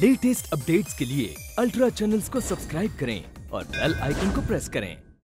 Latest updates के लिए ultra channels को सब्सक्राइब करें और बेल आइकन को प्रेस करें।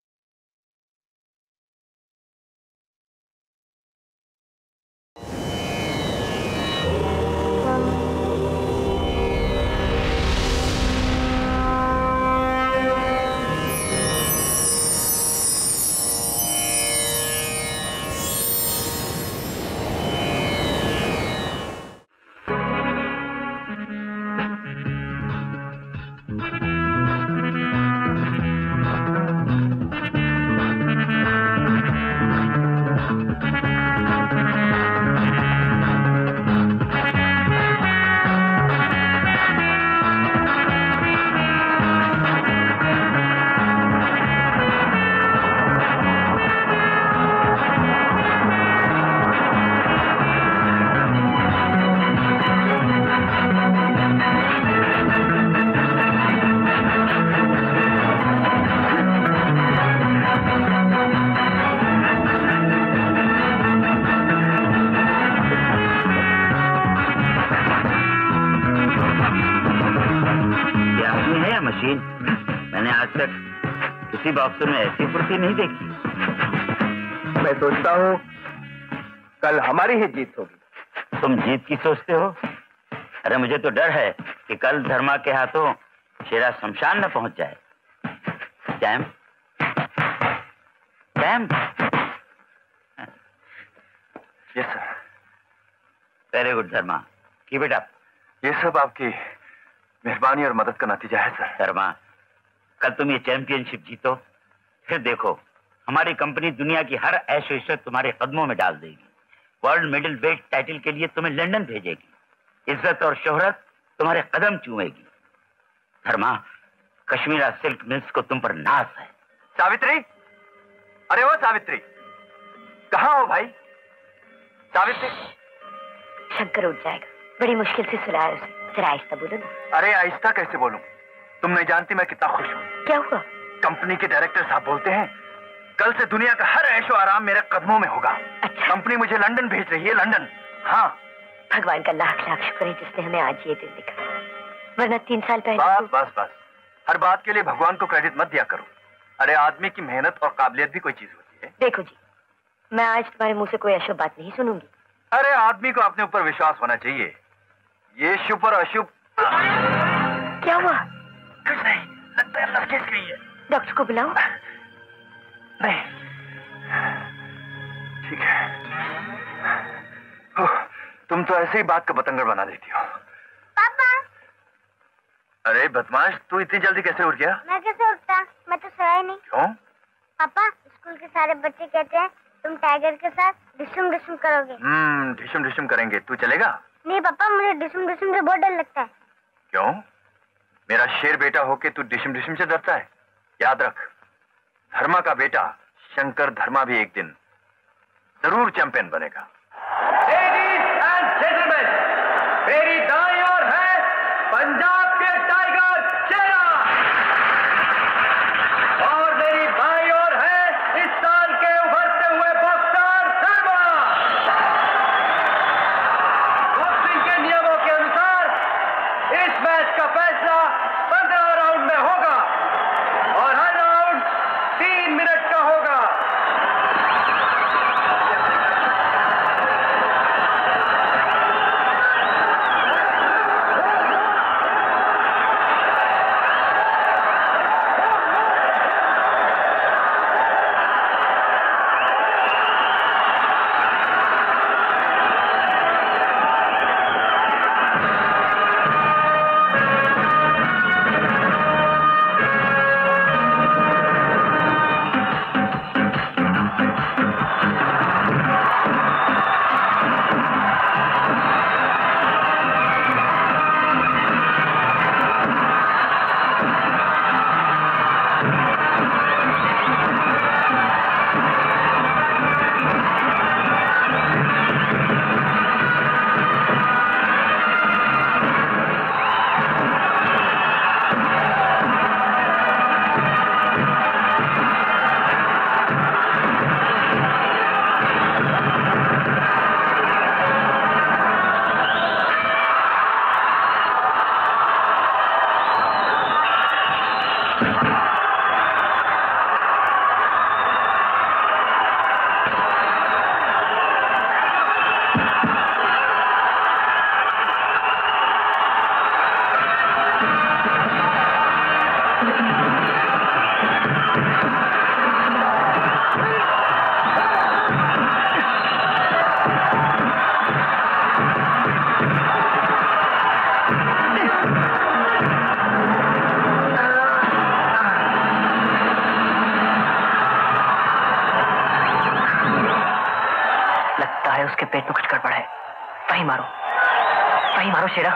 बॉक्सर में ऐसी फुर्ती नहीं देखी। मैं सोचता हूँ कल हमारी ही जीत होगी। तुम जीत की सोचते हो? अरे मुझे तो डर है कि कल धर्मा के हाथों शेरा शमशान न पहुंच जाए। Damn damn. Yes sir. Very good Dharma, keep it up. ये सब आपकी मेहरबानी और मदद का नतीजा है सर। धर्मा, कल तुम ये चैंपियनशिप जीतो, फिर देखो हमारी कंपनी दुनिया की हर ऐश इज्जत तुम्हारे कदमों में डाल देगी। वर्ल्ड मिडिल वेट टाइटल के लिए तुम्हें लंदन भेजेगी। इज्जत और शोहरत तुम्हारे कदम चूमेगी। धर्मा, कश्मीर सिल्क मिल्स को तुम पर नाज है। सावित्री, अरे वो सावित्री, कहाँ हो भाई? सावित्री। शंकर उठ जाएगा, बड़ी मुश्किल से सुलाया उसे। जरा आहिस्ता बोलो ना। अरे आहिस्ता कैसे बोलूं? तुम नहीं जानती मैं कितना खुश हूँ। क्या हुआ? कंपनी के डायरेक्टर साहब बोलते हैं कल से दुनिया का हर ऐशो आराम मेरे कदमों में होगा। अच्छा। कंपनी मुझे लंदन भेज रही है। लंदन? हाँ। भगवान का लाख लाख शुक्र है जिसने हमें आज ये दिन दिखा, वरना 3 साल पहले। बस बस बस, हर बात के लिए भगवान को क्रेडिट मत दिया करो। अरे आदमी की मेहनत और काबिलियत भी कोई चीज होती है। देखो जी, मैं आज तुम्हारे मुंह से कोई अशुभ बात नहीं सुनूंगी। अरे आदमी को अपने ऊपर विश्वास होना चाहिए। ये शुभ और अशुभ। क्या हुआ? कुछ नहीं, लगता है लड़के गई है। डॉक्टर को बुलाओ। नहीं, ठीक है। तुम तो ऐसे ही बात का बतंगड़ बना देती हो। पापा। अरे बदमाश, तू इतनी जल्दी कैसे उठ गया? मैं कैसे उठता? मैं तो सोया ही नहीं। क्यों? पापा, स्कूल के सारे बच्चे कहते हैं तुम टाइगर के साथ डिशुम डिशुम करोगे। डिशुम डिशुम करेंगे। तू चलेगा? नहीं पापा, मुझे डिशुम डिशुम से बहुत डर लगता है। क्यों? मेरा शेर बेटा होके तू डिशम डिशम से डरता है? याद रख, धर्मा का बेटा शंकर धर्मा भी एक दिन जरूर चैंपियन बनेगा। लेडीज एंड जेंटलमैन, मेरी दाईं ओर है पंजाब के टाइगर शेरा और मेरी बाईं ओर है इस साल के उभरते हुए बॉक्सर धर्मा। बॉक्सिंग के नियमों के अनुसार इस मैच का फैसला 15 राउंड में होगा और हर राउंड 3 मिनट का होगा। है उसके पेट में कुछ गड़बड़ है। वहीं मारो शेरा।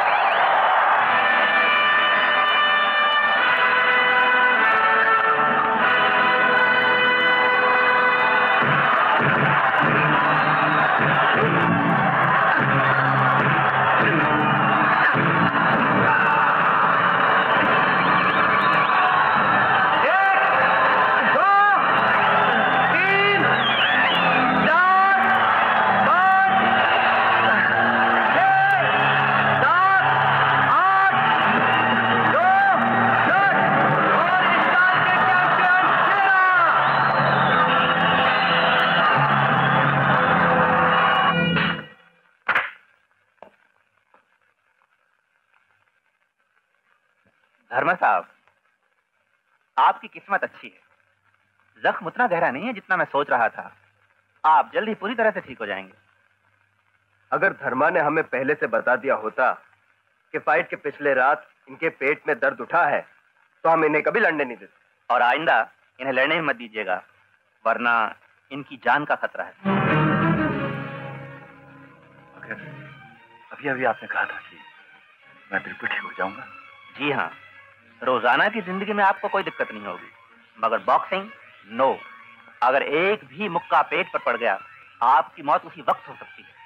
धर्मा साहब, आपकी किस्मत अच्छी है। जख्म उतना गहरा नहीं है जितना मैं सोच रहा था। आप जल्द ही पूरी तरह से ठीक हो जाएंगे। अगर धर्मा ने हमें पहले से बता दिया होता कि फाइट के पिछले रात इनके पेट में दर्द उठा है तो हम इन्हें कभी लड़ने नहीं देते। और आइंदा इन्हें लड़ने ही मत दीजिएगा, वरना इनकी जान का खतरा है। अगर अभी आपने कहा था कि मैं बिल्कुल ठीक हो जाऊंगा। जी हाँ, रोजाना की जिंदगी में आपको कोई दिक्कत नहीं होगी, मगर बॉक्सिंग नो। अगर एक भी मुक्का पेट पर पड़ गया, आपकी मौत उसी वक्त हो सकती है।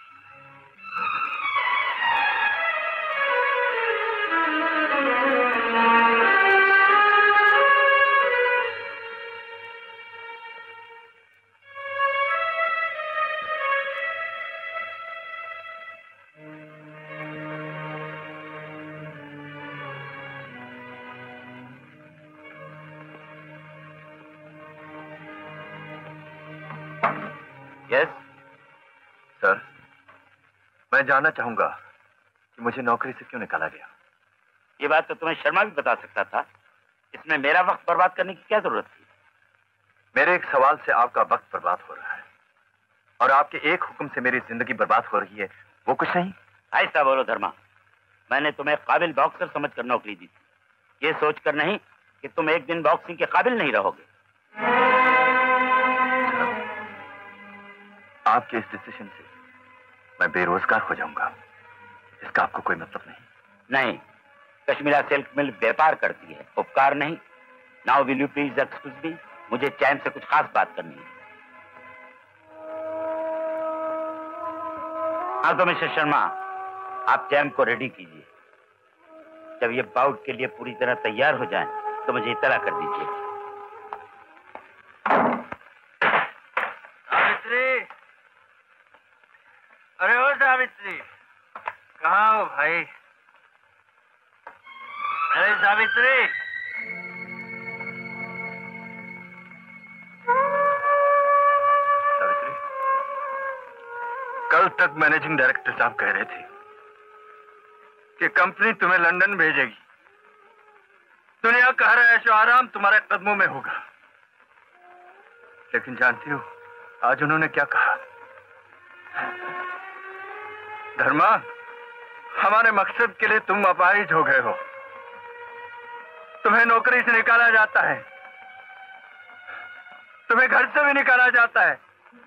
यस सर, मैं जानना चाहूंगा कि मुझे नौकरी से क्यों निकाला गया। ये बात तो तुम्हें शर्मा भी बता सकता था। इसमें मेरा वक्त बर्बाद करने की क्या जरूरत थी? मेरे एक सवाल से आपका वक्त बर्बाद हो रहा है और आपके एक हुक्म से मेरी जिंदगी बर्बाद हो रही है, वो कुछ नहीं। ऐसा बोलो धर्मा, मैंने तुम्हें काबिल बॉक्सर समझकर नौकरी दी थी, ये सोचकर नहीं कि तुम एक दिन बॉक्सिंग के काबिल नहीं रहोगे। आपके इस डिसीजन से मैं बेरोजगार हो जाऊंगा, इसका आपको कोई मतलब नहीं? नहीं, कश्मीर सिल्क मिल व्यापार करती है, उपकार नहीं। Now will you please excuse me, मुझे चैन से कुछ खास बात करनी है। हाँ तो मिस्टर शर्मा, आप चैन को रेडी कीजिए। जब ये बाउट के लिए पूरी तरह तैयार हो जाए तो मुझे इत्तला कर दीजिए। सावित्री, अरे ओ सावित्री, कहाँ हो भाई? अरे सावित्री, सावित्री, कल तक मैनेजिंग डायरेक्टर साहब कह रहे थे कि कंपनी तुम्हें लंदन भेजेगी। दुनिया का हर ऐशो आराम तुम्हारे कदमों में होगा, लेकिन जानती हो आज उन्होंने क्या कहा? धर्मा, हमारे मकसद के लिए तुम अपाहिज हो गए हो, तुम्हें नौकरी से निकाला जाता है, तुम्हें घर से भी निकाला जाता है।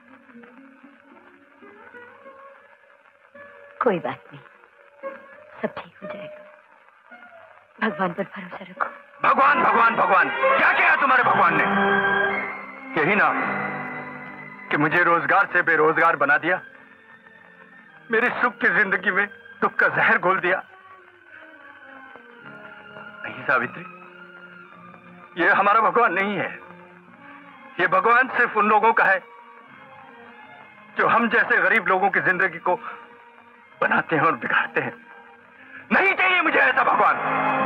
कोई बात नहीं, सब ठीक हो जाएगा। भगवान पर भरोसा रखो। भगवान भगवान भगवान, क्या किया तुम्हारे भगवान ने? यही ना कि मुझे रोजगार से बेरोजगार बना दिया, मेरी सुख की जिंदगी में दुख का जहर घोल दिया। नहीं सावित्री, ये हमारा भगवान नहीं है। ये भगवान सिर्फ उन लोगों का है जो हम जैसे गरीब लोगों की जिंदगी को बनाते हैं और बिगाड़ते हैं। नहीं चाहिए मुझे ऐसा भगवान।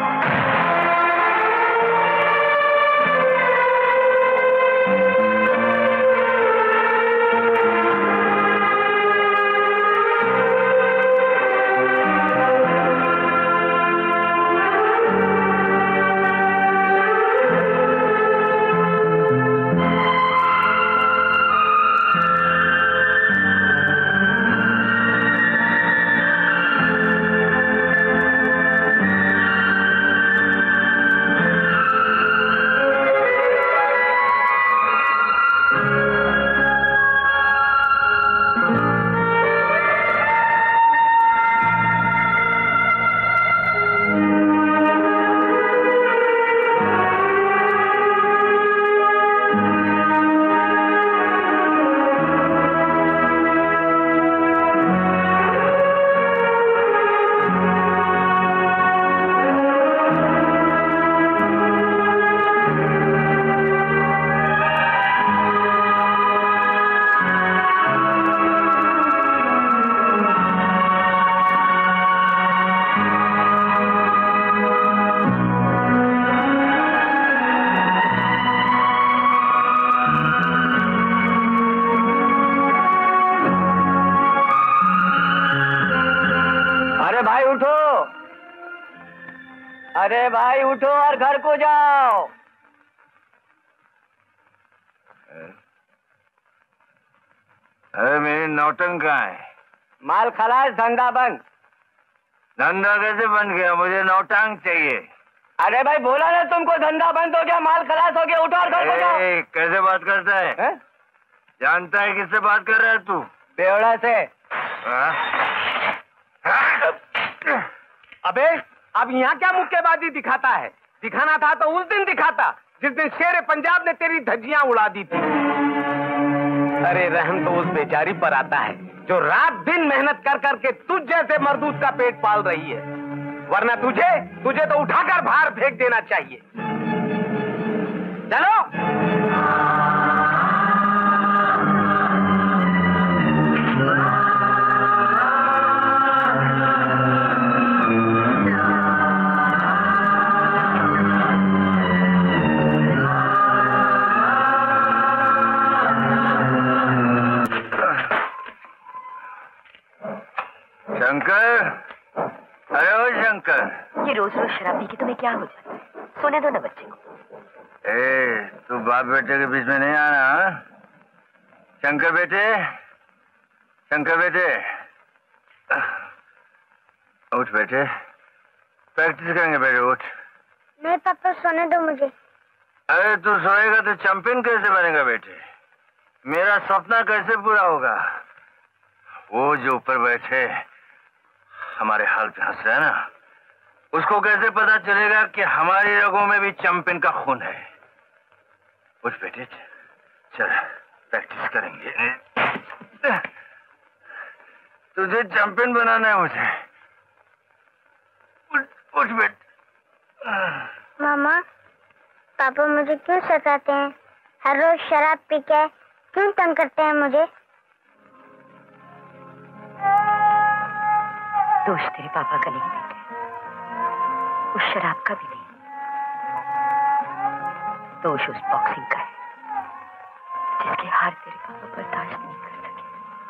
उठो, अरे भाई उठो और घर को जाओ। अरे मेरी नौटंक कहाँ है? माल खलास, धंधा बंद। धंधा कैसे बंद गया? मुझे नौटंक चाहिए। अरे भाई बोला ना तुमको, धंधा बंद हो गया, माल खलास हो गया, उठो और घर को जाओ। कैसे बात करता है? जानता है किससे बात कर रहा है तू? बेवड़ा से। अबे अब यहाँ क्या मुक्केबाजी दिखाता है? दिखाना था तो उस दिन दिखाता जिस दिन शेर पंजाब ने तेरी धज्जियां उड़ा दी थी। अरे रहम तो उस बेचारी पर आता है जो रात दिन मेहनत कर करके तुझ जैसे मर्दूद का पेट पाल रही है, वरना तुझे तो उठाकर बाहर फेंक देना चाहिए। चलो। शंकर, अरे ओ शंकर, ये रोज रोज शराब पी के तुम्हें क्या हो जाता है? सोने दो ना बच्चे को। तू बाप बेटे के बीच में नहीं आना। हा? शंकर बेटे, उठ बेटे, प्रैक्टिस करेंगे बेटे, उठ। नहीं पापा, सोने दो मुझे। अरे तू सोएगा तो चैंपियन कैसे बनेगा बेटे? मेरा सपना कैसे पूरा होगा? वो जो ऊपर बैठे हमारे हाल पे हंस रहा है ना, उसको कैसे पता चलेगा कि हमारी रगों में भी चैंपियन का खून है? उठ बेटे, चल प्रैक्टिस करेंगे। तुझे चैंपियन बनाना है मुझे। उठ बेटे। मामा, पापा मुझे क्यों सताते हैं? हर रोज शराब पी के क्यों तंग करते हैं मुझे? दोष तेरे पापा का नहीं बेटे, उस शराब का भी नहीं, दोष उस बॉक्सिंग का है जिसकी हार तेरे पापा बर्दाश्त नहीं कर सके।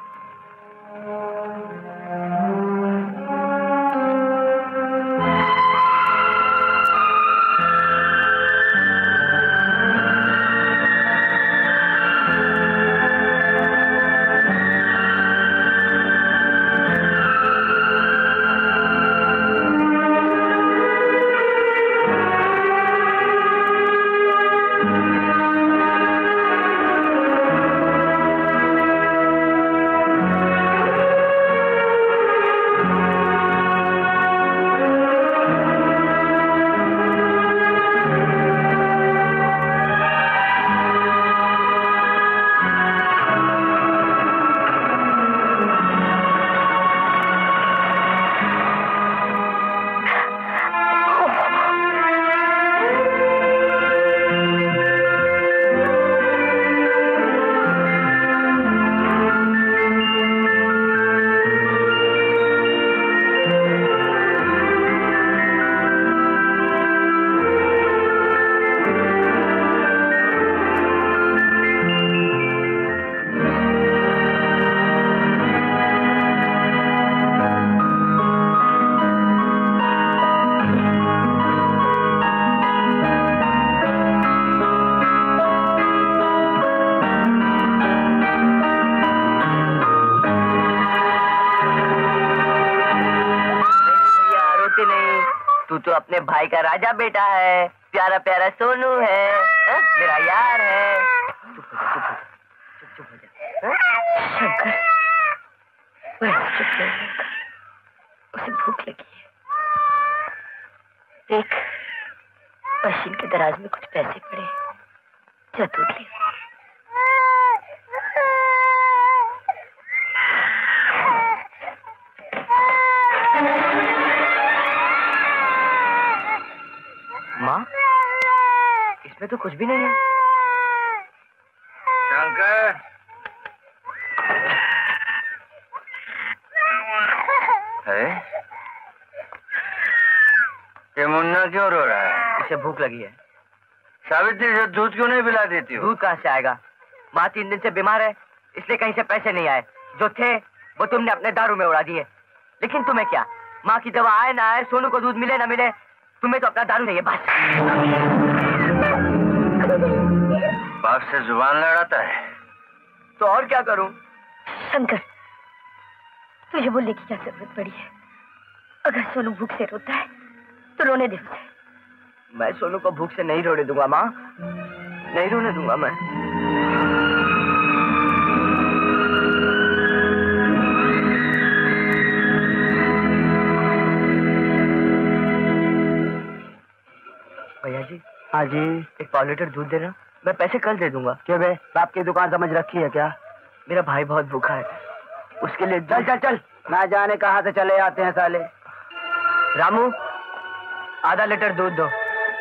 अपने भाई का राजा बेटा है, प्यारा प्यारा सोनू है, मेरा यार है। चुप हो जा। शंकर, उसे भूख लगी है। देख, मशीन के दराज में कुछ पैसे पड़े, जा दूध ले। माँ, इसमें तो कुछ भी नहीं है। शंकर, है? ये मुन्ना क्यों रो रहा है? इसे भूख लगी है। सावित्री से दूध क्यों नहीं पिला देती हो? दूध कहाँ से आएगा? माँ 3 दिन से बीमार है, इसलिए कहीं से पैसे नहीं आए। जो थे वो तुमने अपने दारू में उड़ा दिए। लेकिन तुम्हें क्या, माँ की दवा आए ना आए, सोनू को दूध मिले ना मिले, तुम्हें तो अपना दारू चाहिए बस। बाप से जुबान लड़ाता है तो और क्या करूं? शंकर, तुझे बोलने की क्या जरूरत पड़ी है? अगर सोनू भूख से रोता है तो रोने दे उसे। मैं सोनू को भूख से नहीं रोने दूंगा माँ, नहीं रोने दूंगा मैं। भैया जी। हाँ जी। एक पाव लीटर दूध देना, मैं पैसे कल दे दूंगा। क्यों बे, बाप की दुकान समझ रखी है क्या? मेरा भाई बहुत भूखा है, उसके लिए। चल चल चल, ना जाने कहाँ से चले आते हैं साले। रामू, आधा लीटर दूध दो।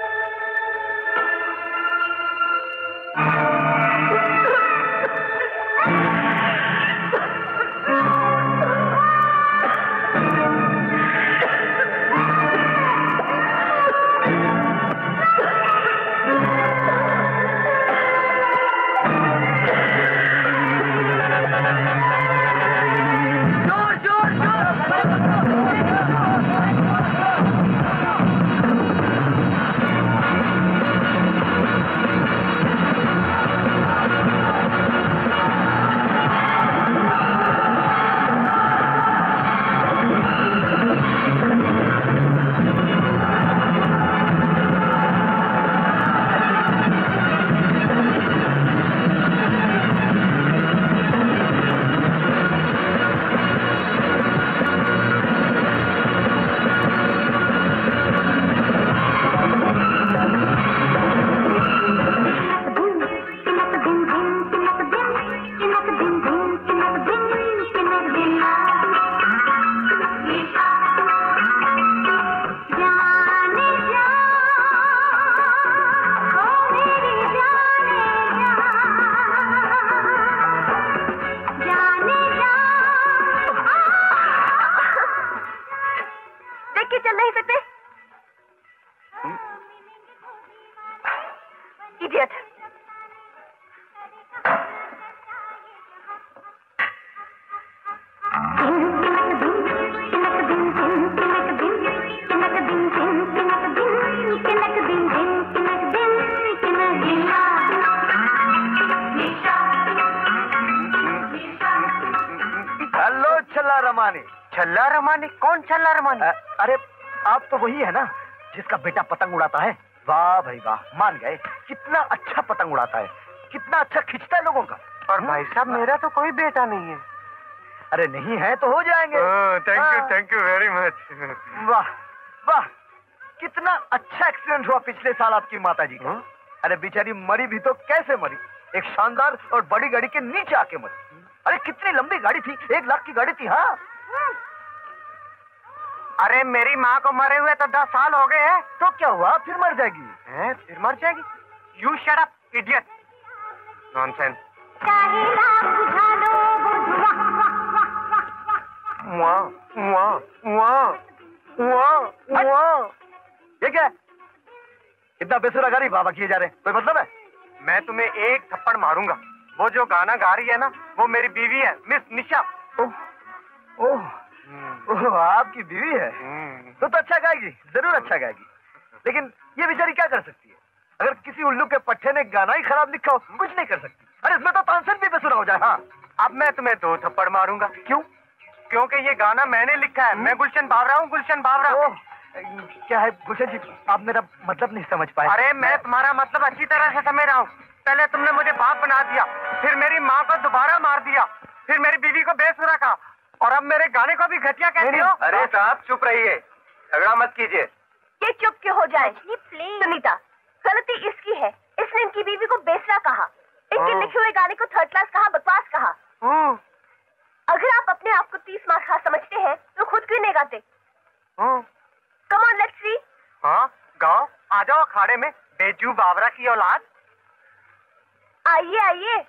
छल्ला रमानी? कौन छल्ला रमानी? अरे आप तो वही है ना जिसका बेटा पतंग उड़ाता है। वाह भाई वाह, मान गए। कितना अच्छा पतंग उड़ाता है, कितना अच्छा खींचता है लोगों का। और भाई साहब मेरा तो कोई बेटा नहीं है। अरे नहीं है तो हो जाएंगे। Thank you very much. वाह वाह, कितना अच्छा एक्सीडेंट हुआ पिछले साल आपकी माता जी का। अरे बेचारी मरी भी तो कैसे मरी, एक शानदार और बड़ी गाड़ी के नीचे आके मरी। अरे कितनी लंबी गाड़ी थी, 1 लाख की गाड़ी थी। हाँ, अरे मेरी माँ को मरे हुए तो 10 साल हो गए हैं। तो क्या हुआ, फिर मर जाएगी? फिर मर जाएगी? You shut up idiot, nonsense. ये क्या है? इतना बेसुरा गाड़ी बाबा किए जा रहे, कोई मतलब है? मैं तुम्हें एक थप्पड़ मारूंगा। वो जो गाना गा रही है ना, वो मेरी बीवी है, मिस निशा। ओह, आपकी बीवी है? तो अच्छा गाएगी, जरूर अच्छा गाएगी। लेकिन ये बेचारी क्या कर सकती है? अगर किसी उल्लू के पट्टे ने गाना ही खराब लिखा हो, कुछ नहीं कर सकती। अरे इसमें तो तानसेन भी बेसुरा हो जाए। हाँ, अब मैं तुम्हें 2 थप्पड़ मारूंगा। क्यों? क्योंकि ये गाना मैंने लिखा है। मैं गुलशन बावरा हूँ, गुलशन बावरा। क्या है गुलशन जी, आप मेरा मतलब नहीं समझ पाए। अरे मैं तुम्हारा मतलब अच्छी तरह से समझ रहा हूँ। पहले तुमने मुझे बाप बना दिया, फिर मेरी माँ को दोबारा मार दिया, फिर मेरी बीवी को बेसुरा कहा, और अब मेरे गाने को भी घटिया कहते हो। अरे साहब चुप रहिए, झगड़ा मत कीजिए। ये चुप क्यों हो जाए? सुनीता, गलती इसकी है, इसने इनकी बीवी को बेसुरा कहा, इनके लिखे हुए गाने को 3rd क्लास कहा, बकवास कहा। अगर आप अपने आप को 30 मार्क्स खा समझते हैं तो खुद क्यों नहीं गाते? Come on let's see. हाँ गाओ, आ जाओ अखाड़े में, बेजू बावरा की औलाद। आइए आइए।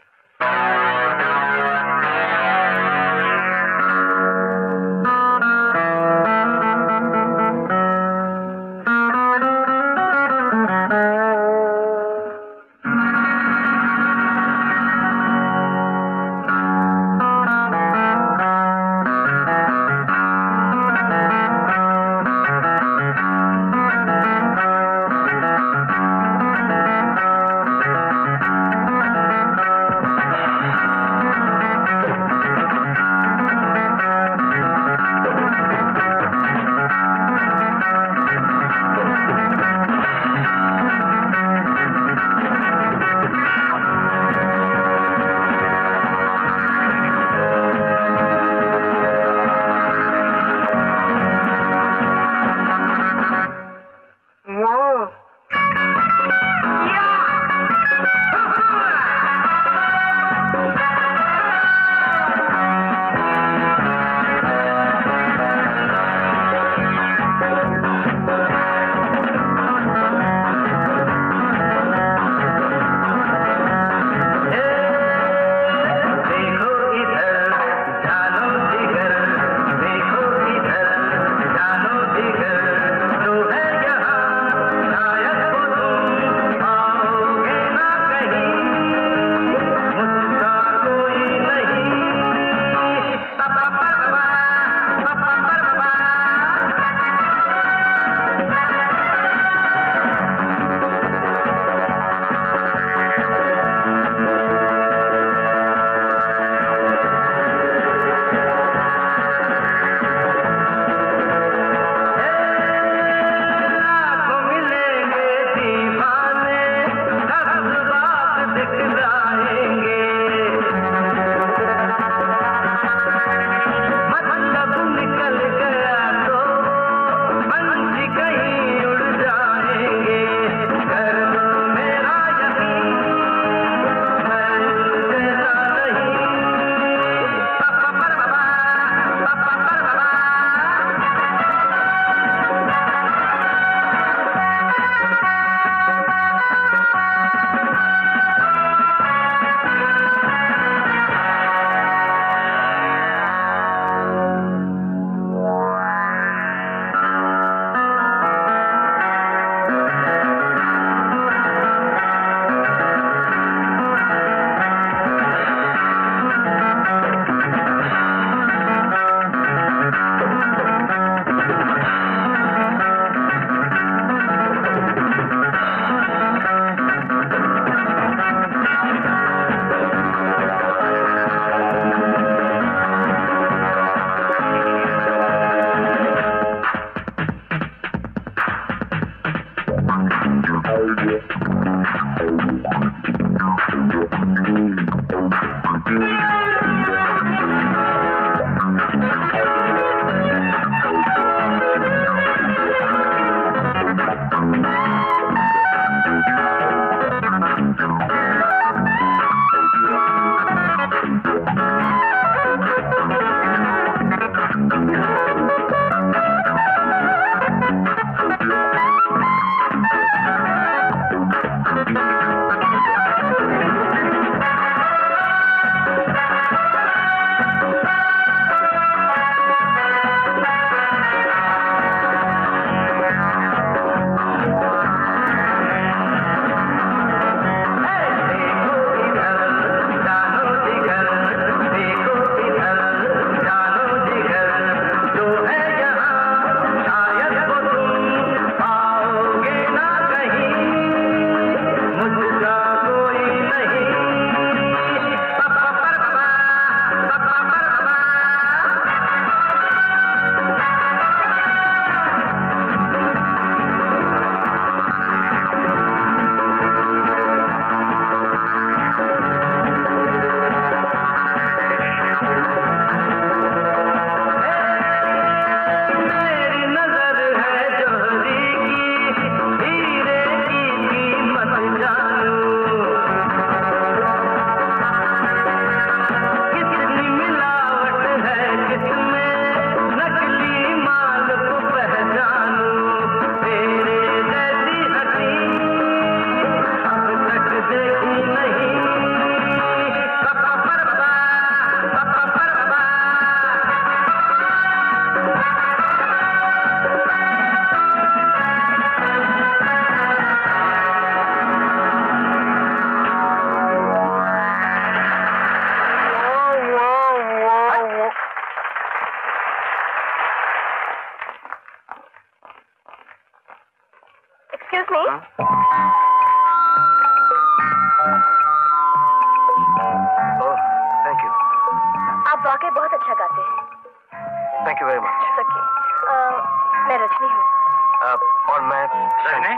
Oh, thank you. आप वाकई बहुत अच्छा गाते हैं। Thank you very much. मैं रजनी हूँ। और मैं रजनी?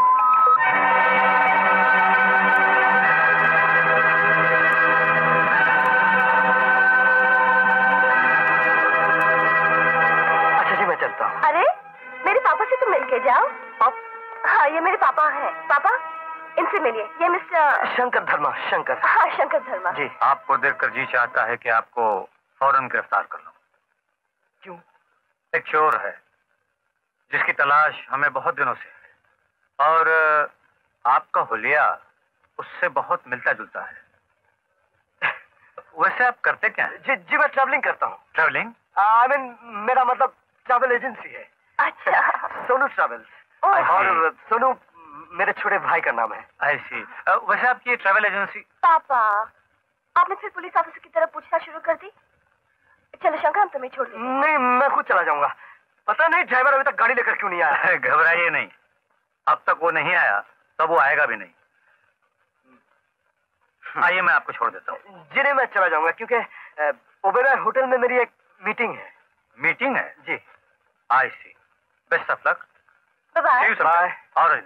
अच्छा जी, मैं चलता हूँ। अरे मेरे पापा से तुम मिल के जाओ। हाँ, ये मेरे पापा हैं। पापा, इनसे मिलिए। ये मिस्टर शंकर धर्मा। शंकर। हाँ, शंकर धर्मा जी। आपको देखकर जी चाहता है कि आपको फौरन गिरफ्तार कर लो। क्यों? एक चोर है जिसकी तलाश हमें बहुत दिनों से है और आपका हुलिया उससे बहुत मिलता जुलता है। वैसे आप करते क्या हैं? जी मैं ट्रैवलिंग करता हूँ। ट्रैवलिंग? आई मीन मेरा मतलब ट्रैवल एजेंसी है। अच्छा। सोनू ट्रैवल्स। और सोनू मेरे छोटे भाई का नाम है। आई सी। वैसे आपकी ट्रैवल एजेंसी? पापा, आपने फिर पुलिस ऑफिसर की तरफ पूछना शुरू कर दी। चलो शंकर, हम तुम्हें छोड़ देंगे। नहीं, मैं खुद चला जाऊंगा। पता नहीं ड्राइवर अभी तक गाड़ी लेकर क्यों नहीं आया। घबराइए नहीं, अब तक वो नहीं आया तब वो आएगा भी नहीं। आइए, मैं आपको छोड़ देता हूँ। जी नहीं, मैं चला जाऊंगा क्योंकि ओबेरॉय होटल में मेरी एक मीटिंग है। मीटिंग है? जी। I see. Best of luck. Bye bye. और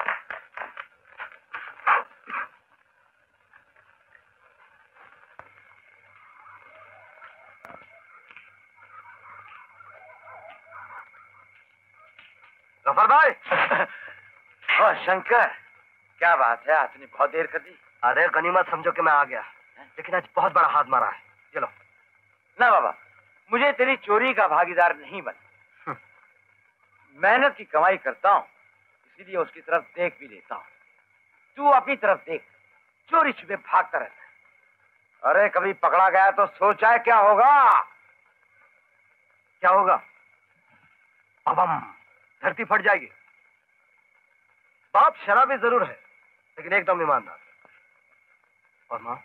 गफर भाई। ओ शंकर, क्या बात है, आपने बहुत देर कर दी। अरे गनीमत समझो कि मैं आ गया, लेकिन आज बहुत बड़ा हाथ मारा है। चलो। ना बाबा, मुझे तेरी चोरी का भागीदार नहीं बन। मेहनत की कमाई करता हूँ, इसीलिए उसकी तरफ देख भी लेता हूँ। तू अपनी तरफ देख, चोरी छुपे भागता रहता है। अरे कभी पकड़ा गया तो सोचा है क्या होगा? क्या होगा? बम, धरती फट जाएगी। बाप शराबी जरूर है, लेकिन एकदम ईमानदार। और माँ,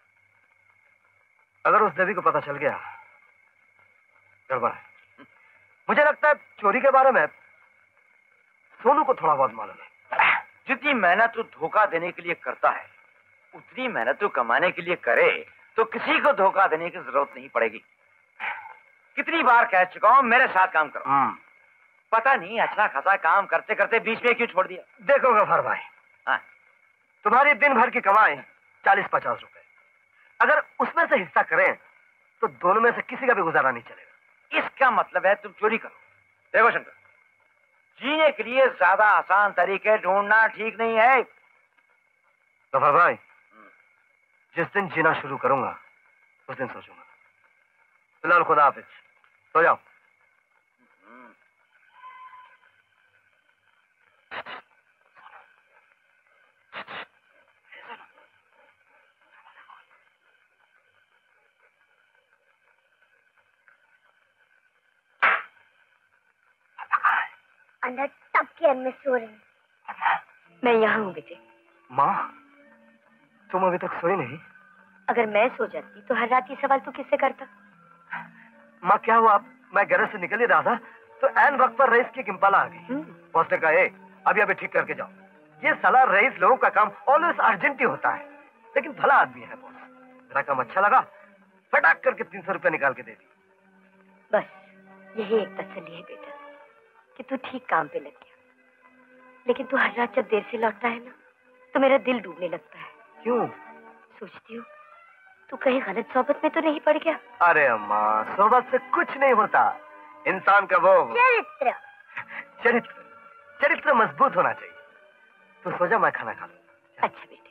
अगर उस देवी को पता चल गया, गड़बड़ है। मुझे लगता है चोरी के बारे में सोनू को थोड़ा बहुत मालूम है। जितनी मेहनत तू धोखा देने के लिए करता है, उतनी मेहनत तू कमाने के लिए करे तो किसी को धोखा देने की जरूरत नहीं पड़ेगी। कितनी बार कह चुका हूं मेरे साथ काम करो। पता नहीं अच्छा खासा काम करते करते बीच में क्यों छोड़ दिया। देखो गफर भाई, तुम्हारी दिन भर की कमाई 40-50 रुपए, अगर उसमें से हिस्सा करें तो दोनों में से किसी का भी गुजारा नहीं चलेगा। इसका मतलब है तुम चोरी करो। देखो शंकर, जीने के लिए ज्यादा आसान तरीके ढूंढना ठीक नहीं है। गफर भाई, जिस दिन जीना शुरू करूंगा उस दिन सोचूंगा। फिलहाल खुदा हाफिज, सो जाओ। अंदर टप के अंदर सो रही हूँ। मैं यहाँ हूँ बेटे। माँ, तुम अभी तक सोई नहीं? अगर मैं सो जाती तो हर रात ये सवाल तू किससे करता? माँ क्या हुआ? मैं गैरेज से निकल ही रहा था तो ऐन वक्त पर रईस की इम्पाला आ गई। बॉस ने कहा, अभी अभी ठीक करके जाओ। ये साला रईस लोगों का काम ऑलवेज अर्जेंट ही होता है, लेकिन भला आदमी है बॉस। मेरा काम अच्छा लगा, फटाक करके 300 रुपये निकाल के दे दी। बस यही एक तसल्ली है बेटा कि तू ठीक काम पे लग गया। लेकिन तू हर रात जब देर से लौटता है ना तो मेरा दिल डूबने लगता है। क्यों? सोचती हूँ तू कहीं गलत सोबत में तो नहीं पड़ गया। अरे अम्मा, सोबत से कुछ नहीं होता। इंसान का वो चरित्र चरित्र चरित्र मजबूत होना चाहिए। तो सो जा, मैं खाना खा लूं। अच्छा बेटे।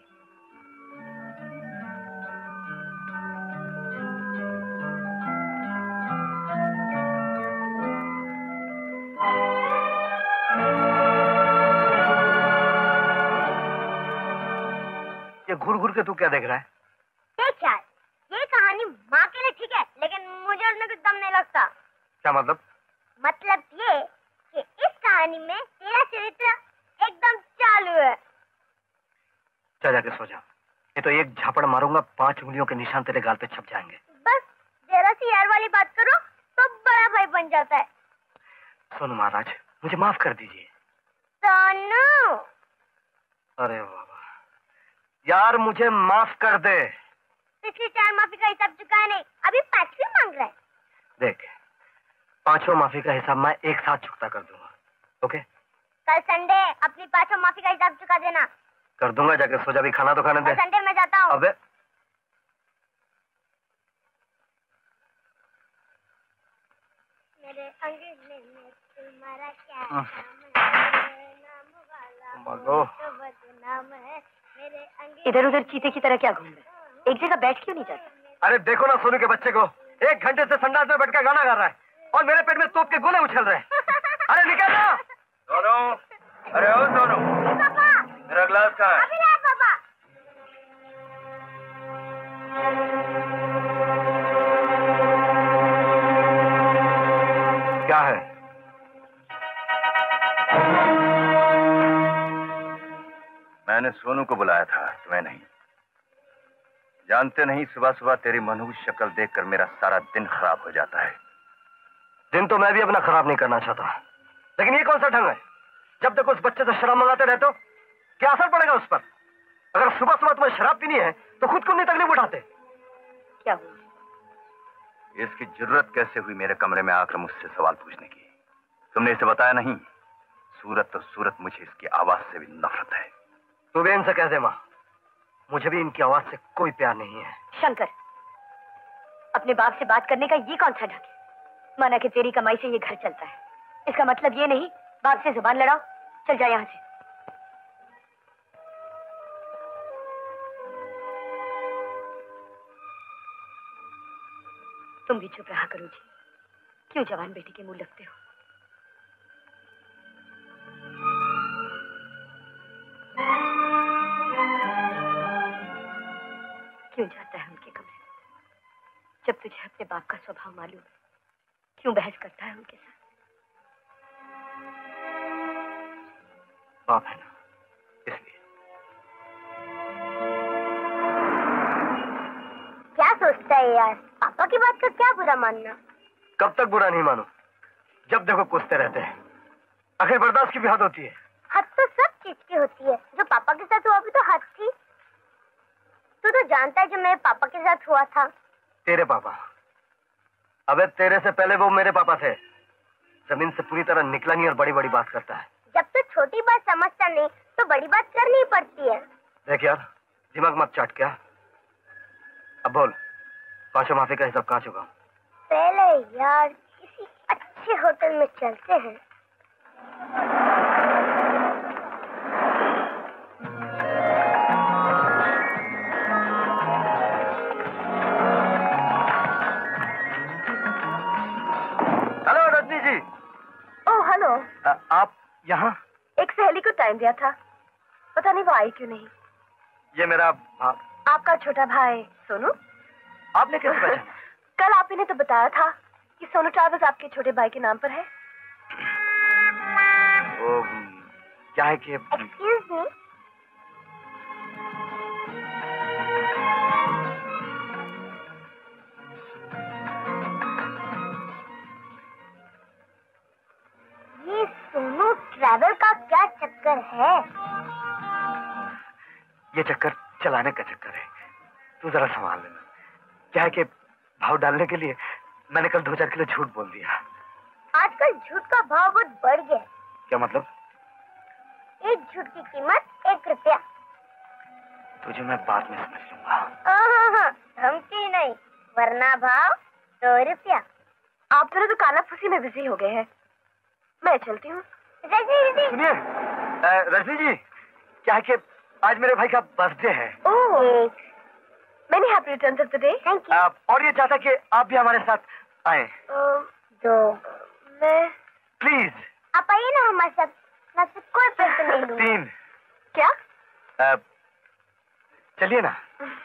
ये घूर घूर के तू क्या देख रहा है? देख यार, ये कहानी माँ के लिए ठीक है, लेकिन मुझे उसमें कुछ दम नहीं लगता। क्या मतलब? मतलब ये कि इस कहानी में तेरा चरित्र एकदम चालू है। जा जाके सो जा, नहीं तो एक झापड़ मारूंगा, 5 उंगलियों के निशान तेरे गाल पे छप जाएंगे। बस जरा सी यार वाली बात करो तो बड़ा भाई बन जाता है। सोनू महाराज, मुझे माफ कर दीजिए। सोनू, अरे बाबा यार, मुझे माफ कर दे। पिछली 4 माफी का हिसाब चुका नहीं, अभी 5वीं मांग रहा है। देख, 5वां माफी का हिसाब मैं एक साथ चुकता कर दूंगा, ओके? कल संडे अपनी 5वां माफी का हिसाब चुका देना। कर दूंगा, जाके सो जा, भी खाना तो खाने दे। संडे मैं जाता हूँ। अबे मेरे अंगने में तुम्हारा क्या नाम है? इधर उधर चीते की तरह क्या घूम रहे? एक जगह बैठ क्यों नहीं जाता? अरे देखो ना सोनू के बच्चे को, 1 घंटे से संडास में बैठकर गाना गा रहा है और मेरे पेट में तोप के गोले उछल रहे हैं। अरे निकल ना सोनू। अरे ओ सोनू, पापा मेरा ग्लास कहाँ है? अभी लाया पापा। क्या है? मैंने सोनू को बुलाया था, तुम्हें नहीं। जानते नहीं, सुबह सुबह तेरी मनहूस शक्ल देखकर मेरा सारा दिन खराब हो जाता है। दिन तो मैं भी अपना खराब नहीं करना चाहता, लेकिन ये कौन सा ढंग है? जब तक उस बच्चे से शराब मंगाते रहते हो, क्या असर पड़ेगा उस पर? अगर सुबह सुबह तुम्हें शराब पीनी है तो खुद को नहीं तकलीफ उठाते। क्या हुआ? इसकी जरूरत कैसे हुई मेरे कमरे में आकर मुझसे सवाल पूछने की? तुमने इसे बताया नहीं? सूरत तो सूरत, मुझे इसकी आवाज से भी नफरत है। तू भी इनसे कह दे माँ, मुझे भी इनकी आवाज से कोई प्यार नहीं है। शंकर, अपने बाप से बात करने का ये कौन सा ढंग है? माना कि तेरी कमाई से ये घर चलता है, इसका मतलब ये नहीं बाप से जुबान लड़ाओ। चल जा यहाँ से। तुम भी चुप रहा करो जी, क्यों जवान बेटी के मुंह लगते हो? क्यों जाता है उनके कमरे में? जब तुझे अपने बाप का स्वभाव मालूम है, क्यों बहस करता है उनके साथ? बाप है ना, इसलिए। क्या सोचता है यार? पापा की बात का क्या बुरा मानना? कब तक बुरा नहीं मानो? जब देखो कुछते रहते हैं। आखिर बर्दाश्त की भी हद होती है। हद तो सब चीज की होती है। जो पापा के साथ हुआ भी तो हद थी। तू तो जानता है जो मेरे पापा के साथ हुआ था। तेरे पापा? अबे तेरे से पहले वो मेरे पापा थे। जमीन से पूरी तरह निकला नहीं और बड़ी बड़ी बात करता है। जब तो छोटी बात समझता नहीं तो बड़ी बात करनी पड़ती है। देख यार, दिमाग मत चाट। क्या अब बोल, 5 माफी का हिसाब कहाँ चुका? पहले यार किसी अच्छे होटल में चलते हैं। Hello Rajni ji. Oh hello. आप यहाँ? एक सहेली को टाइम दिया था, पता नहीं वो आई क्यों नहीं। ये मेरा आपका छोटा भाई सोनू। आपने कैसे पहचाना? कल आप ही ने तो बताया था कि सोनू ट्रैवल्स आपके छोटे भाई के नाम पर है। वो क्या है कि एक्सक्यूज मी, ये सोनू ट्रैवल का क्या चक्कर है? ये चक्कर चलाने का चक्कर है। तू जरा संभाल लेना। क्या है कि भाव डालने के लिए मैंने कल 2-4 किलो झूठ बोल दिया। आजकल झूठ का भाव बहुत बढ़ गया। क्या मतलब? एक झूठ की कीमत 1 रुपया। तुझे मैं बाद में समझ लूंगा। धमकी नहीं, वरना भाव 2 रुपया। आप दोनों तो काला फूसी में बिजी हो गए हैं, मैं चलती हूँ। सुनिए रजनी जी, क्या है कि आज मेरे भाई का बर्थडे है। Oh, many happy returns of the day. Thank you. और ये चाहता कि आप भी हमारे साथ आए। 2। मैं प्लीज। आप आइए ना हमारे साथ, मैं आपसे कोई पैसे नहीं लूंगी। 3। क्या? चलिए ना।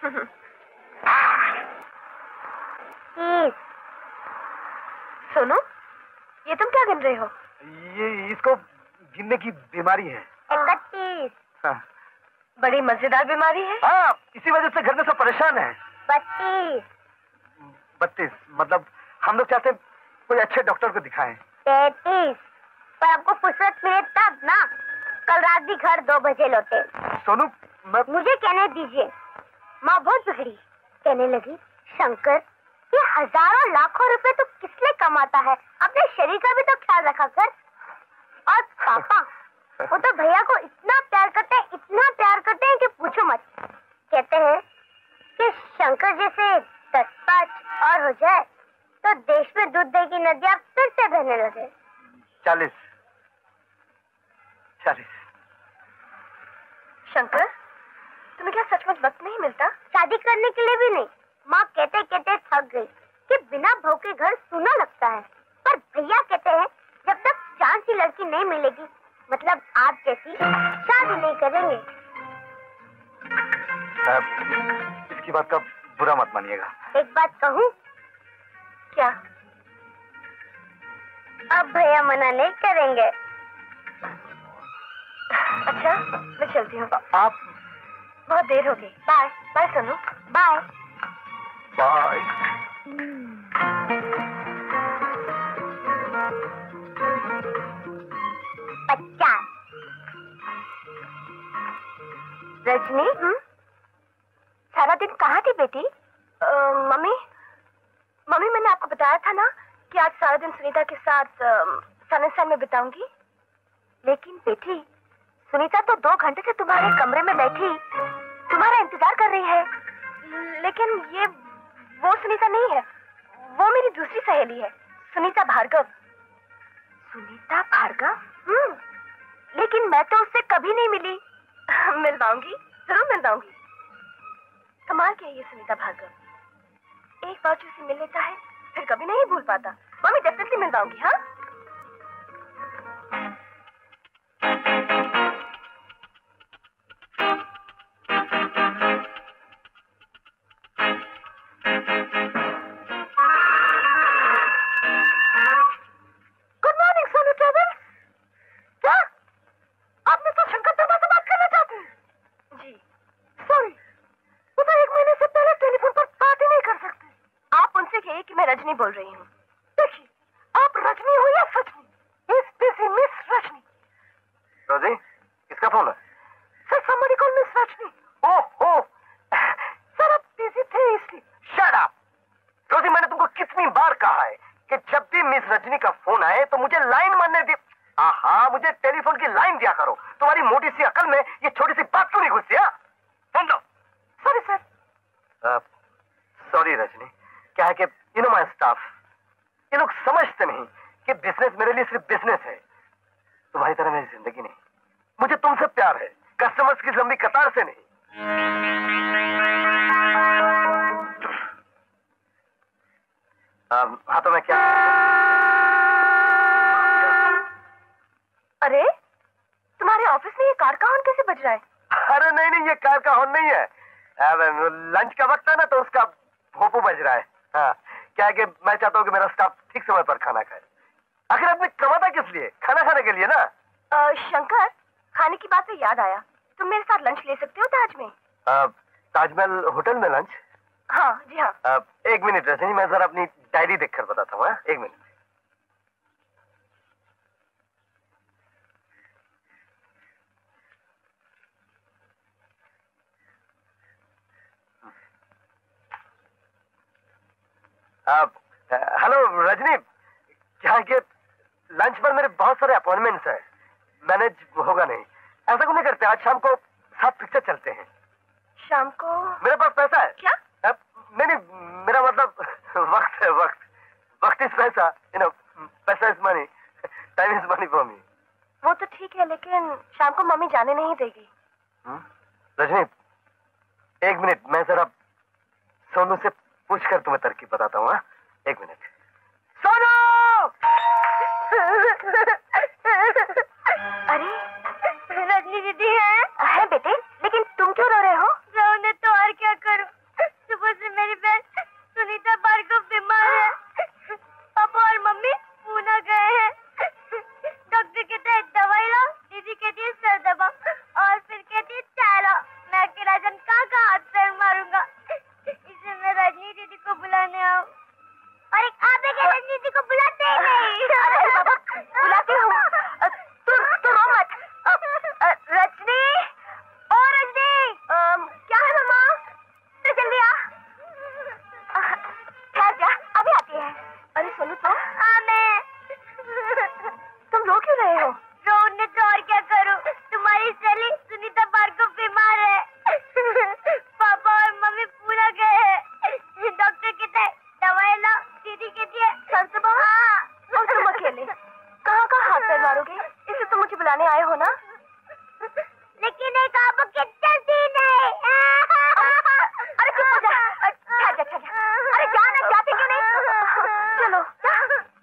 सोनू, ये तुम क्या गिन रहे हो? ये इसको गिनने की बीमारी है। 31। हाँ। बड़ी मजेदार बीमारी है। हाँ, इसी वजह से घर में सब परेशान है। 32। 32 मतलब हम लोग चाहते हैं कोई अच्छे डॉक्टर को दिखाएं। 33। पर आपको फुर्सत मिले तब ना। कल रात भी घर 2 बजे लौटे। सोनू मुझे कहने दीजिए। माँ बहुत बिगड़ी, कहने लगी शंकर ये हजारों लाखों रुपए तो किस लिए कमाता है, अपने शरीर का भी तो ख्याल रखा कर। और पापा वो तो भैया को इतना प्यार करते हैं, इतना प्यार करते हैं कि पूछो मत। कहते हैं कि शंकर जैसे 10-5 और हो जाए तो देश में दूध दही की नदियां फिर से बहने लगे। 40 शंकर, तुम्हें क्या सचमुच वक्त नहीं मिलता? शादी करने के लिए भी नहीं। माँ कहते कहते थक गई कि बिना बहू के घर सूना लगता है, पर भैया कहते हैं जब तक चांद सी लड़की नहीं मिलेगी, मतलब आप जैसी, शादी नहीं करेंगे। इसकी बात का बुरा मत मानिएगा। एक बात कहूँ? क्या? अब भैया मना नहीं करेंगे। अच्छा, मैं चलती हूँ। आप? बहुत देर हो गई। Bye bye Sonu. Bye bye. Rajni, सारा दिन कहाँ थी बेटी? मम्मी मैंने आपको बताया था ना कि आज सारा दिन सुनीता के साथ सनसन में बिताऊंगी। लेकिन बेटी, सुनीता तो 2 घंटे से तुम्हारे कमरे में बैठी तुम्हारा इंतजार कर रही है। लेकिन ये वो सुनीता नहीं है, वो मेरी दूसरी सहेली है, सुनीता भार्गव। सुनीता भार्गव? लेकिन मैं तो उससे कभी नहीं मिली। मिलवाऊंगी, जरूर मिलवाऊंगी। कमाल क्या है ये सुनीता भार्गव, एक बार जो उसे मिल लेता है फिर कभी नहीं भूल पाता। मम्मी डेफिनेटली मिलवाऊंगी। हाँ, गुड मॉर्निंग सोनू ट्रेवल्स। क्या आपने तो शंकर शर्मा से बात करना चाहती हैं? जी सॉरी, वो तो 1 महीने से पहले टेलीफोन पर बात ही नहीं कर सकते। आप उनसे कहिए कि मैं रजनी बोल रही हूँ। देखिए, आप रजनी हो या सचनी, इस बिजी मिस रजनी। रोजी, किसका फोन है? Sir, somebody call miss Rajni. Oh, sir आप बिजी थे इसलिए। Shut up. रोजी, मैंने तुमको कितनी बार कहा है कि जब भी मिस रजनी का फोन आए तो मुझे लाइन मारने दे। हाँ, मुझे टेलीफोन की लाइन दिया करो। तुम्हारी मोटी सी अकल में ये छोटी सी बात क्यों नहीं घुसती? फोन दो। Sorry sir. सॉरी रजनी, क्या है कि यू नो माय स्टाफ, ये लोग समझते नहीं कि बिजनेस मेरे लिए सिर्फ बिजनेस है, तुम्हारी तरह मेरी जिंदगी नहीं। मुझे तुमसे प्यार है, कस्टमर्स की लंबी कतार से नहीं। हाँ तो मैं क्या? अरे, तुम्हारे ऑफिस में ये कार का हॉर्न कैसे बज रहा है? अरे नहीं, ये कार का हॉर्न नहीं है। लंच का वक्त है ना, तो उसका भोपू बज रहा है। हाँ, क्या है कि मैं चाहता हूँ कि मेरा स्टाफ ठीक समय पर खाना खाए। आखिर आदमी कमाता किस लिए? खाना खाने के लिए ना। शंकर, खाने की बात से याद आया, तुम मेरे साथ लंच ले सकते हो ताज में? ताजमहल होटल में लंच? हाँ जी हाँ। 1 मिनट रजनी, मैं जरा अपनी डायरी देखकर बताता हूँ। 1 मिनट। हेलो रजनी, क्या है कि लंच पर मेरे बहुत सारे अपॉइंटमेंट्स हैं, मैनेज होगा नहीं। ऐसा क्यों नहीं करते, आज शाम को साथ पिक्चर चलते हैं। शाम को? मेरे पास पैसा है। क्या? नहीं, मेरा मतलब वक्त है। वक्त इज पैसा, यू नो, पैसा is money, time is money for me. वो तो ठीक है, लेकिन शाम को मम्मी जाने नहीं देगी। रजनी, 1 मिनट, मैं जरा सोनू से पूछकर तुम्हें तरकीब बताता हूँ। 1 मिनट। सोनू! अरे, रजनी दीदी है बेटे, लेकिन तुम क्यों रो रहे हो? रोने तो और क्या करूं, सुबह से मेरी बहन सुनीता भार्गव बीमार है। पापा और मम्मी पूना गए हैं। डॉक्टर कहते हैं दवाई लो, दीदी कहती है सर दबा, और फिर कहती है चाय लो। मैं अकेला जन कहाँ हाथ पैर मारूंगा, इसलिए मैं रजनी दीदी को बुलाने आऊँ। और एक आप रजनी दीदी को बुलाते ही नहीं। अरे बाबा, बुलाती हूँ। तू रो मत। मारोगे? इसे तो मुझे बुलाने आए हो ना? लेकिन एक आप कितना दिन है। अरे चुप हो जा। अरे जाना चाहते क्यों नहीं? चलो जा।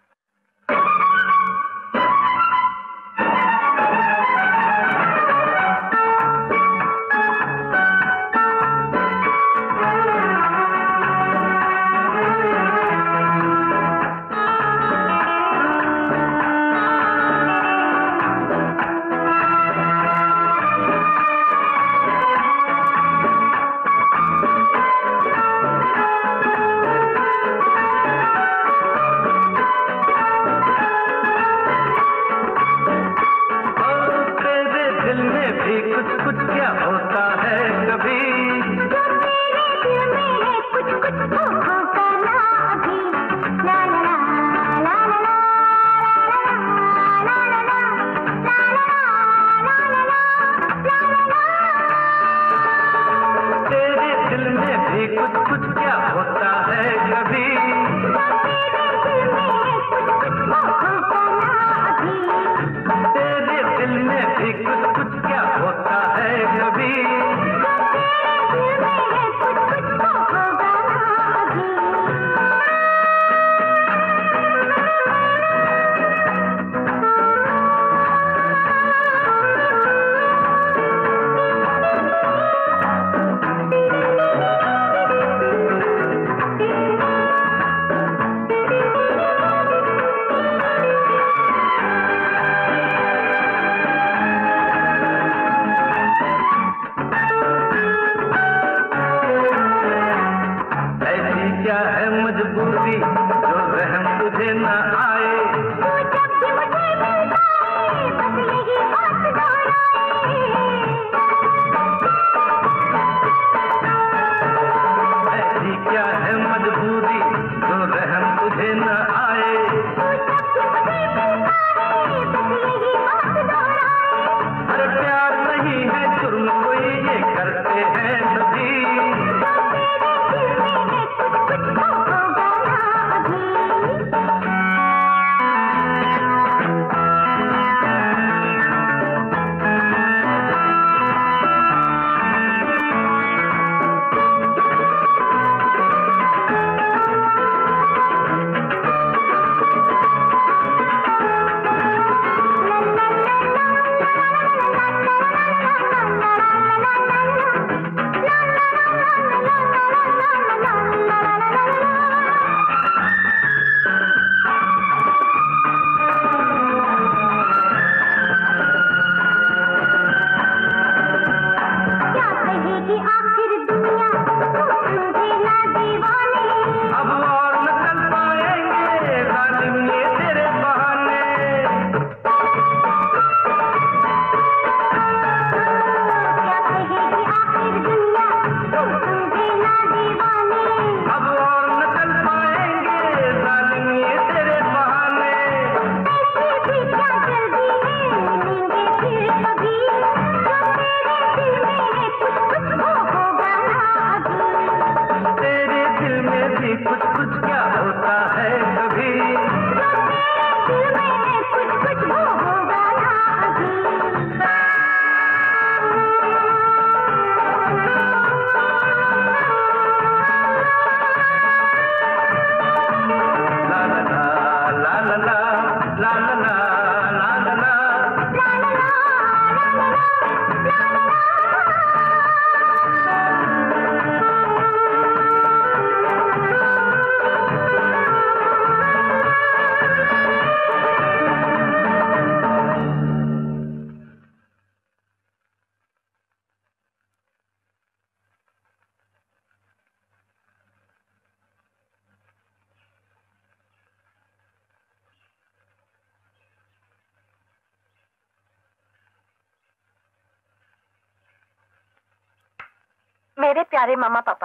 मेरे प्यारे मामा पापा,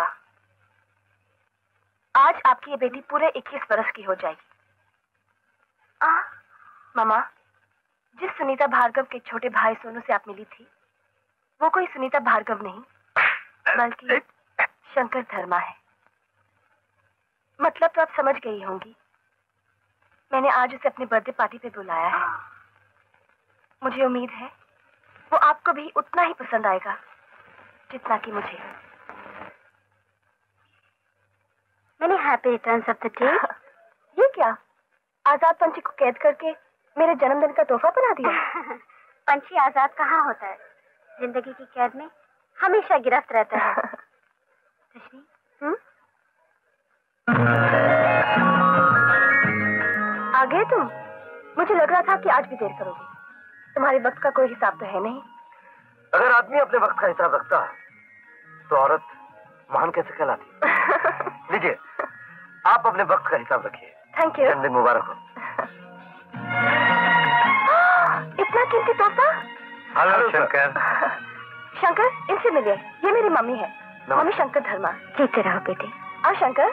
आज आपकी ये बेटी पूरे 21 बरस की हो जाएगी। मामा, जिस सुनीता भार्गव के छोटे भाई सोनू से आप मिली थी, वो कोई सुनीता भार्गव नहीं, बल्कि शंकर धर्मा है। मतलब तो आप समझ गई होंगी। मैंने आज उसे अपने बर्थडे पार्टी पे बुलाया है। मुझे उम्मीद है वो आपको भी उतना ही पसंद आएगा जितना कि मुझे। मैंने happy returns of the day. ये क्या, आजाद पंछी को कैद करके मेरे जन्मदिन का तोहफा बना दिया? पंछी आजाद कहाँ होता है, जिंदगी की कैद में हमेशा गिरफ्त रहता है। आ गए तुम? मुझे लग रहा था कि आज भी देर करोगे। तुम्हारे वक्त का कोई हिसाब तो है नहीं। अगर आदमी अपने वक्त का हिसाब रखता है तो औरत महान कैसे कहलाती? लीजिए, आप अपने वक्त का हिसाब रखिए। Thank you. जन्मदिन मुबारक हो। इतना कीमती तोहफा। हेलो शंकर। शंकर, इनसे मिलिए, ये मेरी मम्मी है, मम्मी शंकर धर्मा। जीते रहो बेटे। आओ शंकर।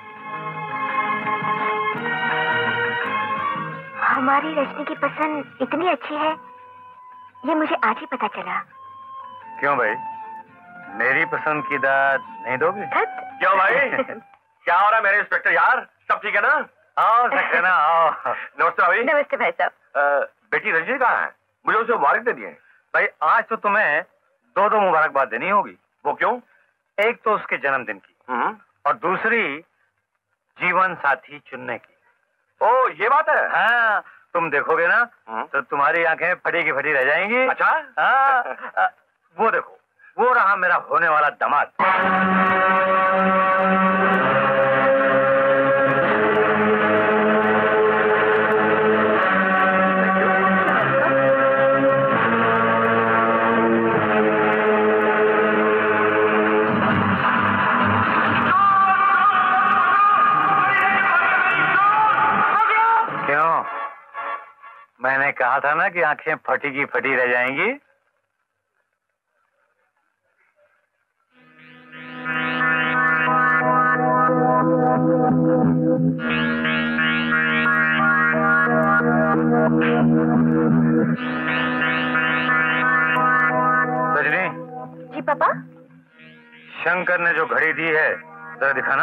हमारी रजनी की पसंद इतनी अच्छी है, ये मुझे आज ही पता चला। क्यों भाई, मेरी पसंद की दाद नहीं दोगे? क्यों भाई? क्या हो रहा है मेरे इंस्पेक्टर यार? सब ठीक है ना? आओ सक्सेना आओ। नमस्ते भाई। नमस्ते भाई साहब। बेटी रजनी कहाँ है? मुझे उसे मुबारक दे दिए। भाई आज तो तुम्हें दो दो मुबारकबाद देनी होगी। वो क्यों? एक तो उसके जन्मदिन की और दूसरी जीवन साथी चुनने की। ओ ये बात है। हाँ, तुम देखोगे ना तो तुम्हारी आंखें फटी की फटी रह जाएंगी। अच्छा? हाँ, वो देखो, वो रहा मेरा होने वाला दामाद। मैंने कहा था ना कि आंखें फटी की फटी रह जाएंगी। रजनी। जी पापा। शंकर ने जो घड़ी दी है जरा दिखाना।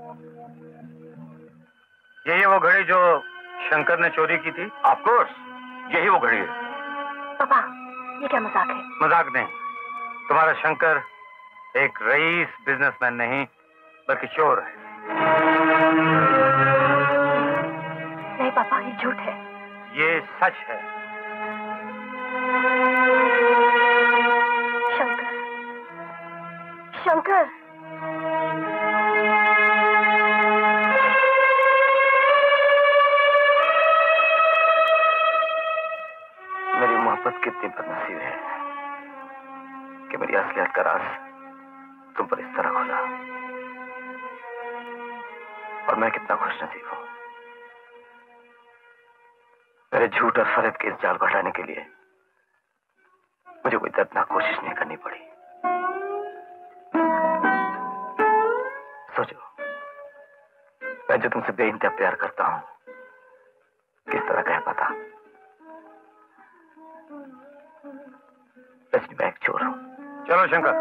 यही वो घड़ी जो शंकर ने चोरी की थी? ऑफ कोर्स, यही वो घड़ी है। पापा, ये क्या मजाक है? मजाक नहीं, तुम्हारा शंकर एक रईस बिजनेसमैन नहीं बल्कि चोर है। नहीं पापा, ये झूठ है। ये सच है। शंकर, शंकर। मेरी मोहब्बत कितनी बदनसीब है कि मेरी असलियत का राज तुम पर इस तरह खुला, और मैं कितना खुशनसीब हूं। मेरे झूठ और फरेब के इस जाल को हटाने के लिए मुझे कोई दर्दनाक कोशिश नहीं करनी पड़ी। सोचो, मैं जो तुमसे बेइंतहा प्यार करता हूं किस तरह कह पाता। रजनी, मैं एक चोर हूं। चलो शंकर।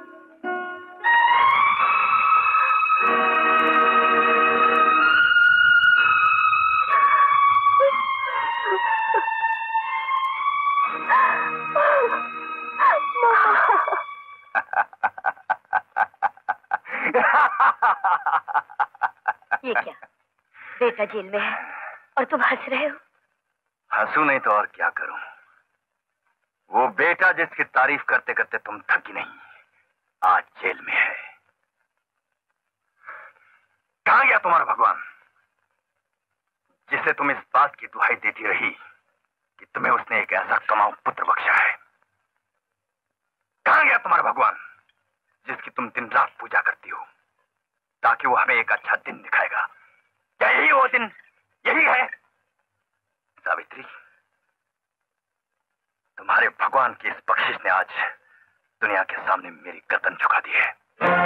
ये क्या, बेटा जेल में है और तुम हंस रहे हो? हंसू नहीं तो और क्या करूं। वो बेटा जिसकी तारीफ करते करते तुम थकी नहीं, आज जेल में है। कहां गया तुम्हारा भगवान, जिसे तुम इस बात की दुहाई देती रही कि तुम्हें उसने एक ऐसा कमाऊ पुत्र बख्शा है? कहां गया तुम्हारा भगवान, जिसकी तुम दिन रात पूजा करती हो ताकि वो हमें एक अच्छा दिन दिखाएगा? क्या यही वो दिन, यही है? सावित्री, तुम्हारे भगवान की इस बख्शिश ने आज दुनिया के सामने मेरी गर्दन झुका दी है।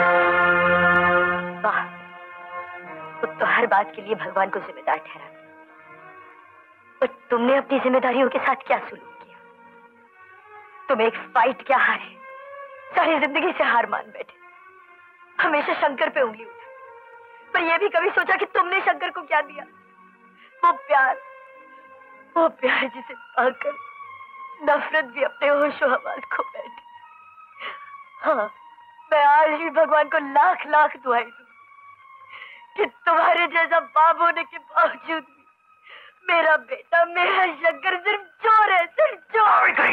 वाह, तुम तो हर बात के लिए भगवान को जिम्मेदार ठहराते, पर तुमने अपनी जिम्मेदारियों के साथ क्या सुलूक किया? तुम एक फाइट क्या हारे, सारी जिंदगी से हार मान बैठे, हमेशा शंकर पे उंगली उठाई, पर यह भी कभी सोचा कि तुमने शंकर को क्या दिया? वो प्यार जिसे पाकर नफरत भी अपने होशो हवास खो बैठी। हाँ, मैं आज भी भगवान को लाख लाख दुआई दूं कि तुम्हारे जैसा बाप होने के बावजूद भी मेरा बेटा, मेरा शंकर सिर्फ चोर है, सिर्फ चोर।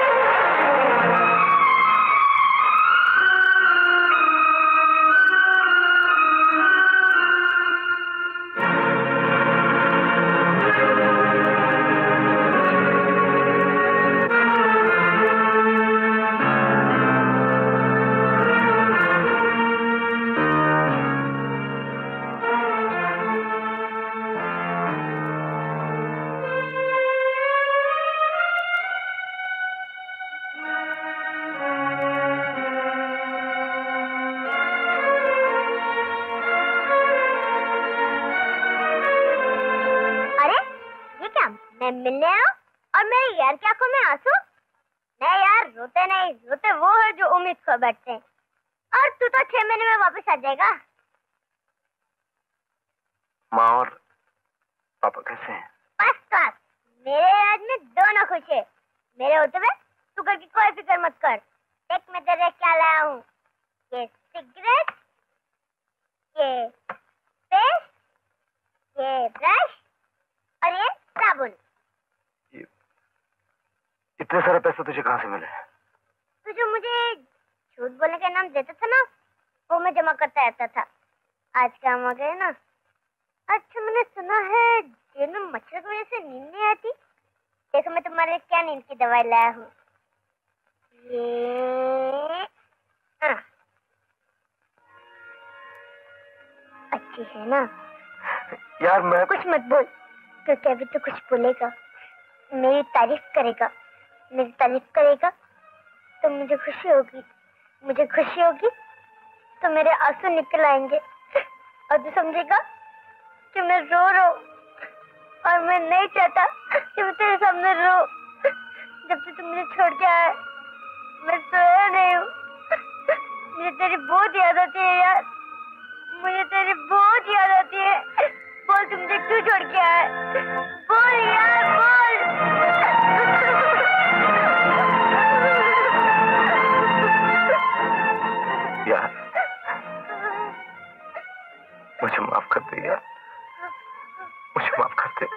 मिलने आओ और मेरे यार की आंखों में आंसू? नहीं यार, रोते नहीं, रोते वो है जो उम्मीद खो बैठते हैं। और तू तो 6 महीने में वापस आ जाएगा। माँ और पापा कैसे हैं? First class. मेरे राज में दोनों खुश है। मेरे होते हुए तू घर की कोई फिक्र मत कर। देख मैं तेरे क्या लाया हूँ, ये सिगरेट, ये पेस्ट, ये ब्रश और ये साबुन। इतने सारे पैसे तुझे कहाँ से मिले? तू जो मुझे झूठ बोलने का नाम देता था ना, वो मैं जमा करता रहता था। आज काम हो गया ना। अच्छा, मैंने सुना है जेल में मच्छर की वजह से नींद नहीं आती। देखो मैं तुम्हारे लिए क्या नींद की दवाई लाया हूँ। ये अच्छी है ना? यार मैं कुछ मत बोल, क्योंकि अभी तो कुछ बोलेगा, मेरी तारीफ करेगा। मेरी तारीफ करेगा तो मुझे खुशी होगी, मुझे खुशी होगी तो मेरे आंसू निकल आएंगे। और तू समझेगा कि मैं रो रहा हूँ, और मैं नहीं चाहता कि मैं तेरे सामने रो। जब से तू मुझे छोड़ के आया, मैं सोया नहीं हूँ। मुझे तेरी बहुत याद आती है यार, मुझे तेरी बहुत याद आती है। बोल, तू मुझे क्यों छोड़ के आया? बोल यार, बोल। यार मुझे माफ कर दे यार, मुझे माफ कर दे।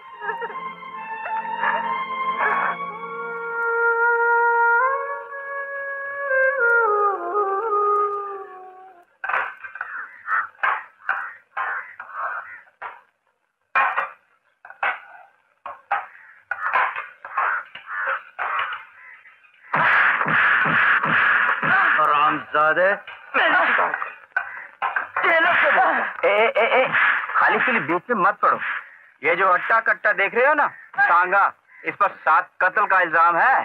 हरामजादे, खाली खाली बीच में मत पड़ो। ये जो अट्टा कट्टा देख रहे हो ना, सांगा, इस पर 7 कत्ल का इल्जाम है।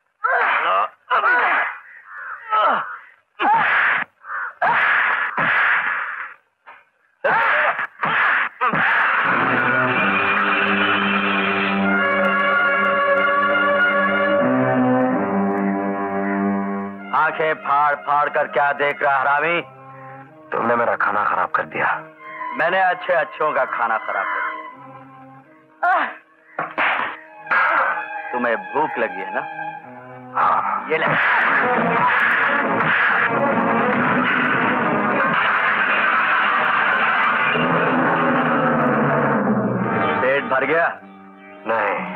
आंखें फाड़ फाड़ कर क्या देख रहा हरामी? तुमने मेरा खाना खराब कर दिया। मैंने अच्छे अच्छों का खाना खराब कर दिया। तुम्हें भूख लगी है ना? हाँ। ये ले। पेट भर गया? नहीं।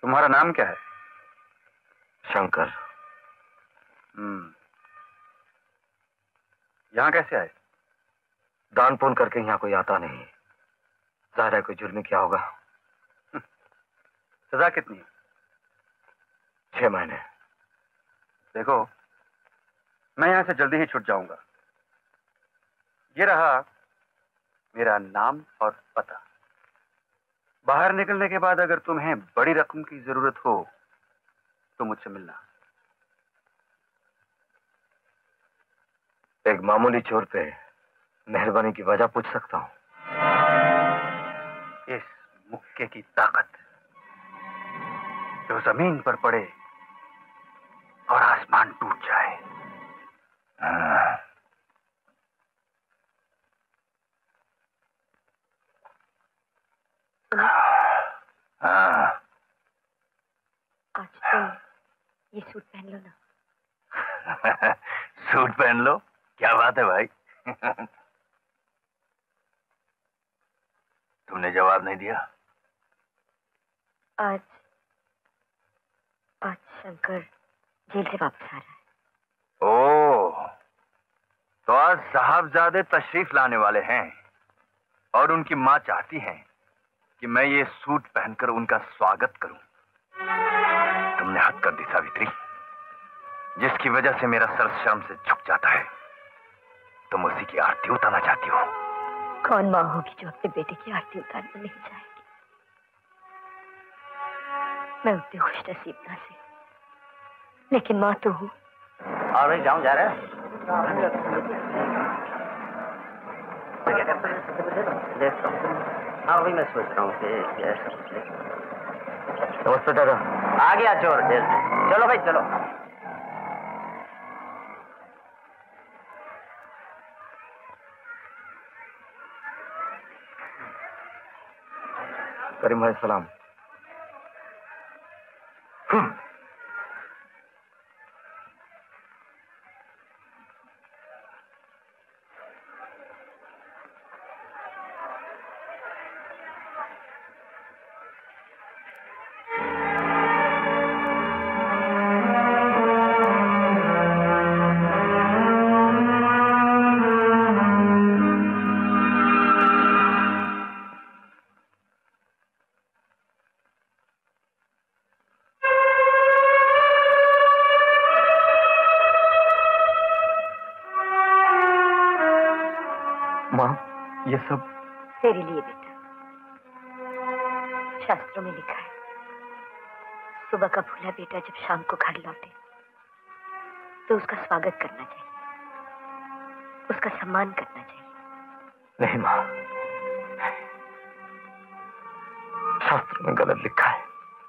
तुम्हारा नाम क्या है? शंकर। यहाँ कैसे आए? दान पुण्य करके यहाँ कोई आता नहीं। जाहिर है कोई जुर्म क्या होगा। सजा कितनी है? 6 महीने। देखो, मैं यहाँ से जल्दी ही छूट जाऊंगा। ये रहा मेरा नाम और पता। बाहर निकलने के बाद अगर तुम्हें बड़ी रकम की जरूरत हो तो मुझसे मिलना। एक मामूली चोर पे मेहरबानी की वजह पूछ सकता हूँ? इस मुक्के की ताकत जो जमीन पर पड़े और आसमान टूट जाए। आज तुम ये सूट पहन लो ना। सूट पहन लो? क्या बात है भाई। तुमने जवाब नहीं दिया? आज शंकर जेल से वापस आ रहा है। ओह, तो आज साहबजादे तशरीफ लाने वाले हैं और उनकी माँ चाहती हैं कि मैं ये सूट पहनकर उनका स्वागत करूं। तुमने हद कर दी सावित्री, जिसकी वजह से मेरा सर शर्म से झुक जाता है। तुम उसी की आरती उतारना चाहती हो। कौन माँ होगी जो अपने बेटे की आरती उतारना नहीं चाहेगी? मैं उतनी खुश नसीब ना सी, लेकिन माँ तो हूँ। और भाई जाऊं जा रहे हैं? हाँ वही मैं सोच रहा हूँ कि नमस्ते दादा। आ गया चोर जेल से। चलो भाई चलो। करीम भाई सलाम। ये सब तेरे लिए बेटा। शास्त्रों में लिखा है, सुबह का भूला बेटा जब शाम को घर लौटे तो उसका स्वागत करना चाहिए, उसका सम्मान करना चाहिए। नहीं माँ, शास्त्र में गलत लिखा है।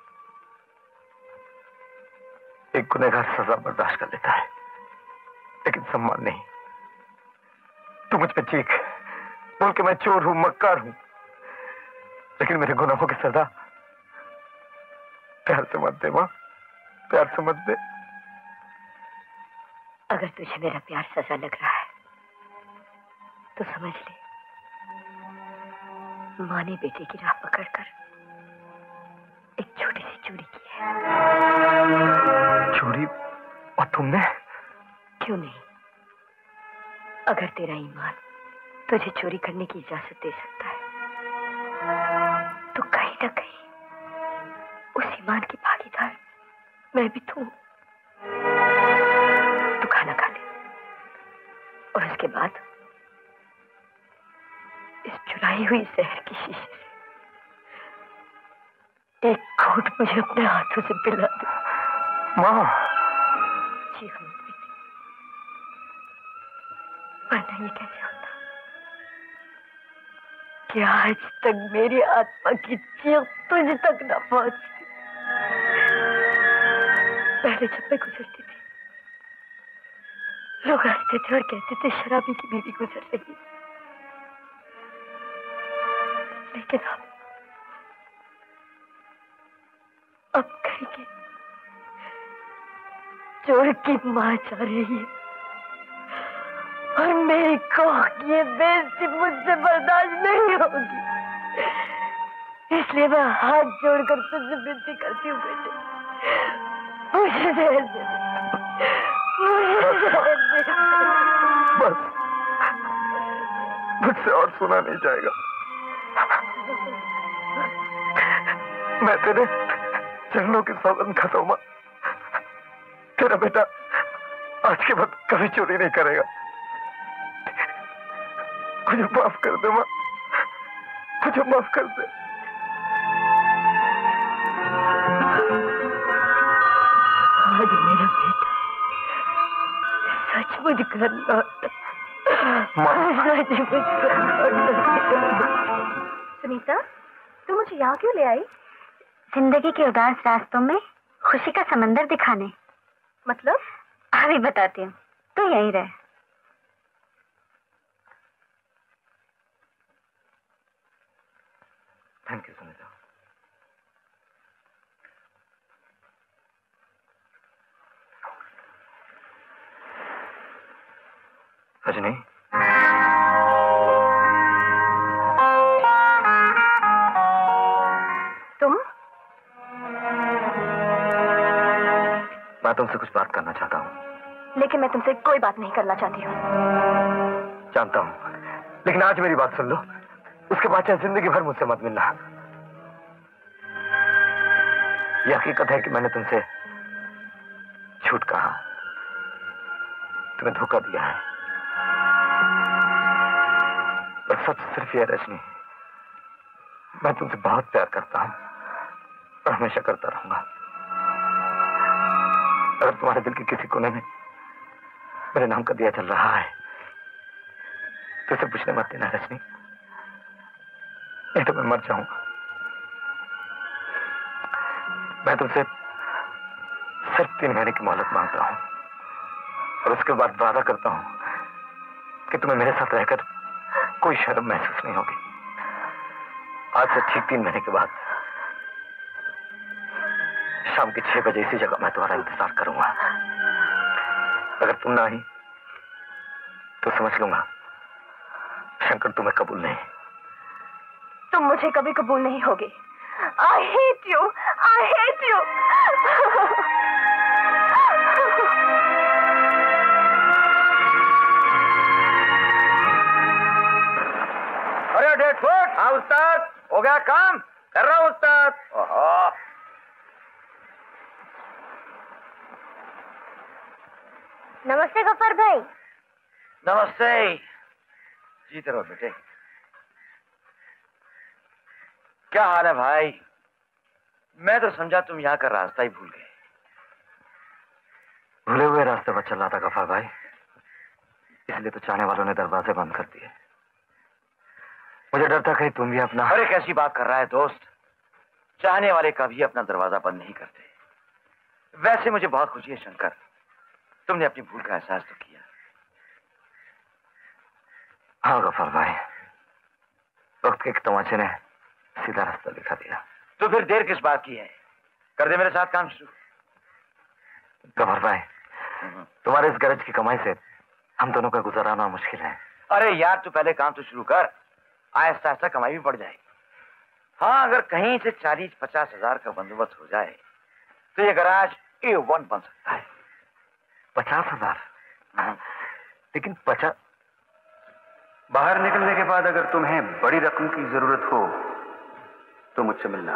एक गुनहगार सजा बर्दाश्त कर लेता है, लेकिन सम्मान नहीं। तू मुझ पे चीख बोल के मैं चोर हूं, मक्कार हूं, लेकिन मेरे गुनाहों की सजा प्यार से मत दे मां, प्यार से मत दे। अगर तुझे मेरा प्यार सजा लग रहा है तो समझ ले, माँ ने बेटे की राह पकड़कर एक छोटी सी चोरी की है। चोरी? और तुमने? क्यों नहीं? अगर तेरा ईमान तुझे चोरी करने की इजाजत दे सकता है तो कहीं ना कहीं उस ईमान की भागीदार मैं भी तो हूं। तू खाना खा ले और उसके बाद इस चुराई हुई जहर की शीशे से एक घूंट मुझे अपने हाथों से पिला दे। माँ जी हाँ बेटे, वरना ये कैसे होता कि आज तक मेरी आत्मा की चीख तुझ तक न पहुंचती। पहले जब मैं गुजरती थी लोग हंसते थे और कहते थे शराबी की बीवी गुजर रही, लेकिन अब कहेंगे चोर की मां जा रही है और मेरी कौख की ये बेइज्जती मुझसे बर्दाश्त नहीं होगी, इसलिए मैं हाथ जोड़कर तुझसे विनती करती हूँ बेटे, मुझे जहर दे दे, मुझे जहर दे दे। बस मुझसे और सुना नहीं जाएगा। मैं तेरे चरणों की सौगंध खाता हूं मां, तेरा बेटा आज के बाद कभी चोरी नहीं करेगा। मुझे माफ कर दे मां, मुझे माफ कर दे। आज मेरा बेटा सचमुच घर लौटा। सुनीता, तू मुझे यहाँ क्यों ले आई? जिंदगी के उदास रास्तों में खुशी का समंदर दिखाने। मतलब? अभी बताती हूँ, तू यहीं रह। Thank you Sunita. रजनी, तुम? मैं तुमसे कुछ बात करना चाहता हूँ। लेकिन मैं तुमसे कोई बात नहीं करना चाहती हूँ। जानता हूँ, लेकिन आज मेरी बात सुन लो। उसके बाद चाहे जिंदगी भर मुझसे मत मिलना। यह हकीकत है कि मैंने तुमसे झूठ कहा, तुम्हें धोखा दिया है। पर सच सिर्फ यह रजनी, मैं तुमसे बहुत प्यार करता हूं और हमेशा करता रहूंगा। अगर तुम्हारे दिल के किसी कोने में मेरे नाम का दिया चल रहा है तो इसे पूछने मत देना रजनी, नहीं तो मैं मर जाऊंगा। मैं तुमसे सिर्फ 3 महीने की मोहलत मांगता हूं और उसके बाद वादा करता हूं कि तुम्हें मेरे साथ रहकर कोई शर्म महसूस नहीं होगी। आज से ठीक 3 महीने के बाद शाम के 6 बजे इसी जगह मैं तुम्हारा इंतजार करूंगा। अगर तुम ना आई तो समझ लूंगा शंकर तुम्हें कबूल नहीं। तुम मुझे कभी कबूल नहीं होगे। I hate you! I hate you! अरे डेढ़ फुट। हाँ उस्ताद, हो गया काम, कर रहा हूँ उस्ताद। ओहो। नमस्ते गफर भाई। नमस्ते। जीते रहो बेटे। क्या हाल है भाई? मैं तो समझा तुम यहाँ का रास्ता ही भूल गए। भूले हुए रास्ते पर चल रहा था गफार भाई, इसलिए तो चाहने वालों ने दरवाजे बंद कर दिए। मुझे डर था कहीं तुम भी अपना। अरे कैसी बात कर रहा है दोस्त, चाहने वाले कभी अपना दरवाजा बंद नहीं करते। वैसे मुझे बहुत खुशी है शंकर, तुमने अपनी भूल का एहसास तो किया। हाँ गफार भाई, वक्त के एक तमाचे ने सीधा रास्ता दिखा दिया। तो फिर देर किस बात की है, कर दे मेरे साथ काम शुरू। गफार भाई, तुम्हारे इस गरज की कमाई से हम दोनों का गुजाराना मुश्किल है। अरे यार तू पहले काम तो शुरू कर, आहिस्ता आहिस्ता कमाई भी बढ़ जाए। हाँ अगर कहीं से 40-50 हजार का बंदोबस्त हो जाए तो ये गराज A1 बन सकता है। 50,000? लेकिन 50 बाहर निकलने के बाद अगर तुम्हें बड़ी रकम की जरूरत हो तो मुझसे मिलना।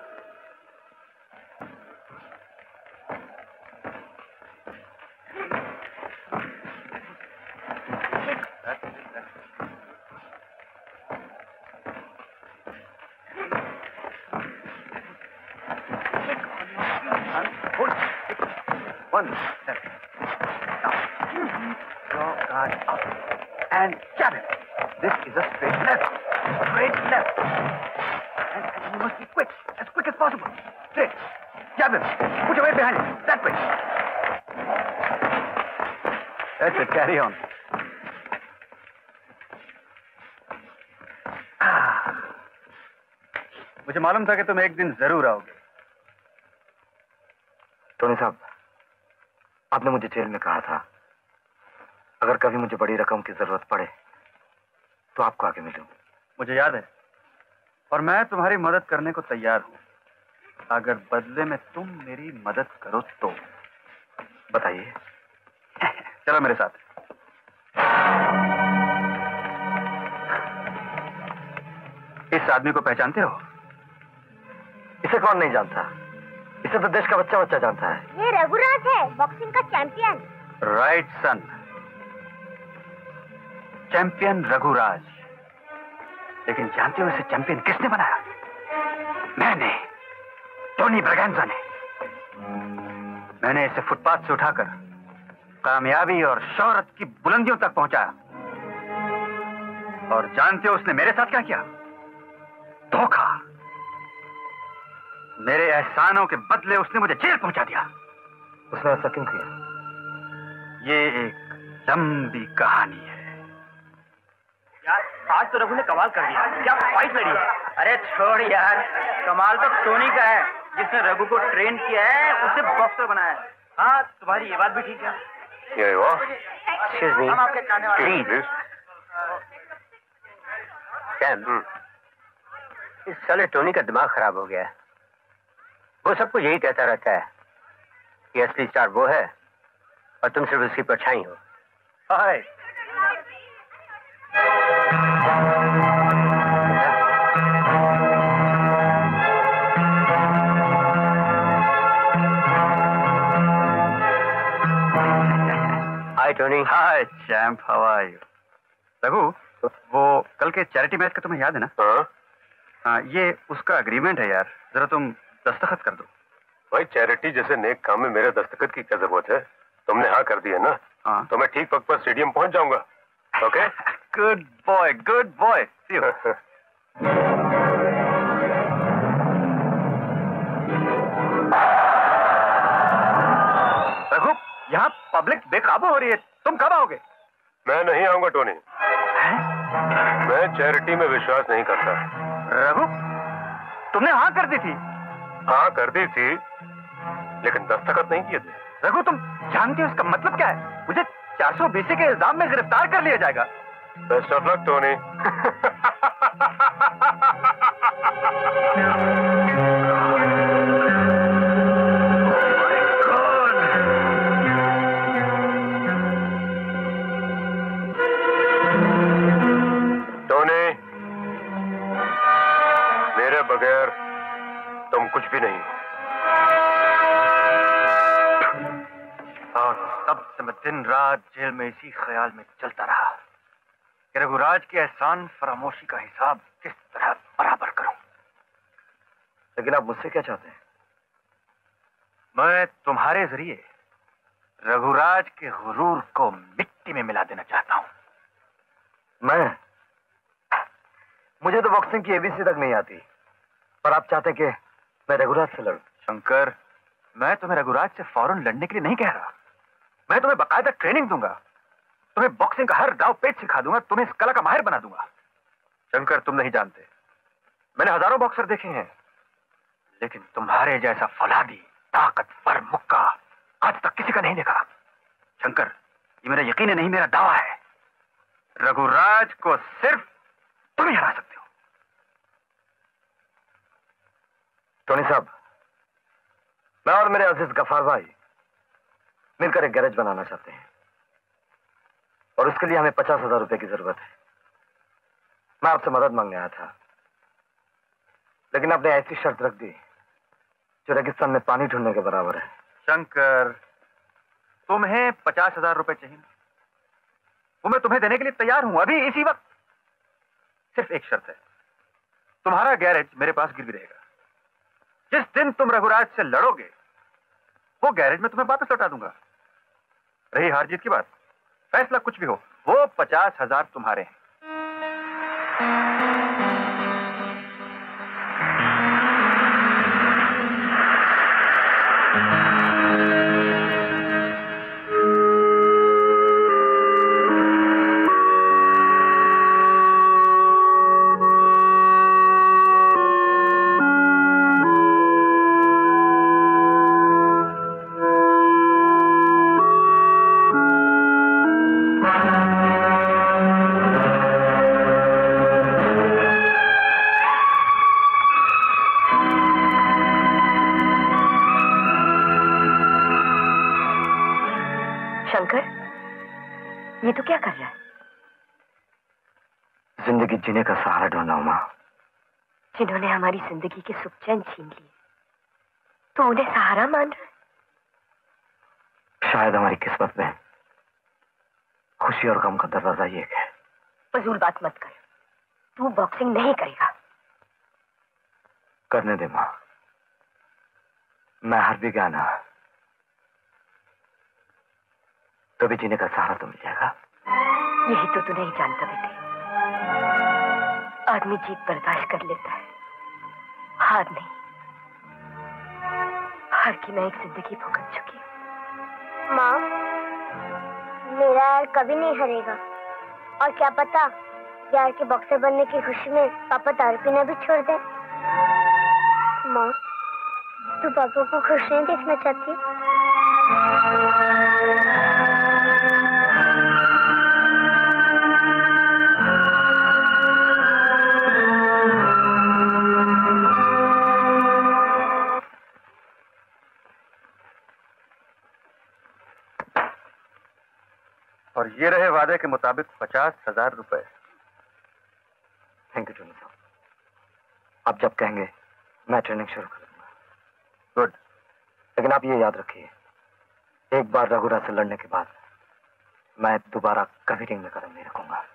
One step. Now, your guard up and jab it. This is a straight left. Straight left. And you must be quick as possible. Straight. Jab him. Put your weight behind him. That way. That's it. Carry on. मुझे मालूम था कि तुम एक दिन जरूर आओगे। Tony साहब, आपने मुझे जेल में कहा था अगर कभी मुझे बड़ी रकम की जरूरत पड़े तो आपको आके मिलूं। मुझे याद है, और मैं तुम्हारी मदद करने को तैयार हूं, अगर बदले में तुम मेरी मदद करो तो। बताइए। चलो मेरे साथ। इस आदमी को पहचानते हो? इसे कौन नहीं जानता? इसे तो देश का बच्चा बच्चा जानता है। ये रघुराज है, बॉक्सिंग का champion. Right son, champion Raghuraj. लेकिन जानते हो इसे चैंपियन किसने बनाया? मैंने, टोनी ब्रगेंजा ने। मैंने इसे फुटपाथ से उठाकर कामयाबी और शोहरत की बुलंदियों तक पहुंचाया। और जानते हो उसने मेरे साथ क्या किया? धोखा। मेरे एहसानों के बदले उसने मुझे जेल पहुंचा दिया। उसने ऐसा क्यों किया? ये एक लंबी कहानी है। यार आज तो रघु ने कमाल कर दिया। क्या फाइट लड़ी है? अरे छोड़ यार, कमाल तो टोनी का है जिसने रघु को ट्रेन किया है, उसे बॉक्सर बनाया है। हाँ तुम्हारी ये बात भी ठीक है। ये वो हम आपके खाने वाले इस साले टोनी का दिमाग खराब हो गया है। वो सबको यही कहता रहता है कि असली स्टार वो है और तुम सिर्फ उसकी परछाई हो। Hi, hi Tony. Hi champ, how are you? Raghu, वो कल के चैरिटी मैच का तुम्हें याद है ना? हाँ, ये उसका एग्रीमेंट है यार, जरा तुम दस्तखत कर दो। भाई चैरिटी जैसे नेक काम में मेरे दस्तखत की क्या जरूरत है? तुमने हाँ कर दी है ना? हाँ। तो मैं ठीक वक्त पर स्टेडियम पहुंच जाऊंगा। Okay? Good boy, good boy. See you. Raghu, यहाँ पब्लिक बेकाबू हो रही है, तुम कब आओगे? मैं नहीं आऊंगा टोनी। मैं चैरिटी में विश्वास नहीं करता। रघु, तुमने हाँ कर दी थी? हाँ कर दी थी, लेकिन दस्तखत नहीं किए थे। रघु, तुम जानते हो इसका मतलब क्या है? मुझे 420 के इल्जाम में गिरफ्तार कर लिया जाएगा। Best of luck Tony. Tony, मेरे बगैर तुम कुछ भी नहीं। और तब से मैं दिन रात जेल में इसी ख्याल में चलता रहा कि रघुराज के एहसान फरामोशी का हिसाब किस तरह बराबर करूं। लेकिन आप मुझसे क्या चाहते हैं? मैं तुम्हारे जरिए रघुराज के गुरूर को मिट्टी में मिला देना चाहता हूं। मुझे तो बॉक्सिंग की एबीसी तक नहीं आती, पर आप चाहते कि मैं रघुराज से लड़ूं। शंकर, मैं तुम्हें रघुराज से फौरन लड़ने के लिए नहीं कह रहा। मैं तुम्हें बाकायदा ट्रेनिंग दूंगा, तुम्हें बॉक्सिंग का हर दाव पेच सिखा दूंगा, तुम्हें इस कला का माहिर बना दूंगा। शंकर, तुम नहीं जानते, मैंने हजारों बॉक्सर देखे हैं, लेकिन तुम्हारे जैसा फौलादी ताकतवर मुक्का आज तक किसी का नहीं देखा। शंकर, ये मेरा यकीन नहीं, मेरा दावा है। रघुराज को सिर्फ तुम ही हरा सकते हो। टोनी साहब, मैं और मेरे अजीज गफार भाई मिलकर एक गैरेज बनाना चाहते हैं, और उसके लिए हमें 50,000 रुपए की जरूरत है। मैं आपसे मदद मांगने आया था, लेकिन आपने ऐसी शर्त रख दी जो रेगिस्तान में पानी ढूंढने के बराबर है। शंकर, तुम्हें 50,000 रुपए चाहिए, वो मैं तुम्हें देने के लिए तैयार हूं, अभी इसी वक्त। सिर्फ एक शर्त है, तुम्हारा गैरेज मेरे पास गिरवी रहेगा। जिस दिन तुम रघुराज से लड़ोगे, वो गैरेज में तुम्हें वापस लौटा दूंगा। रही हार जीत की बात, फैसला कुछ भी हो, वो 50,000 तुम्हारे हैं। ये तो क्या कर रहा है? जिंदगी जीने का सहारा ढूंढ रहा हूं मां। जिन्होंने हमारी जिंदगी के सुख चैन छीन लिए, तो उन्हें सहारा मान रहा है? शायद हमारी किस्मत में खुशी और गम का दरवाजा ही एक है। फजूल बात मत कर। तू बॉक्सिंग नहीं करेगा। करने दे मां, मैं हार भी गया ना तो भी जीने का सहारा तो मिल जाएगा। यही तो तू नहीं जानता बेटे। आदमी जीत बर्दाश्त कर लेता है, हार नहीं। हार की मैं एक जिंदगी भुगत चुकी हूँ। माँ, मेरा यार कभी नहीं हारेगा। और क्या पता यार के बॉक्सर बनने की खुशी में पापा दारू पीना भी छोड़ दे। माँ, तू पापा को खुश नहीं देखना चाहती? और ये रहे वादे के मुताबिक 50,000 रुपए। थैंक यू टोनी साहब। आप जब कहेंगे मैं ट्रेनिंग शुरू कर दूंगा। गुड। लेकिन आप ये याद रखिए, एक बार रघुरा से लड़ने के बाद मैं दोबारा कभी रिंग में कदम नहीं रखूंगा।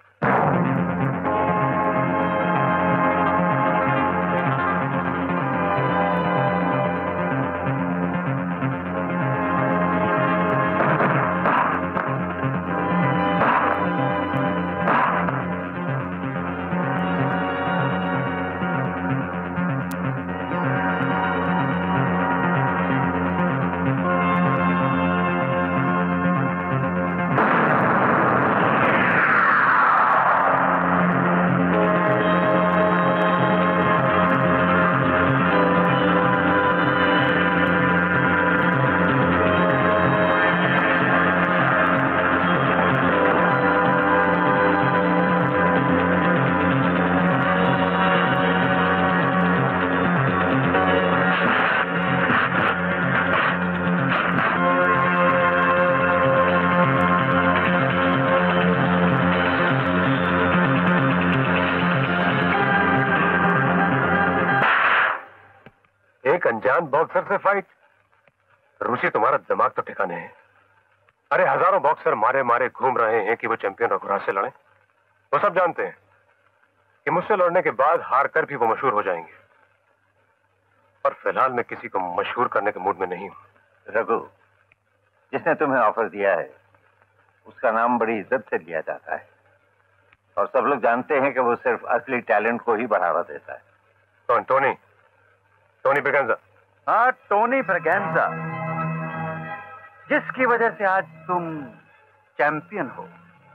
अनजान बॉक्सर से फाइट? रूसी, तुम्हारा दिमाग तो ठिकाने है। अरे हजारों बॉक्सर मारे मारे घूम रहे हैं कि वो चैंपियन रघुराज से लड़े। वो सब जानते हैं कि मुझसे लड़ने के बाद हार कर भी वो मशहूर हो जाएंगे। और फिलहाल मैं किसी को मशहूर करने के मूड में नहीं हूं। रघु, जिसने तुम्हें ऑफर दिया है उसका नाम बड़ी इज्जत से लिया जाता है और सब लोग जानते हैं कि वो सिर्फ असली टैलेंट को ही बढ़ावा देता है। कौन? टोनी ब्रगेंजा। हाँ, टोनी ब्रगेंजा, जिसकी वजह से आज तुम चैंपियन हो।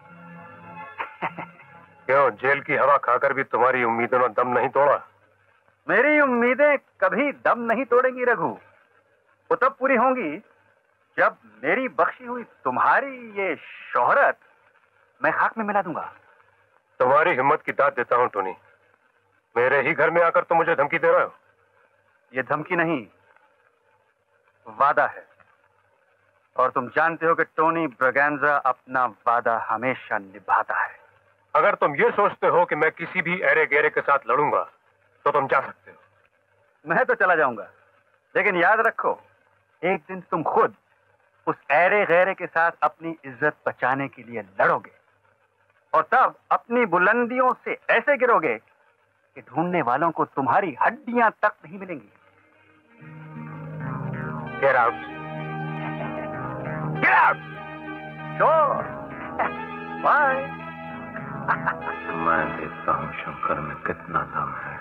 क्यों, जेल की हवा खाकर भी तुम्हारी उम्मीदों ने दम नहीं तोड़ा? मेरी उम्मीदें कभी दम नहीं तोड़ेंगी रघु। वो तब पूरी होंगी जब मेरी बख्शी हुई तुम्हारी ये शोहरत मैं खाक में मिला दूंगा। तुम्हारी हिम्मत की दाद देता हूं टोनी। मेरे ही घर में आकर तुम मुझे धमकी दे रहे हो। ये धमकी नहीं, वादा है। और तुम जानते हो कि टोनी ब्रगेंजा अपना वादा हमेशा निभाता है। अगर तुम ये सोचते हो कि मैं किसी भी ऐरे गहरे के साथ लड़ूंगा तो तुम जा सकते हो। मैं तो चला जाऊंगा, लेकिन याद रखो, एक दिन तुम खुद उस ऐरे गहरे के साथ अपनी इज्जत बचाने के लिए लड़ोगे और तब अपनी बुलंदियों से ऐसे गिरोगे कि ढूंढने वालों को तुम्हारी हड्डियां तक नहीं मिलेंगी। Get out! Get out! Sure. Bye. मैं देखता हूँ शंकर में कितना दम है।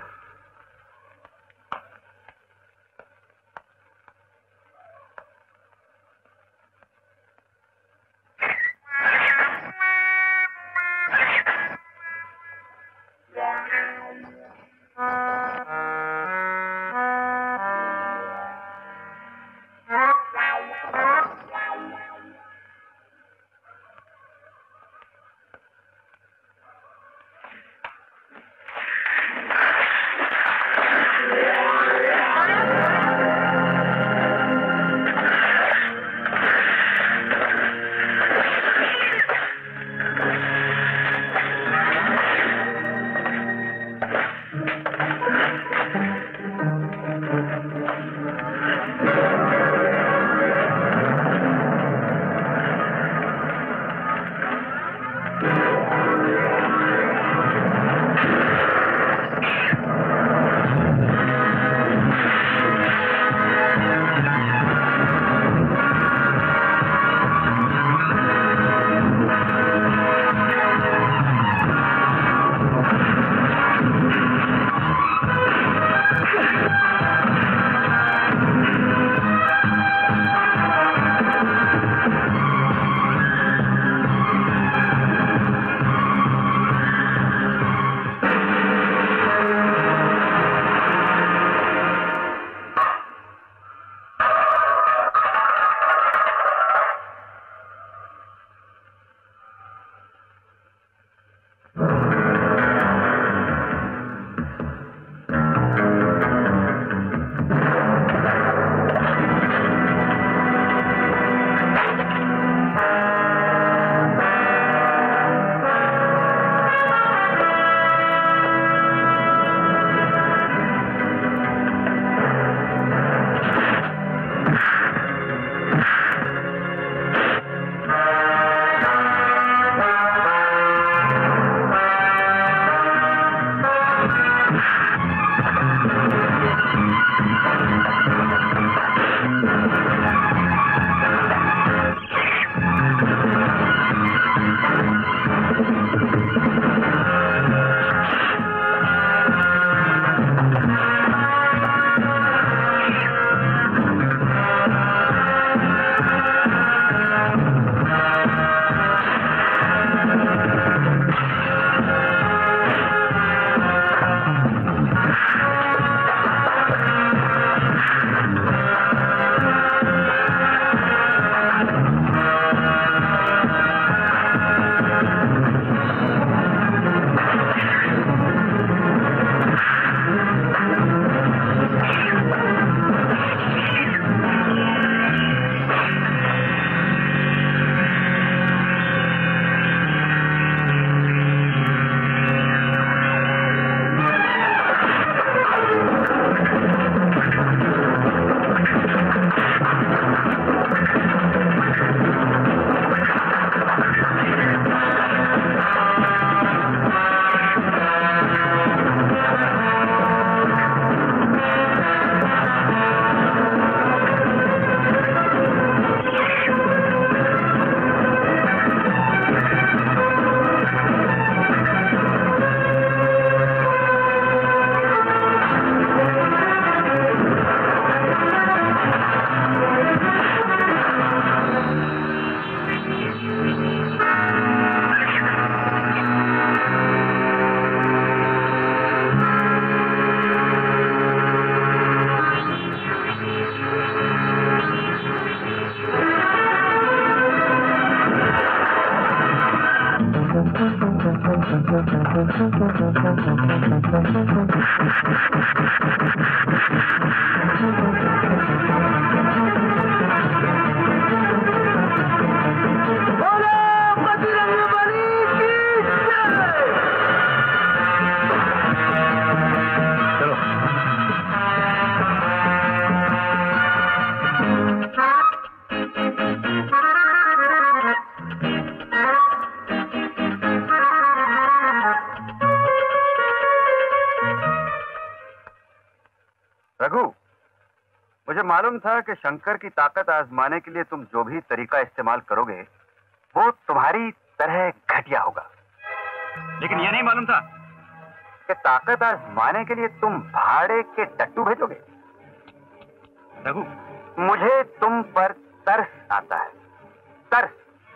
मुझे मालूम था कि शंकर की ताकत आजमाने के लिए तुम जो भी तरीका इस्तेमाल करोगे वो तुम्हारी तरह घटिया होगा, लेकिन यह नहीं मालूम था कि ताकत आजमाने के लिए तुम भाड़े के टट्टू भेजोगे। रघु, मुझे तुम पर तरस आता है, तरस।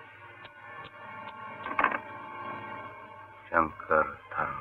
शंकर धर्म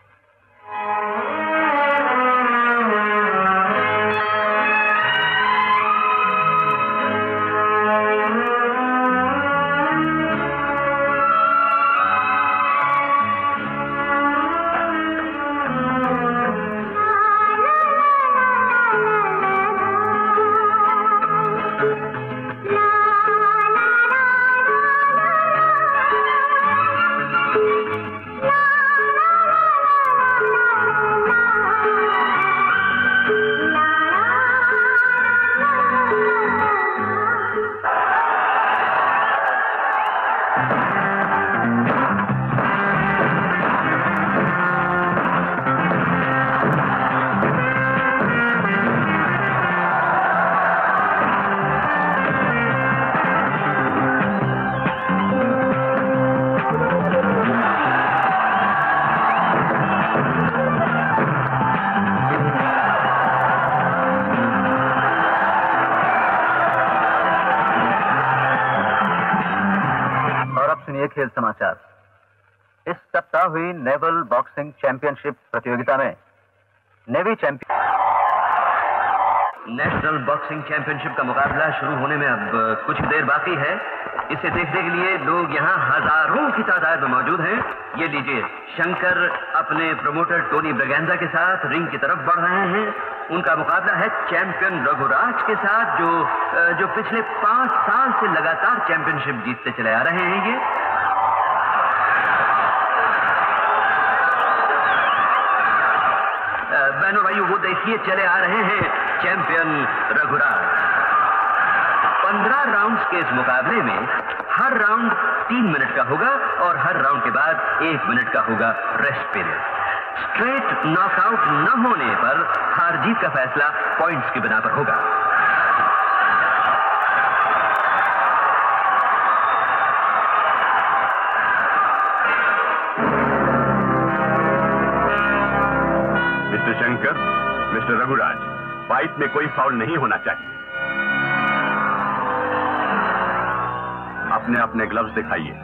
खेल समाचार। इस सप्ताह हुई नेवल बॉक्सिंग चैंपियनशिप प्रतियोगिता में navy champion national boxing championship का मुकाबला शुरू होने में अब कुछ देर बाकी है। इसे देखने के लिए लोग यहाँ हजारों की तादाद में मौजूद हैं। ये लीजिए, शंकर अपने प्रमोटर टोनी ब्रगेंजा के साथ रिंग की तरफ बढ़ रहे हैं। उनका मुकाबला है चैंपियन रघुराज के साथ, जो पिछले 5 साल से लगातार चैंपियनशिप जीतते चले आ रहे हैं। ये बहनों भाइयों, वो देखिए चले आ रहे हैं चैंपियन रघुराज। 15 राउंड्स के इस मुकाबले में हर राउंड 3 मिनट का होगा और हर राउंड के बाद 1 मिनट का होगा रेस्ट पीरियड। स्ट्रेट नॉकआउट न होने पर हार जीत का फैसला पॉइंट्स की बिना पर होगा। Mister Shankar, mister Raghuraj, fight में कोई फाउल नहीं होना चाहिए। अपने अपने ग्लव्स दिखाइए।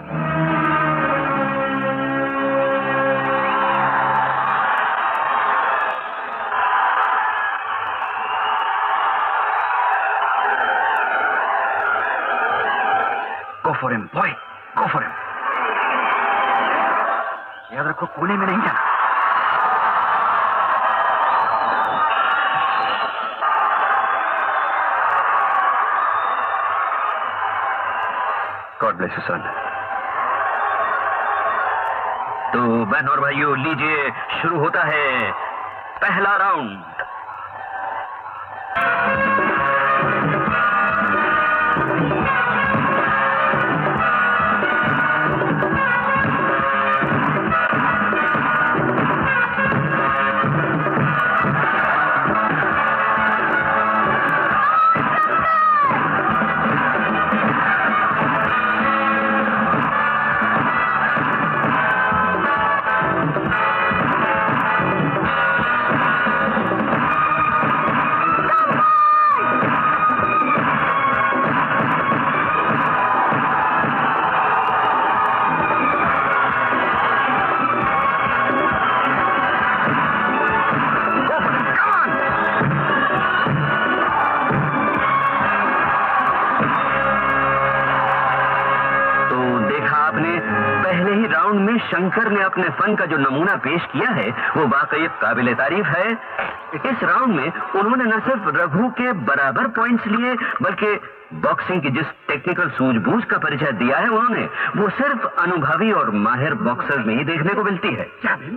Go for him boy, go for him. याद रखो, कोने में नहीं जाना। God bless you son. तो बहनों और भाइयों, लीजिए शुरू होता है पहला राउंड। राउंड में शंकर ने अपने फन का जो नमूना पेश किया है वो वाकई काबिल तारीफ है। इस राउंड में उन्होंने न सिर्फ रघु के बराबर पॉइंट्स लिए बल्कि बॉक्सिंग की जिस टेक्निकल सूझबूझ का परिचय दिया है उन्होंने वो सिर्फ अनुभवी और माहिर बॉक्सर्स में ही देखने को मिलती है।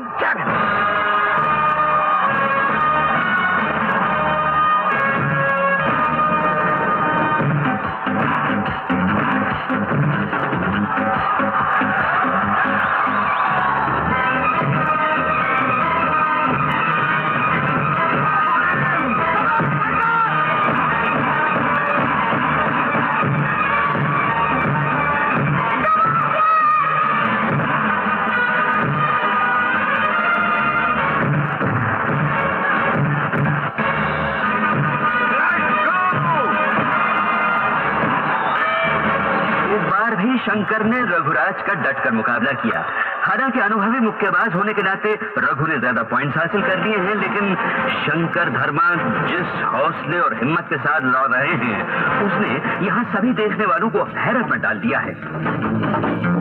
शंकर ने रघुराज का डटकर मुकाबला किया। हालांकि अनुभवी मुक्केबाज होने के नाते रघु ने ज्यादा पॉइंट्स हासिल कर लिए हैं, लेकिन शंकर धर्मा जिस हौसले और हिम्मत के साथ लड़ रहे हैं उसने यहां सभी देखने वालों को हैरत में डाल दिया है।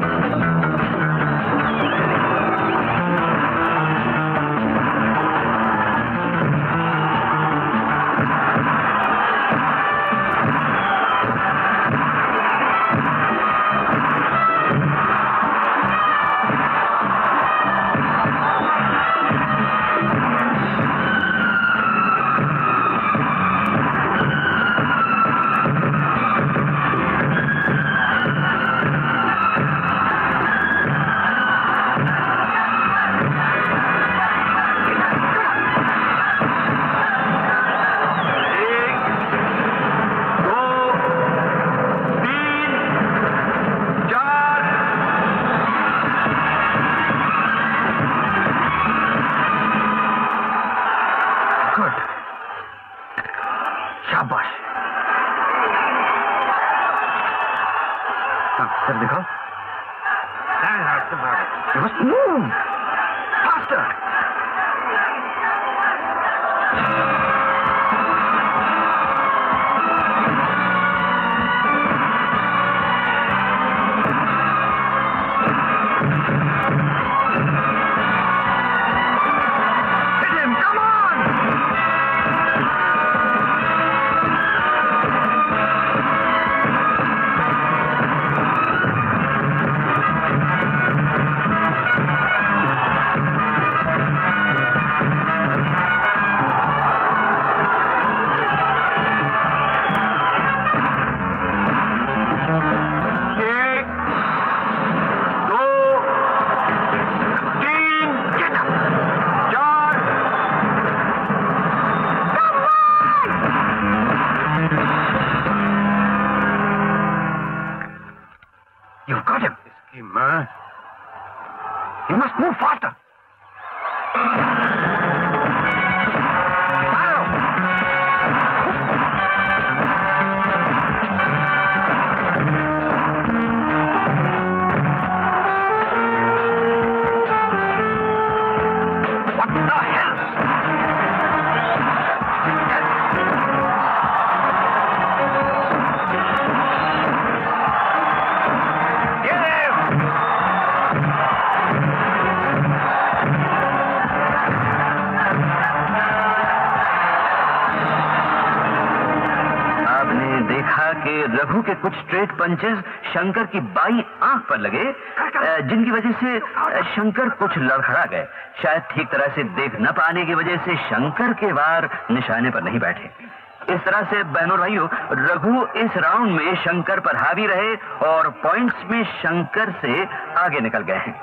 रघु के कुछ स्ट्रेट पंचेस शंकर की बाई आंख पर लगे, जिनकी वजह से शंकर कुछ लड़खड़ा गए। शायद ठीक तरह से देख न पाने की वजह से शंकर के वार निशाने पर नहीं बैठे। इस तरह से बहनों और भाइयों, रघु इस राउंड में शंकर पर हावी रहे और पॉइंट्स में शंकर से आगे निकल गए हैं।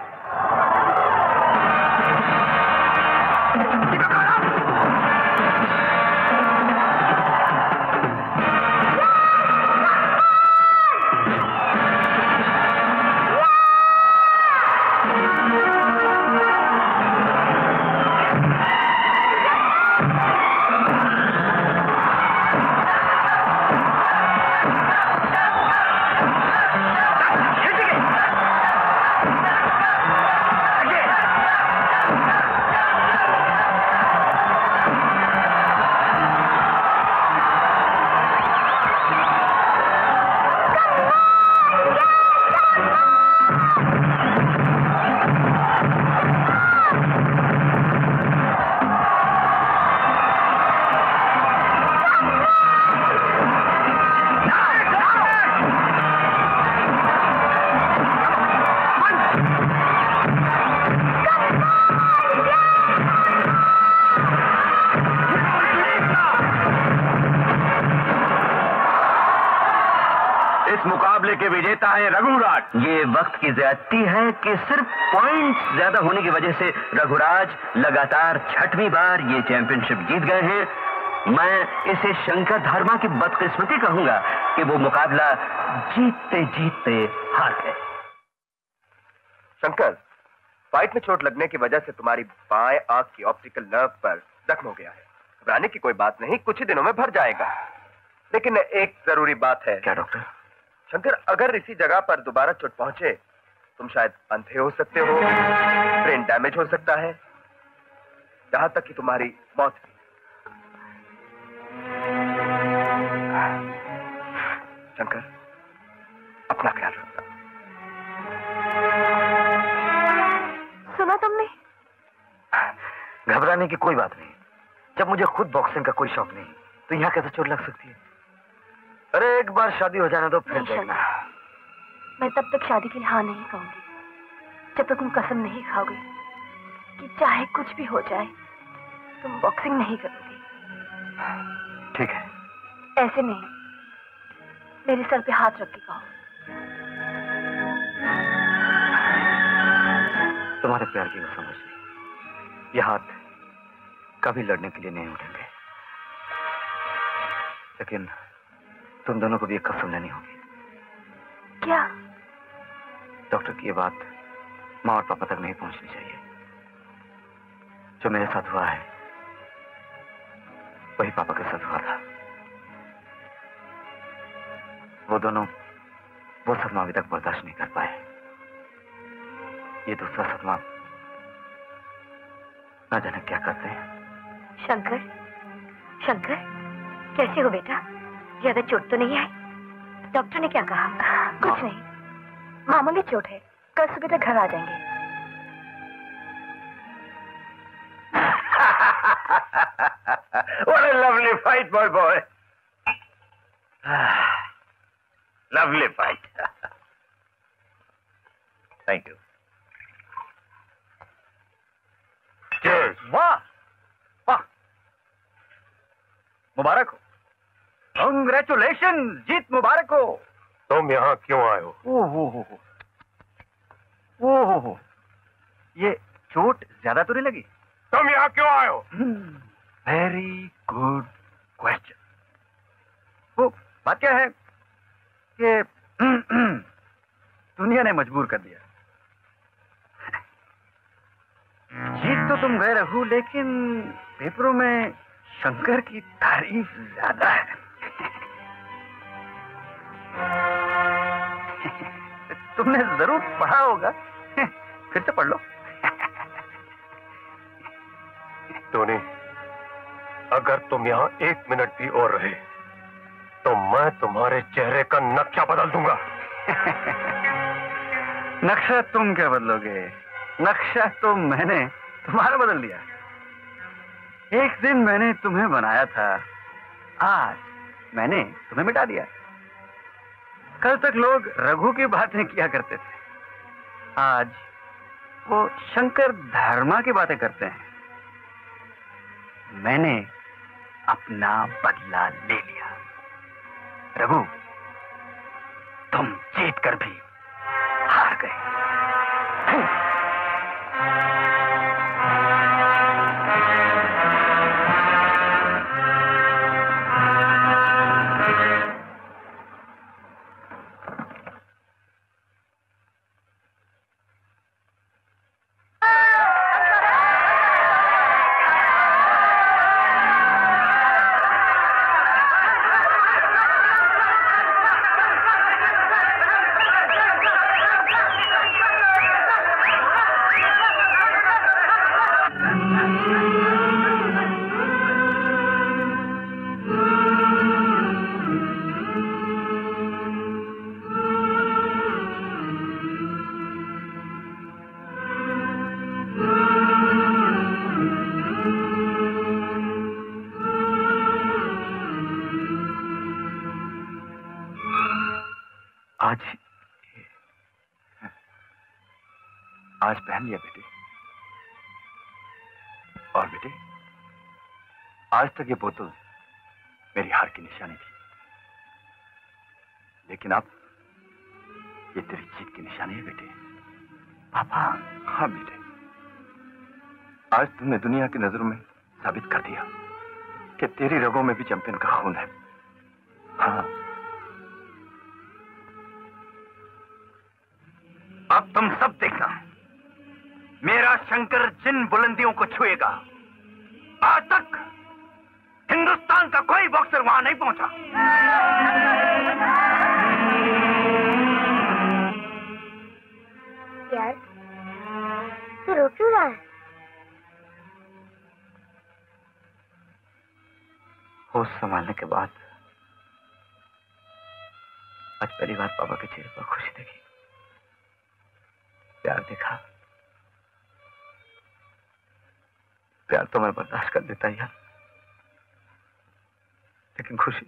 ये वक्त की ज्यादती है कि सिर्फ पॉइंट्स ज्यादा होने की वजह से रघुराज लगातार 6वीं बार ये चैंपियनशिप जीत गए हैं। मैं इसे शंकर धर्मा की बदकिस्मती कहूंगा कि वो मुकाबला जीतते जीतते हार गए। शंकर, फाइट में चोट लगने की वजह से तुम्हारी बाएं आंख की ऑप्टिकल नर्व पर जख्म हो गया है। घबराने की कोई बात नहीं, कुछ ही दिनों में भर जाएगा। लेकिन एक जरूरी बात है। क्या डॉक्टर? शंकर, अगर इसी जगह पर दोबारा चोट पहुंचे, तुम शायद अंधे हो सकते हो, ब्रेन डैमेज हो सकता है, यहां तक कि तुम्हारी मौत भी। शंकर, अपना ख्याल रखना। सुना तुमने? घबराने की कोई बात नहीं। जब मुझे खुद बॉक्सिंग का कोई शौक नहीं, तो यहाँ कैसे चोट लग सकती है? अरे एक बार शादी हो जाने दो, फिर देखना। मैं तब तक शादी के लिए हाँ नहीं कहूंगी जब तक तुम कसम नहीं खाओगे कि चाहे कुछ भी हो जाए तुम बॉक्सिंग नहीं करोगी। ठीक है। ऐसे नहीं, मेरे सर पे हाथ रख के कहो। तुम्हारे प्यार की कसम मुझे, ये हाथ कभी लड़ने के लिए नहीं उठेंगे, लेकिन तुम दोनों को भी एक कसम लेनी होगी। क्या? डॉक्टर की ये बात माँ और पापा तक नहीं पहुंचनी चाहिए। जो मेरे साथ हुआ है वही पापा के साथ हुआ था। वो दोनों वो सदमा अभी तक बर्दाश्त नहीं कर पाए। ये दूसरा सदमा ना जाने क्या करते हैं। शंकर, शंकर, कैसे हो बेटा? ज्यादा चोट तो नहीं आई? डॉक्टर ने क्या कहा? कुछ नहीं, मामूली चोट है, कल सुबह तक घर आ जाएंगे। What a lovely fight, my boy. Lovely fight. Thank you. Cheers. वाह वाह, मुबारक हो। कांग्रेचुलेशन, जीत मुबारक हो। तुम यहाँ क्यों आए हो? ओहो, ये चोट ज्यादा तो नहीं लगी? तुम यहाँ क्यों आए हो? Very good question. वो बात क्या है कि दुनिया ने मजबूर कर दिया। जीत तो तुम गए रघु, लेकिन पेपरों में शंकर की तारीफ ज्यादा है। तुमने जरूर पढ़ा होगा, फिर से पढ़ लो। टोनी, अगर तुम यहाँ 1 मिनट भी और रहे तो मैं तुम्हारे चेहरे का नक्शा बदल दूंगा। नक्शा तुम क्या बदलोगे? नक्शा तो मैंने तुम्हारा बदल दिया। एक दिन मैंने तुम्हें बनाया था, आज मैंने तुम्हें मिटा दिया। कल तक लोग रघु की बातें किया करते थे, आज वो शंकर धर्मा की बातें करते हैं। मैंने अपना बदला ले लिया। रघु, तुम जीत कर भी हार गए। आज पहन लिया बेटे। और बेटे, आज तक ये बोतल मेरी हार की निशानी थी, लेकिन अब ये तेरी जीत की निशानी है बेटे। पापा। हाँ बेटे, आज तुमने दुनिया की नजरों में साबित कर दिया कि तेरी रगों में भी चैंपियन का खून है। हाँ, अब तुम सब देखना, मेरा शंकर जिन बुलंदियों को छुएगा, आज तक हिंदुस्तान का कोई बॉक्सर वहां नहीं पहुंचा। यार, तू रो क्यों रहा है? होश संभालने के बाद आज पहली बार पापा के चेहरे पर खुशी देखी, प्यार देखा। प्यार तो मैं बर्दाश्त कर देता यार, लेकिन खुशी,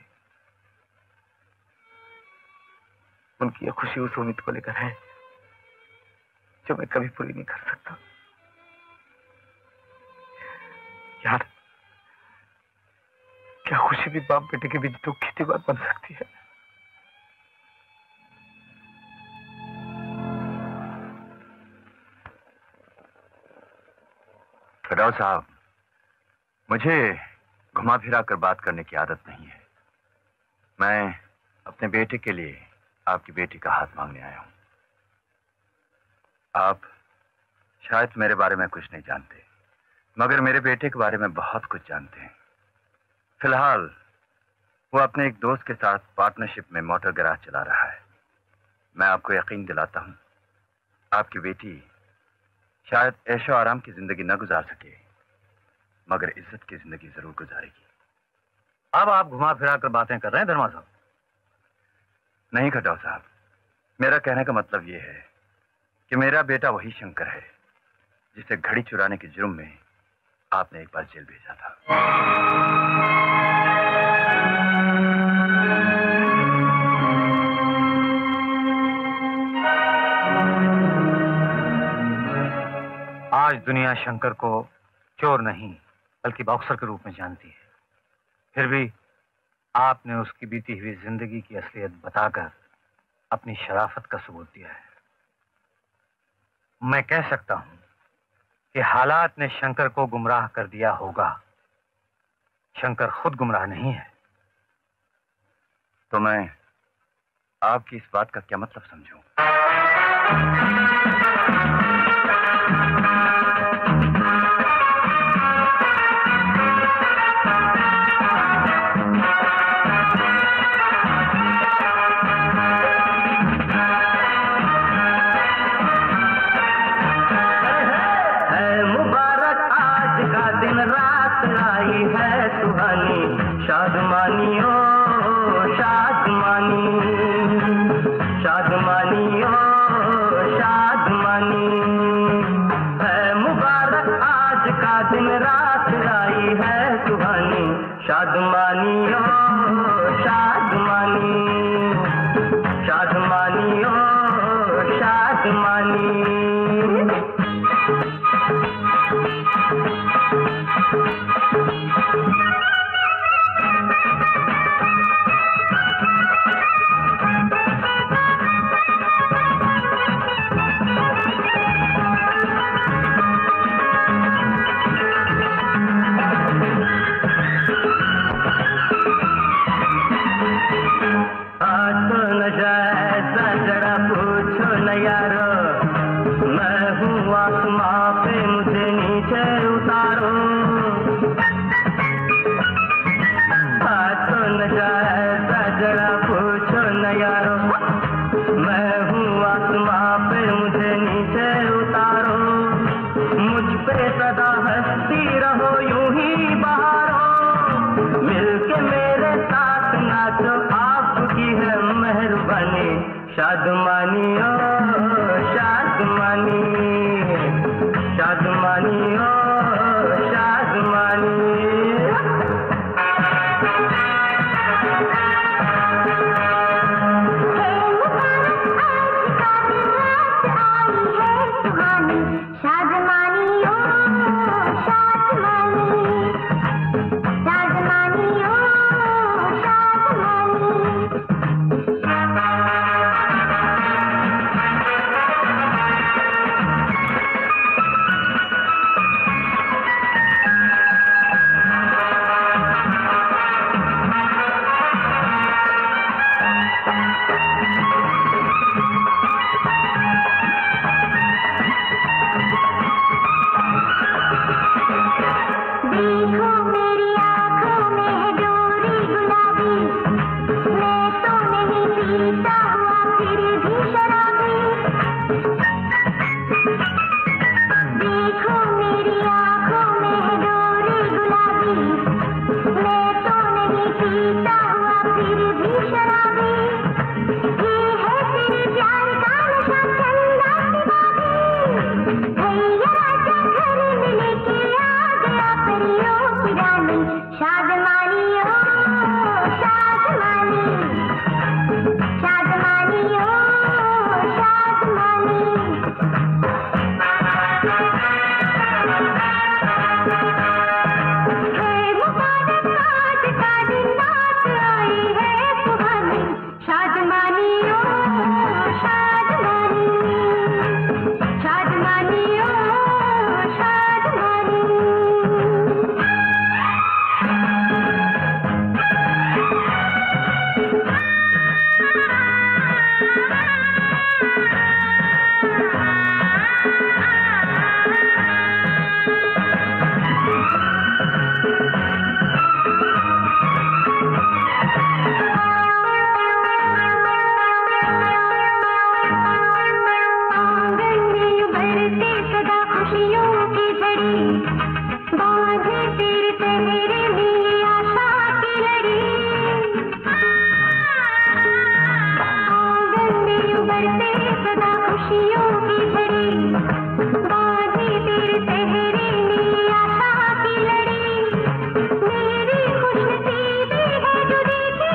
उनकी यह खुशी उस उम्मीद को लेकर है जो मैं कभी पूरी नहीं कर सकता। यार, क्या खुशी भी बाप बेटे के बीच दुख की दीवार बन सकती है? खटाव साहब, मुझे घुमा फिरा कर बात करने की आदत नहीं है। मैं अपने बेटे के लिए आपकी बेटी का हाथ मांगने आया हूं। आप शायद मेरे बारे में कुछ नहीं जानते, मगर मेरे बेटे के बारे में बहुत कुछ जानते हैं। फिलहाल वो अपने एक दोस्त के साथ पार्टनरशिप में मोटर गैराज चला रहा है। मैं आपको यकीन दिलाता हूं, आपकी बेटी शायद ऐशो आराम की जिंदगी न गुजार सके, मगर इज्जत की जिंदगी जरूर गुजारेगी। अब आप घुमा फिरा कर बातें कर रहे हैं धर्मा साहब। नहीं खटाव साहब, मेरा कहने का मतलब यह है कि मेरा बेटा वही शंकर है जिसे घड़ी चुराने के जुर्म में आपने एक बार जेल भेजा था। आज दुनिया शंकर को चोर नहीं बल्कि बॉक्सर के रूप में जानती है। फिर भी आपने उसकी बीती हुई जिंदगी की असलियत बताकर अपनी शराफत का सबूत दिया है। मैं कह सकता हूं कि हालात ने शंकर को गुमराह कर दिया होगा, शंकर खुद गुमराह नहीं है। तो मैं आपकी इस बात का क्या मतलब समझूं? खुशियों की झड़ी, बांधे सिर पे मेरे लिए आशा की लड़ी। आंगन में उभरते सदा खुशियों की झड़ी, बांधे सिर पे मेरे लिए आशा की लड़ी। मेरी खुशनसीबी है जो देखे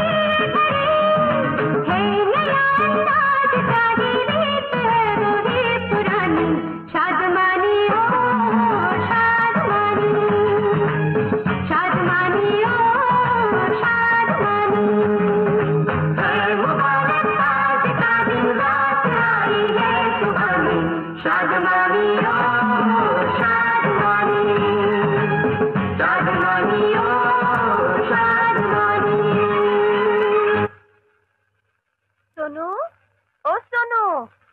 है नया अंदाज सारी रीत है वो है पुरानी। शादमानी ओ शादमानी, शादमानी ओ शादमानी। है मुबारक आज का दिन रात आई है सुहानी। शादमानी ओ शादमानी, शादमानी ओ शादमानी। सोनू, ओ सोनू,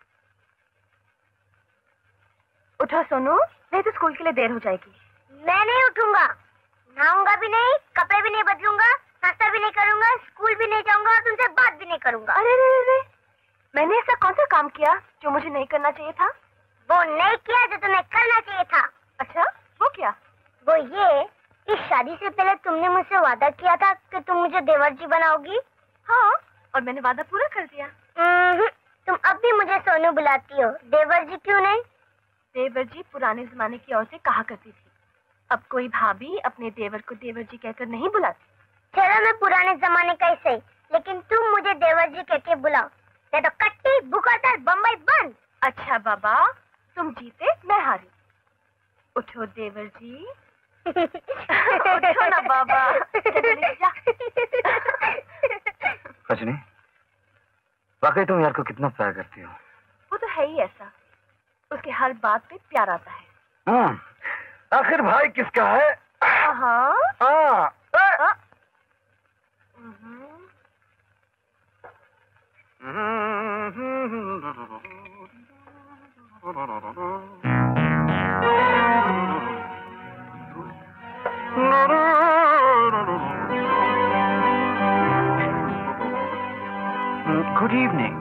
उठो सोनू, नहीं तो स्कूल के लिए देर हो जाएगी। मैं नहीं उठूंगा, नहाऊंगा भी नहीं, कपड़े भी नहीं बदलूंगा, नाश्ता भी नहीं करूंगा, स्कूल भी नहीं जाऊंगा और तुमसे बात भी नहीं करूंगा। अरे रे रे, मैंने ऐसा कौन सा काम किया जो मुझे नहीं करना चाहिए था? वो नहीं किया जो तुम्हें करना चाहिए था। अच्छा, वो क्या? वो ये, इस शादी से पहले तुमने मुझसे वादा किया था कि तुम मुझे देवर जी बनाओगी। हाँ, और मैंने वादा पूरा कर दिया। तुम अब भी मुझे सोनू बुलाती हो, देवर जी क्यों नहीं? देवर जी पुराने जमाने की औरतें कहा करती थी, अब कोई भाभी अपने देवर को देवर जी कहकर नहीं बुलाती। चलो मैं पुराने जमाने का ही सही, लेकिन तुम मुझे देवर जी कहके बुलाओ, नहीं तो कट्टी बुकातर बम्बई बंद। अच्छा बाबा, तुम जीते मैं हारी। उठो देवर जी। उठो ना बाबा। रजनी, वाकई तुम यार को कितना प्यार करती हो। वो तो है ही ऐसा, उसके हर बात पे प्यार आता है। आखिर भाई किसका है? हाँ। Good evening.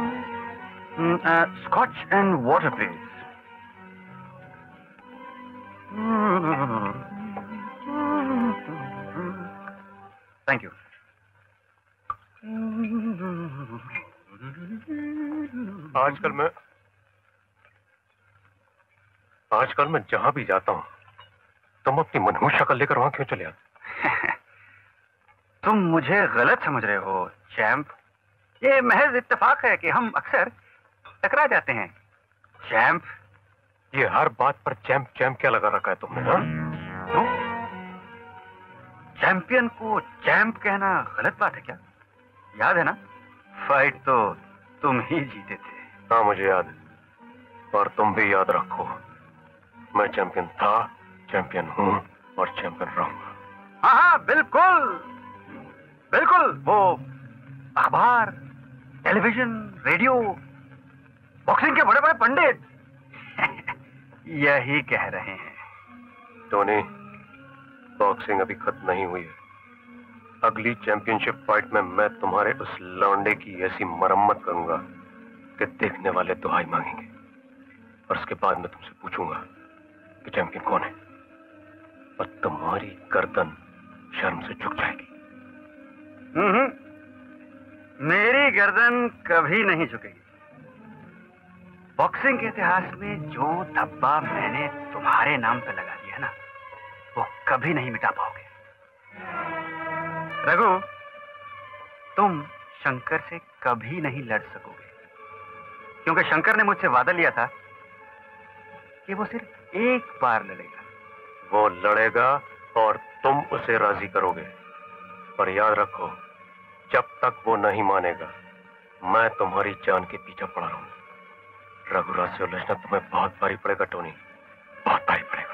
Scotch and water, please. Thank you. आजकल मैं जहां भी जाता हूं तुम अपनी मनहूस शक्ल लेकर वहां क्यों चले आते? तुम मुझे गलत समझ रहे हो चैंप। ये महज इत्तेफाक है कि हम अक्सर टकरा जाते हैं चैंप। ये हर बात पर चैंप चैंप क्या लगा रखा है तुमने? क्यों? चैंपियन को चैंप कहना गलत बात है क्या? याद है ना, फाइट तो तुम ही जीते थे। हाँ मुझे याद है, और तुम भी याद रखो, मैं चैंपियन था, चैंपियन हूँ और चैंपियन रहूंगा। हाँ बिल्कुल बिल्कुल। वो अखबार, टेलीविजन, रेडियो, बॉक्सिंग के बड़े बड़े पंडित यही कह रहे हैं। टोनी, बॉक्सिंग अभी खत्म नहीं हुई है। अगली चैंपियनशिप फाइट में मैं तुम्हारे उस लौंडे की ऐसी मरम्मत करूंगा कि देखने वाले दुहाई मांगेंगे, और उसके बाद मैं तुमसे पूछूंगा कि चैंपियन कौन है, और तुम्हारी गर्दन शर्म से झुक जाएगी। मेरी गर्दन कभी नहीं झुकेगी। बॉक्सिंग के इतिहास में जो धब्बा मैंने तुम्हारे नाम पे लगा दिया ना, वो कभी नहीं मिटा पाओगे। रघु, तुम शंकर से कभी नहीं लड़ सकोगे, क्योंकि शंकर ने मुझसे वादा लिया था कि वो सिर्फ एक बार लड़ेगा। वो लड़ेगा और तुम उसे राजी करोगे, पर याद रखो, जब तक वो नहीं मानेगा मैं तुम्हारी जान के पीछे पड़ा रहूंगा। रघुराज से उलझना तुम्हें बहुत भारी पड़ेगा टोनी, बहुत भारी पड़ेगा।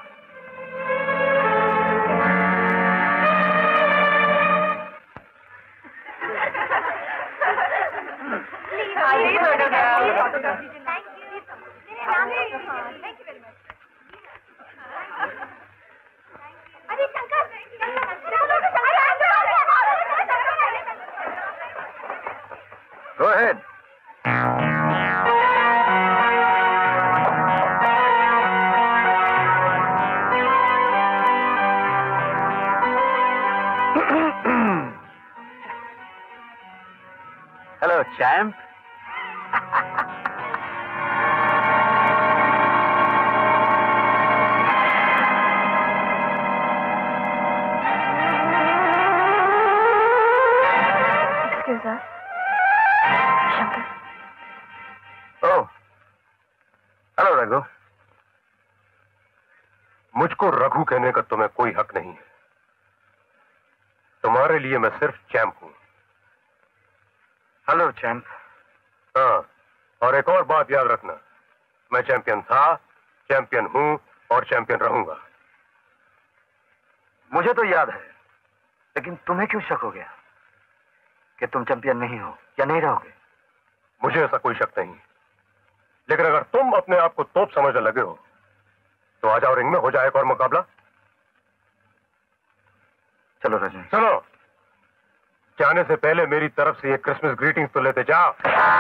Go ahead. Champ. Excuse us, Shankar. Oh, hello Raghu. मुझको रघु कहने का तुम्हें कोई हक नहीं है। तुम्हारे लिए मैं सिर्फ चैंप हूं। Hello champ. हाँ, और एक और बात याद रखना, मैं चैंपियन था, चैंपियन हूं और चैंपियन रहूंगा। मुझे तो याद है, लेकिन तुम्हें क्यों शक हो गया कि तुम चैंपियन नहीं हो या नहीं रहोगे? मुझे ऐसा कोई शक नहीं, लेकिन अगर तुम अपने आप को तोप समझने लगे हो तो आ जाओ, रिंग में हो जाए एक और मुकाबला। चलो रजनी। चलो, जाने से पहले मेरी तरफ से ये क्रिसमस ग्रीटिंग्स तो लेते जाओ।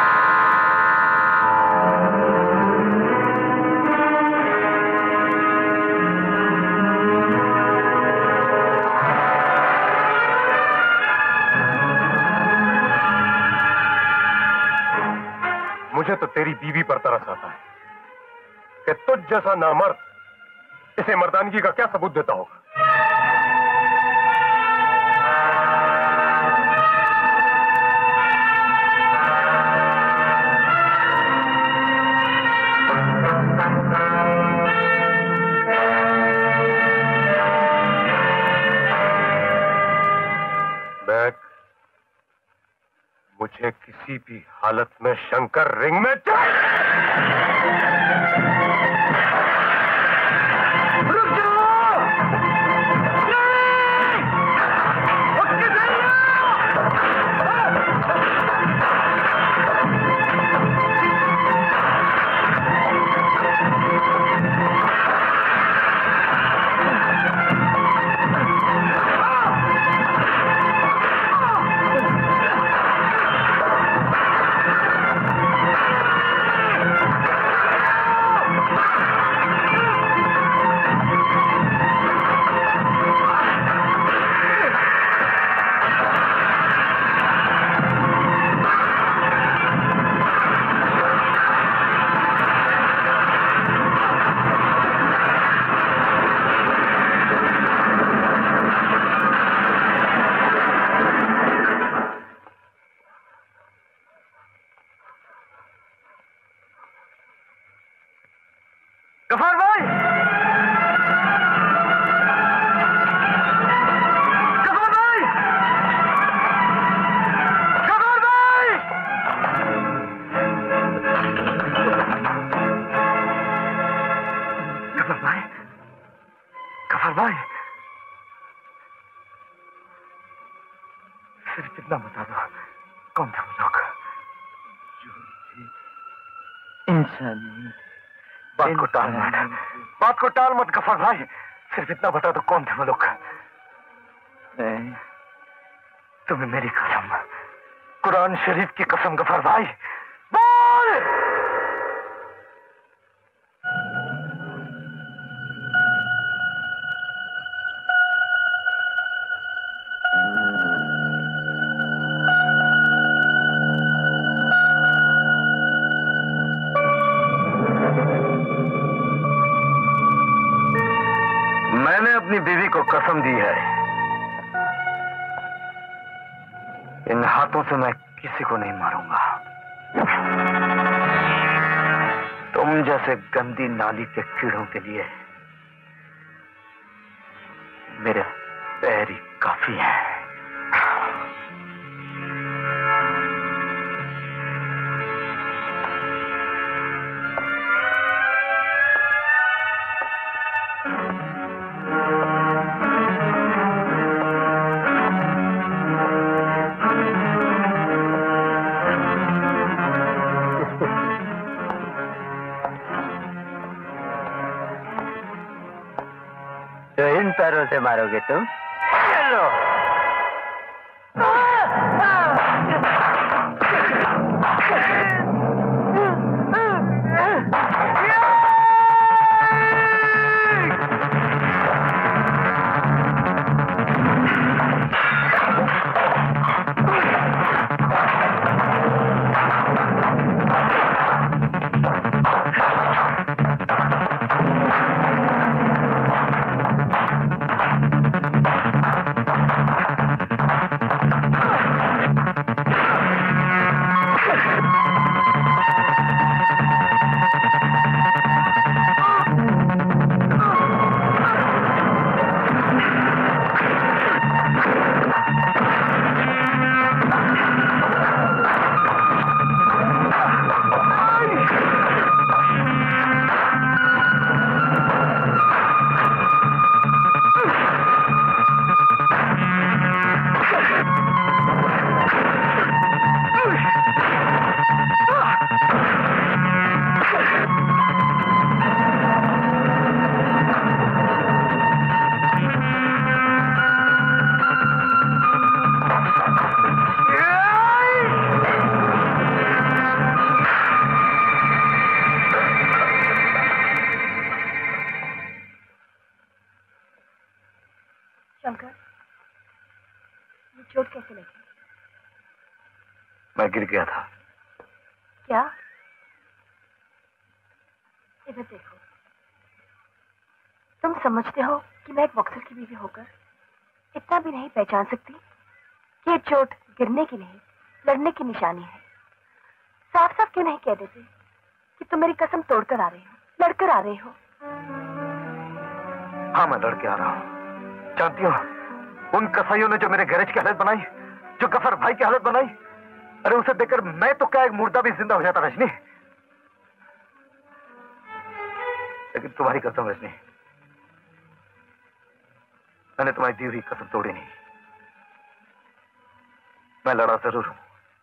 मुझे तो तेरी बीवी पर तरस आता है कि तुझ जैसा नामर्द इसे मर्दानगी का क्या सबूत देता होगा। मुझे किसी भी हालत में शंकर रिंग में बात को टाल मत गफर भाई, सिर्फ इतना बता दो कौन थे वो लोग। तुम्हें मेरी कसम, कुरान शरीफ की कसम गफर भाई, बोल। अपनी बीवी को कसम दी है, इन हाथों से मैं किसी को नहीं मारूंगा। तुम जैसे गंदी नाली के कीड़ों के लिए मेरे पैर ही काफी हैं। पैरों से मारोगे तुम? चलो। शंकर, ये चोट कैसे लगी? मैं गिर गया था। क्या? इधर देखो। तुम समझते हो कि मैं एक बॉक्सर की बीवी होकर इतना भी नहीं पहचान सकती कि ये चोट गिरने की नहीं, लड़ने की निशानी है? साफ साफ क्यों नहीं कह देते कि तुम मेरी कसम तोड़कर आ रहे हो, लड़कर आ रहे हो? हाँ, मैं लड़के आ रहा हूँ। जानती हो, उन कसाईयों ने जो मेरे गैरेज की हालत बनाई, जो गफर भाई की हालत बनाई, अरे उसे देखकर मैं तो क्या एक मुर्दा भी जिंदा हो जाता रजनी। लेकिन तुम्हारी कसम रजनी, मैंने तुम्हारी दी हुई कसम तोड़ी नहीं। मैं लड़ा जरूर हूं,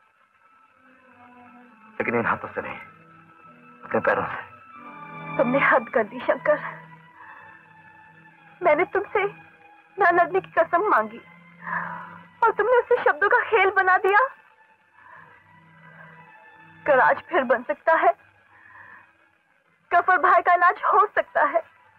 लेकिन इन हाथों से नहीं, अपने पैरों से। तुमने हद कर दी शंकर। मैंने तुमसे ना लड़ने की कसम मांगी और तुमने उसे शब्दों का खेल बना दिया। कर आज फिर बन सकता है, गफर भाई का इलाज हो सकता है,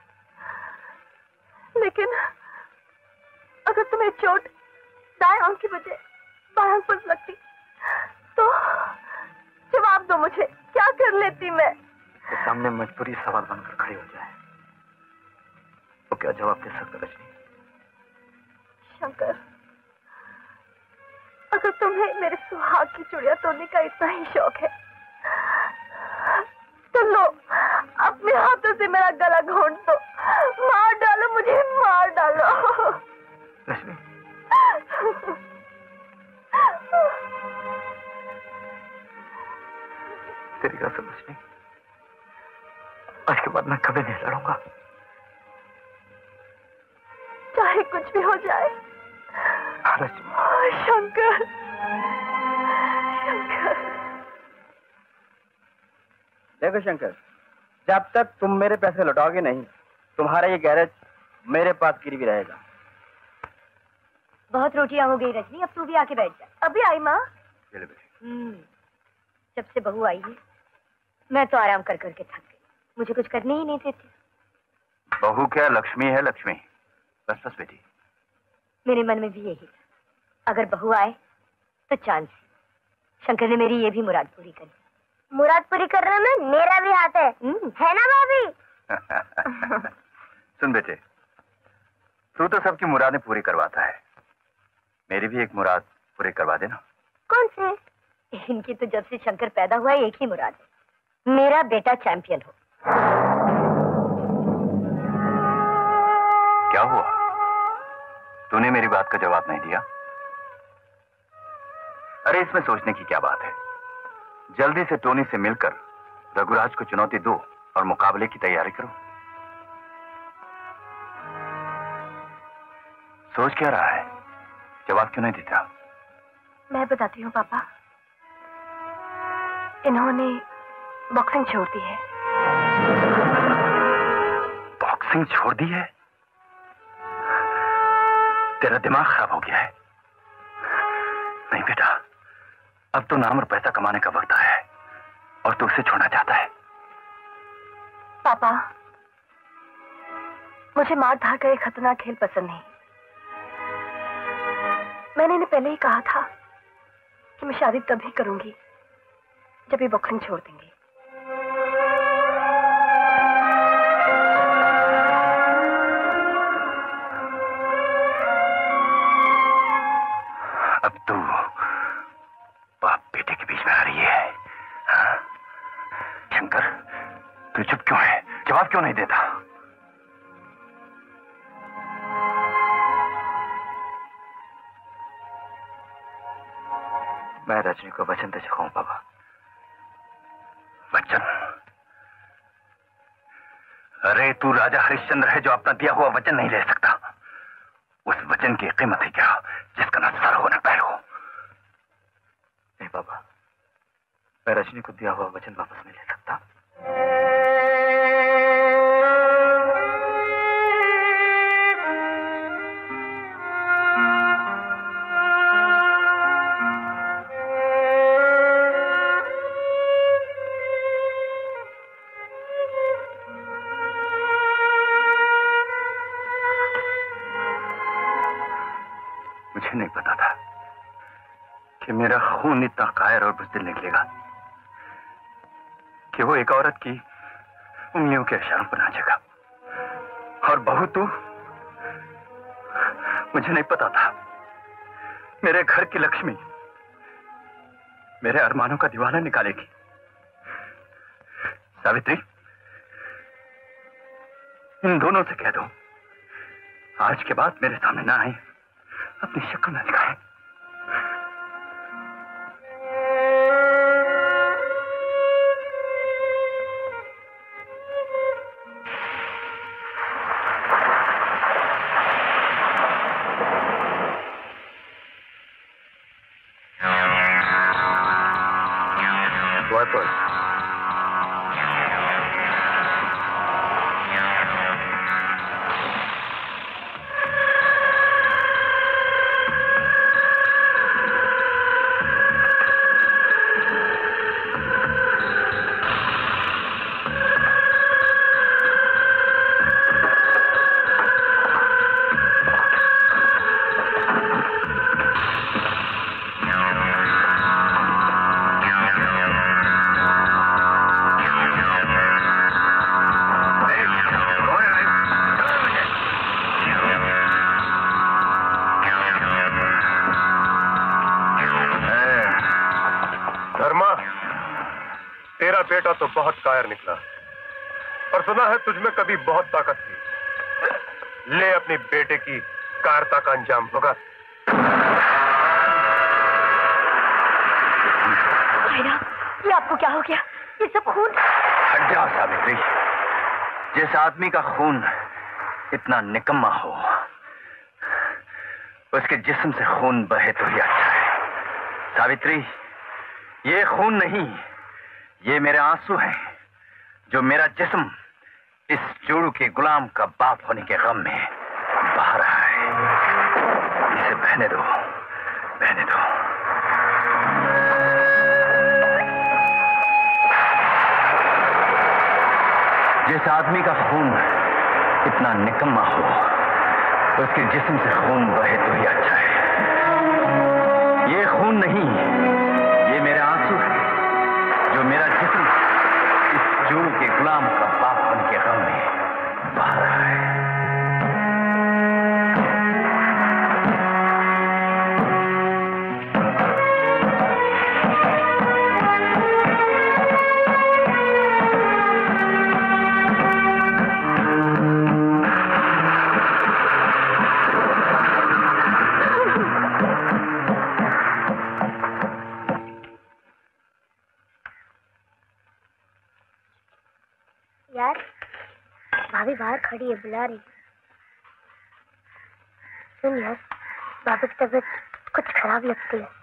लेकिन अगर तुम्हें चोट दाएं आंख की बजाय बाएं आंख पर लगती तो जवाब दो मुझे, क्या कर लेती मैं? तो सामने मजबूरी सवाल बनकर खड़ी हो जाए तो क्या जवाब दे सकता रजनी? शंकर, अगर तुम्हें मेरे सुहाग की चुड़िया तोड़ने का इतना ही शौक है तो लो, अपने हाथों से मेरा गला घोंट दो, मार डालो मुझे, मार डालो। रजनी, तेरी कसम रजनी, आज के बाद मैं कभी नहीं लड़ूंगा, चाहे कुछ भी हो जाए। शंकर, शंकर। देखो शंकर, जब तक तुम मेरे पैसे लौटाओगे नहीं, तुम्हारा ये गैरेज मेरे पास गिरवी रहेगा। बहुत रोटियां हो गई रजनी, अब तू भी आके बैठ जा। अभी आई माँ? जब से बहू आई है मैं तो आराम कर करके थक गई, मुझे कुछ करने ही नहीं देती। बहू क्या लक्ष्मी है, लक्ष्मी। बस बस बेटी। मेरे मन में भी यही था, अगर बहू आए तो चांद सी। शंकर ने मेरी ये भी मुराद पूरी करी। मुराद पूरी करने में मेरा भी हाथ है ना भाभी? सुन बेटे, तू तो सबकी मुरादें पूरी करवाता है, मेरी भी एक मुराद पूरी करवा देना। कौन से? इनकी तो जब से शंकर पैदा हुआ एक ही मुराद है, मेरा बेटा चैंपियन हो। क्या हुआ, तूने मेरी बात का जवाब नहीं दिया? अरे इसमें सोचने की क्या बात है, जल्दी से टोनी से मिलकर रघुराज को चुनौती दो और मुकाबले की तैयारी करो। सोच क्या रहा है, जवाब क्यों नहीं देता? मैं बताती हूँ पापा, इन्होंने बॉक्सिंग छोड़ दी है। बॉक्सिंग छोड़ दी है? तेरा दिमाग खराब हो गया है। नहीं बेटा, अब तो नाम और पैसा कमाने का वक्त आया है और तू उसे छोड़ना चाहता है। पापा, मुझे मार धार का ये खतरनाक खेल पसंद नहीं। मैंने इन्हें पहले ही कहा था कि मैं शादी तभी करूंगी जब ये बॉक्सिंग छोड़ देंगे। अब तू बाप बेटे के बीच में आ रही है। हाँ? शंकर, तू चुप क्यों है, जवाब क्यों नहीं देता? मैं रजनी को वचन दे चुका हूं बाबा। वचन? अरे तू राजा हरिश्चंद्र है जो अपना दिया हुआ वचन नहीं ले सकता। उस वचन की कीमत है क्या जिसका ना सर हो ना पैर हो? नहीं बाबा, मैं रजनी को दिया हुआ वचन वापस नहीं ले सकता। नहीं पता था कि मेरा खून इतना कायर और बुज़दिल निकलेगा कि वो एक औरत की उंगलियों के इशारों पर नाचेगा। और बहू तू, मुझे नहीं पता था मेरे घर की लक्ष्मी मेरे अरमानों का दीवाना निकालेगी। सावित्री, इन दोनों से कह दो आज के बाद मेरे सामने ना आए, अपनी शक्ल न दिखाएं। बेटा तो बहुत कायर निकला और सुना है तुझमें कभी बहुत ताकत थी। ले अपनी बेटे की कायरता का अंजाम होगा। ये आपको क्या हो गया? ये सब खून। हट जाओ सावित्री। जिस आदमी का खून इतना निकम्मा हो उसके जिस्म से खून बहे तो ही अच्छा है। सावित्री, ये खून नहीं, ये मेरे आंसू हैं जो मेरा जिस्म इस जोड़ू के गुलाम का बाप होने के गम में बहा रहा है। इसे बहने दो, बहने दो। जिस आदमी का खून इतना निकम्मा हो उसके जिस्म से खून बहे तो ही अच्छा है। ये खून नहीं, ये मेरे आंसू हैं जो मेरा जिस्म इस जोड़ू के गुलाम का बाप होने के गम में बहा रहा है। भाभी बाहर खड़ी है, बुला रही। सुन यार, भाभी की तबीयत कुछ खराब लगती है।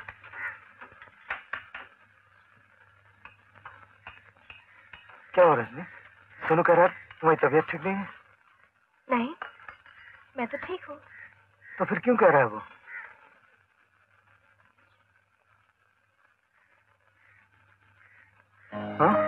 क्या हो रजनी? सोनू कह रहा है तुम्हारी तबीयत ठीक नहीं है। नहीं, मैं तो ठीक हूँ। तो फिर क्यों कह रहा है वो? हाँ?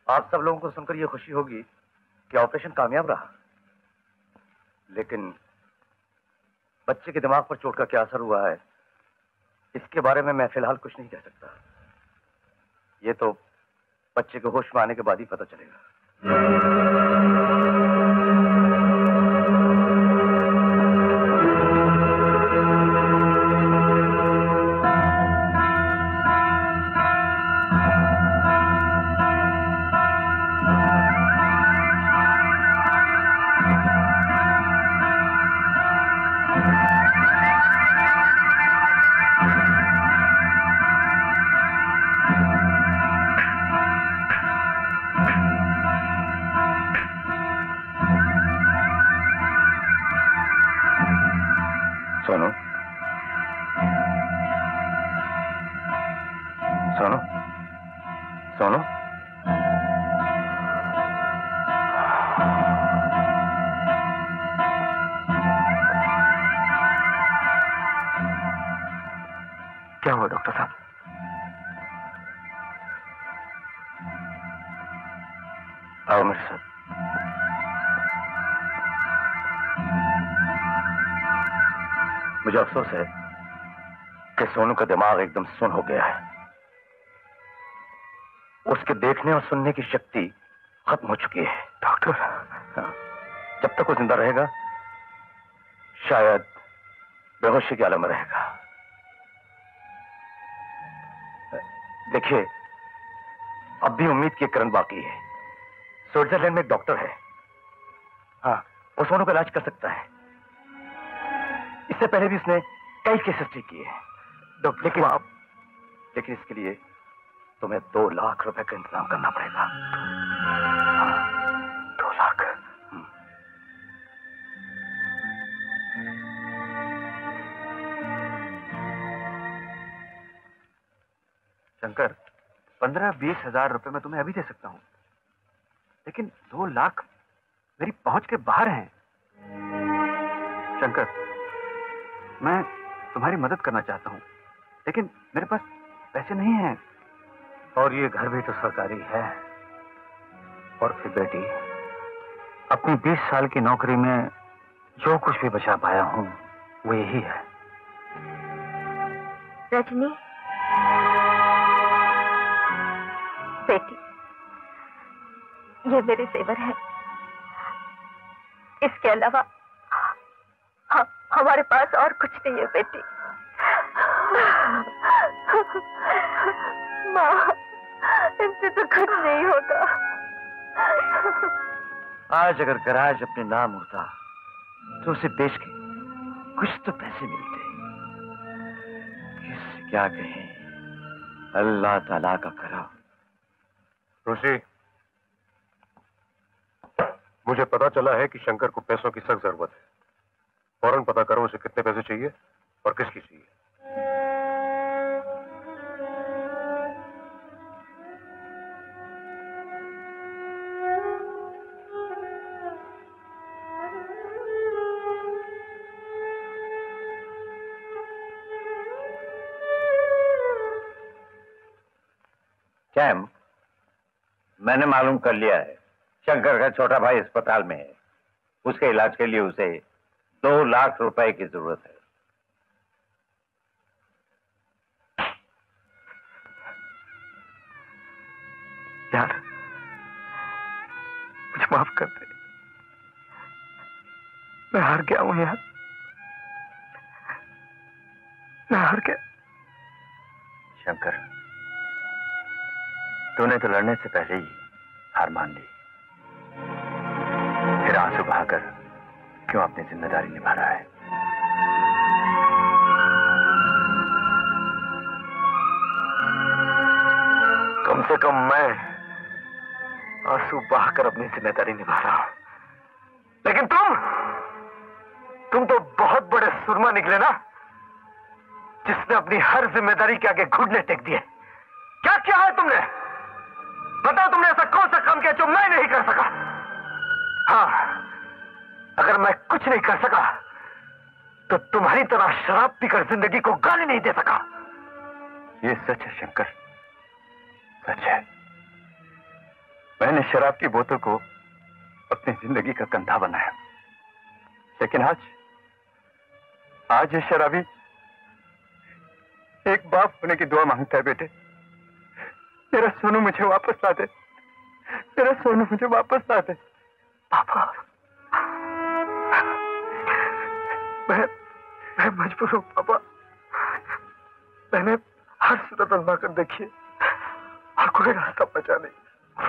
आप सब लोगों को सुनकर यह खुशी होगी कि ऑपरेशन कामयाब रहा, लेकिन बच्चे के दिमाग पर चोट का क्या असर हुआ है इसके बारे में मैं फिलहाल कुछ नहीं कह सकता। ये तो बच्चे के होश में आने के बाद ही पता चलेगा। मुझे अफसोस है कि सोनू का दिमाग एकदम सुन हो गया है। उसके देखने और सुनने की शक्ति खत्म हो चुकी है। डॉक्टर, जब तक वो जिंदा रहेगा शायद बेहोशी के आलम में रहेगा। देखिए, अब भी उम्मीद की किरण बाकी है। स्विट्जरलैंड में एक डॉक्टर है, हाँ, वो सोनू का इलाज कर सकता है। इससे पहले भी उसने कई केसेस ठीक किए हैं। लेकिन इसके लिए तुम्हें 2 लाख रुपए का इंतजाम करना पड़ेगा। 2 लाख। शंकर, 15-20 हजार रुपए मैं तुम्हें अभी दे सकता हूं, लेकिन 2 लाख मेरी पहुंच के बाहर हैं। शंकर, मैं तुम्हारी मदद करना चाहता हूं, लेकिन मेरे पास पैसे नहीं हैं। और ये घर भी तो सरकारी है। और फिर बेटी, अपनी 20 साल की नौकरी में जो कुछ भी बचा पाया हूं वो यही है। रजनी, बेटी, ये मेरे जेवर है। इसके अलावा हमारे पास और कुछ नहीं है बेटी। माँ, इनसे तो कुछ नहीं होगा। आज अगर गराज अपने नाम होता तो उसे बेच के कुछ तो पैसे मिलते। किस क्या कहें, अल्लाह ताला का करा। ऋषि, मुझे पता चला है कि शंकर को पैसों की सख्त जरूरत है। फौरन पता करो उसे कितने पैसे चाहिए और किसकी चाहिए। चैम, मैंने मालूम कर लिया है, शंकर का छोटा भाई अस्पताल में है। उसके इलाज के लिए उसे 2 लाख रुपए की जरूरत है। यार, मुझे माफ कर दे, मैं हार गया हूं यार, मैं हार गया। शंकर, तूने तो लड़ने से पहले ही हार मान ली, फिर आंसू बहाकर क्यों अपनी जिम्मेदारी निभा रहा है? कम से कम मैं आंसू बहाकर अपनी जिम्मेदारी निभा रहा हूं, लेकिन तुम तो बहुत बड़े सुरमा निकले ना, जिसने अपनी हर जिम्मेदारी के आगे घुटने टेक दिए। क्या किया है तुमने? बताओ, तुमने ऐसा कौन सा काम किया जो मैं नहीं कर सका? हाँ, अगर मैं कुछ नहीं कर सका तो तुम्हारी तरह शराब पीकर जिंदगी को गाली नहीं दे सका। ये सच है शंकर, सच है। मैंने शराब की बोतल को अपनी जिंदगी का कंधा बनाया, लेकिन आज ये शराबी एक बाप होने की दुआ मांगता है। बेटे, मेरा सोनू मुझे वापस ला दे, मेरा सोनू मुझे वापस ला दे। पापा, मैं मजबूर हूं पापा। मैंने हर सूरत आजमा कर देखी और कोई रास्ता बचा नहीं।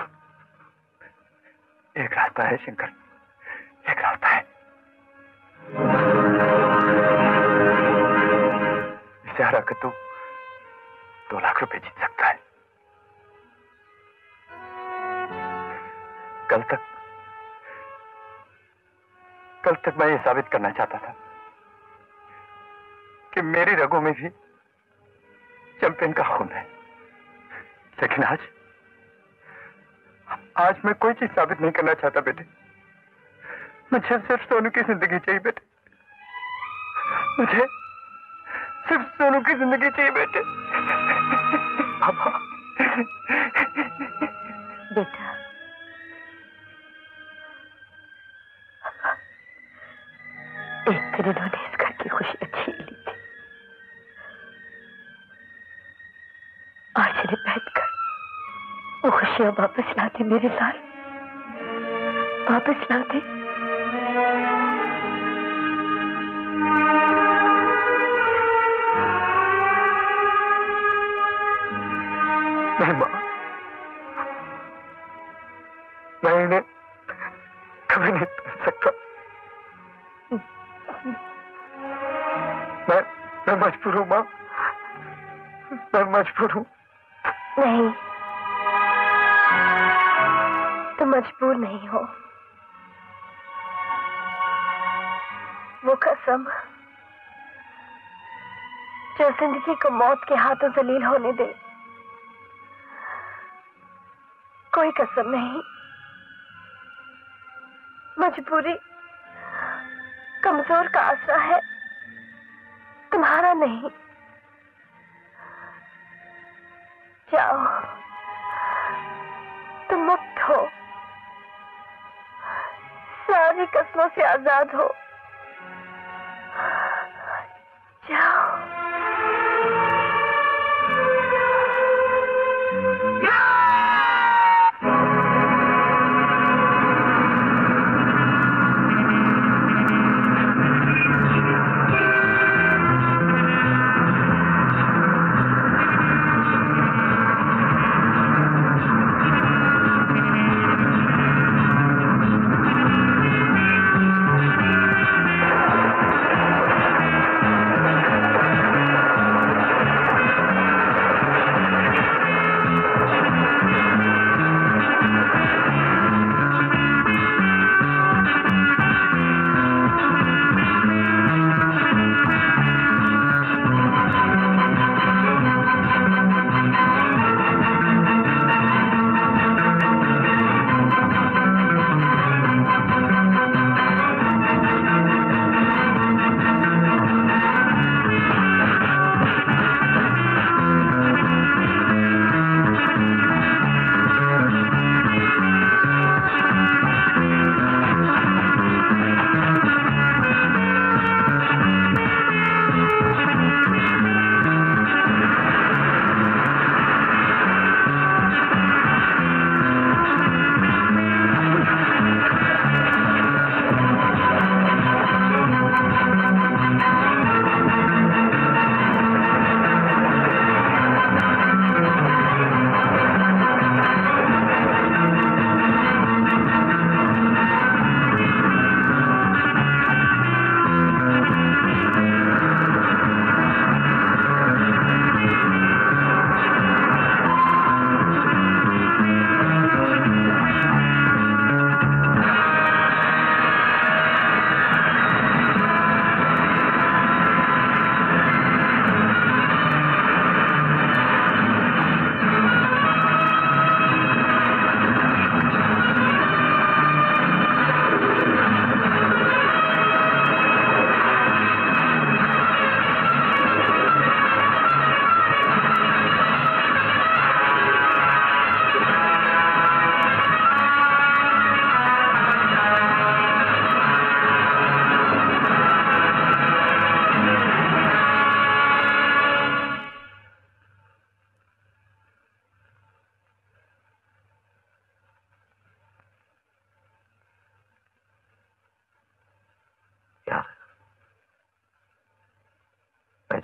एक रास्ता है शंकर, एक रास्ता है। इसे हरा कर तू 2 लाख रुपए जीत सकता है। कल तक मैं ये साबित करना चाहता था कि मेरी रगों में भी चैंपियन का खून है, लेकिन आज मैं कोई चीज साबित नहीं करना चाहता। बेटे, मुझे सिर्फ सोनू की जिंदगी चाहिए। बेटे, मुझे सिर्फ सोनू की जिंदगी चाहिए। बेटे, पापा। बेटा, एक दिन इन्होंने इस घर की खुशियां छीन ली थी। आज इन्हें बैठकर वो खुशियां वापस ला दे मेरे लाल, वापस ला दे। नहीं मां, मैं इन्हें कभी नहीं कर सकता। मैं मजबूर हूं मां, मैं मजबूर हूं। नहीं, तुम मजबूर नहीं हो। वो कसम जो जिंदगी को मौत के हाथों जलील होने दे, कोई कसम नहीं। मजबूरी कमजोर का आसरा है, तुम्हारा नहीं। जाओ, तुम मुक्त हो, सारी कस्मों से आजाद हो। जाओ।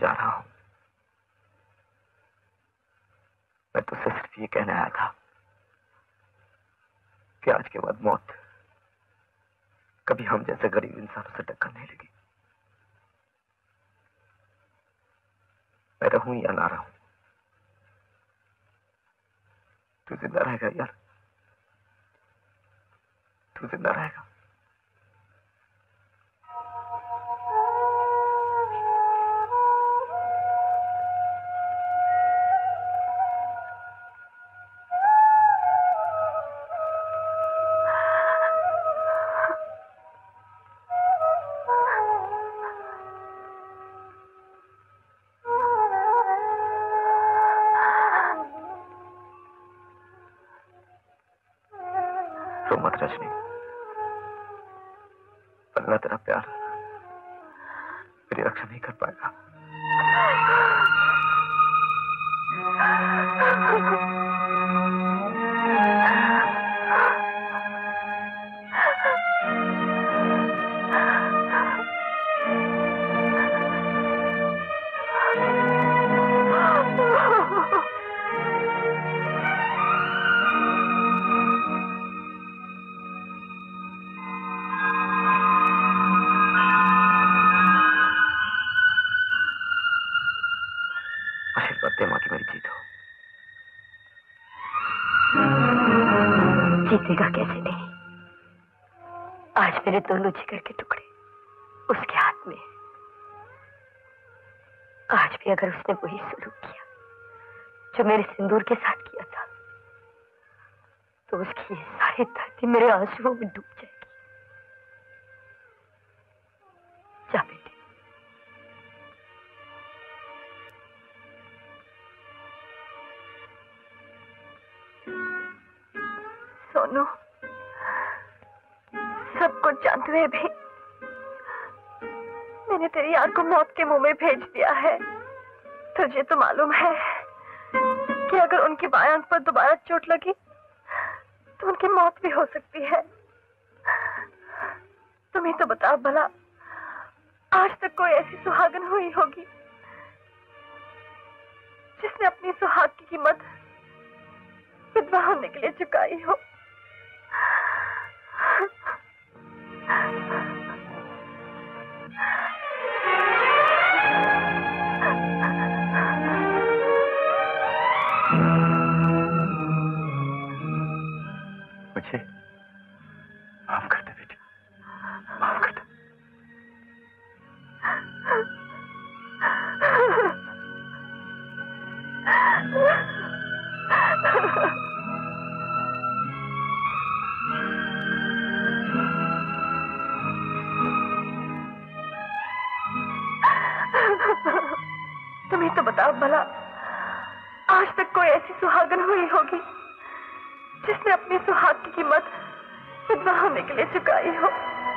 जा रहा हूं। मैं तुझसे सिर्फ ये कहने आया था कि आज के बाद मौत कभी हम जैसे गरीब इंसानों से टक्कर नहीं लगी। मैं रहूं या ना रहूं, तू जिंदा रहेगा यार, तू जिंदा रहेगा। मत रजनी, वरना तेरा प्यार मेरी रक्षा नहीं कर पाएगा। जीतेगा कैसे नहीं? आज मेरे दोनों जिगर के टुकड़े उसके हाथ में। आज भी अगर उसने वही सलूक किया जो मेरे सिंदूर के साथ किया था, तो उसकी ये सारी धरती मेरे आंसुओं में डूब जाएगी। जा बेटे। सोनू, सब कुछ जानते हुए भी मैंने तेरी यार को मौत के मुंह में भेज दिया है। तुझे तो मालूम है कि अगर उनकी बाएं आंख पर दोबारा चोट लगी तो उनकी मौत भी हो सकती है। तुम ही तो बताओ भला, आज तक कोई ऐसी सुहागन हुई होगी जिसने अपनी सुहाग की कीमत विधवा होने के लिए चुकाई हो। मुझे माफ कर दे बेटी, माफ कर दे। तुम ही तो बताओ भला, आज तक कोई ऐसी सुहागन हुई होगी जिसने अपनी सुहाग की कीमत विधवा होने के लिए चुकाई हो।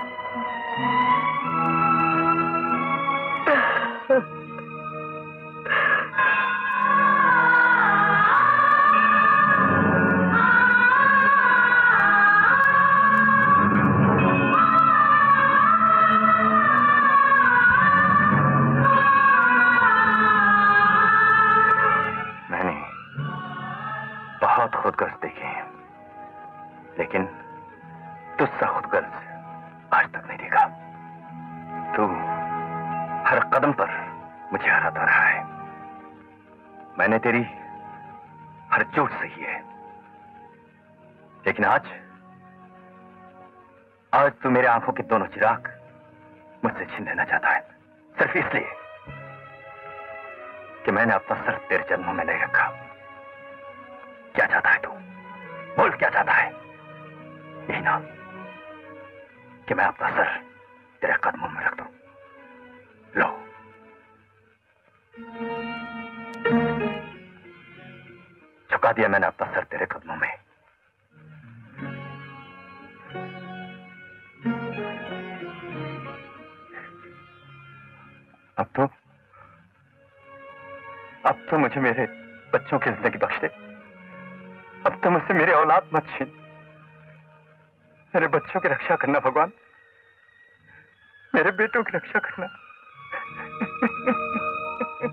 खुदगर्ज देखे हैं, लेकिन तुझसा खुदगर्ज आज तक नहीं देखा। तू हर कदम पर मुझे हराता रहा है। मैंने तेरी हर चोट सही है, लेकिन आज तू मेरे आंखों के दोनों चिराग मुझसे छीन लेना चाहता है, सिर्फ इसलिए कि मैंने अपना सर तेरे जन्मों में नहीं रखा। क्या चाहता है तू? बोल, क्या चाहता है? यही ना कि मैं अपना सर तेरे कदमों में रख दूं। लो, झुका दिया मैंने अपना सर तेरे कदमों में। अब तो मुझे मेरे बच्चों की जिंदगी बख्श दे। अब तो मुझसे मेरी औलाद मत छीन। मेरे बच्चों की रक्षा करना भगवान, मेरे बेटों की रक्षा करना।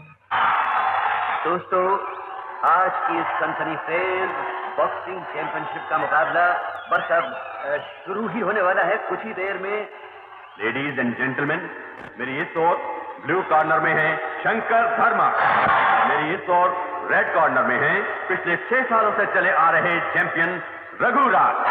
दोस्तों, आज की इस सनसनी खेल बॉक्सिंग चैंपियनशिप का मुकाबला बस अब शुरू ही होने वाला है कुछ ही देर में। लेडीज एंड जेंटलमैन, मेरी इस ओर ब्लू कॉर्नर में है शंकर धर्मा, मेरी इस ओर रेड कॉर्नर में है पिछले 6 सालों से चले आ रहे चैंपियन रघुराज।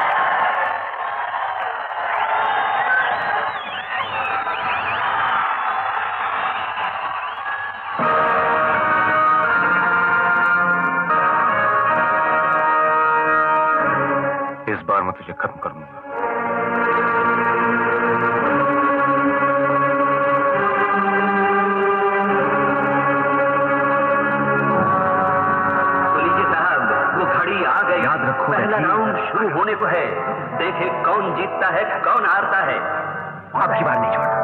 इस बार मैं तुझे खत्म कर दूंगा। तो लीजिए साहब, वो घड़ी आ गई। याद रखो, पहला राउंड शुरू होने को है। देखे कौन जीतता है, कौन हारता है। आपकी बार नहीं छोड़ना।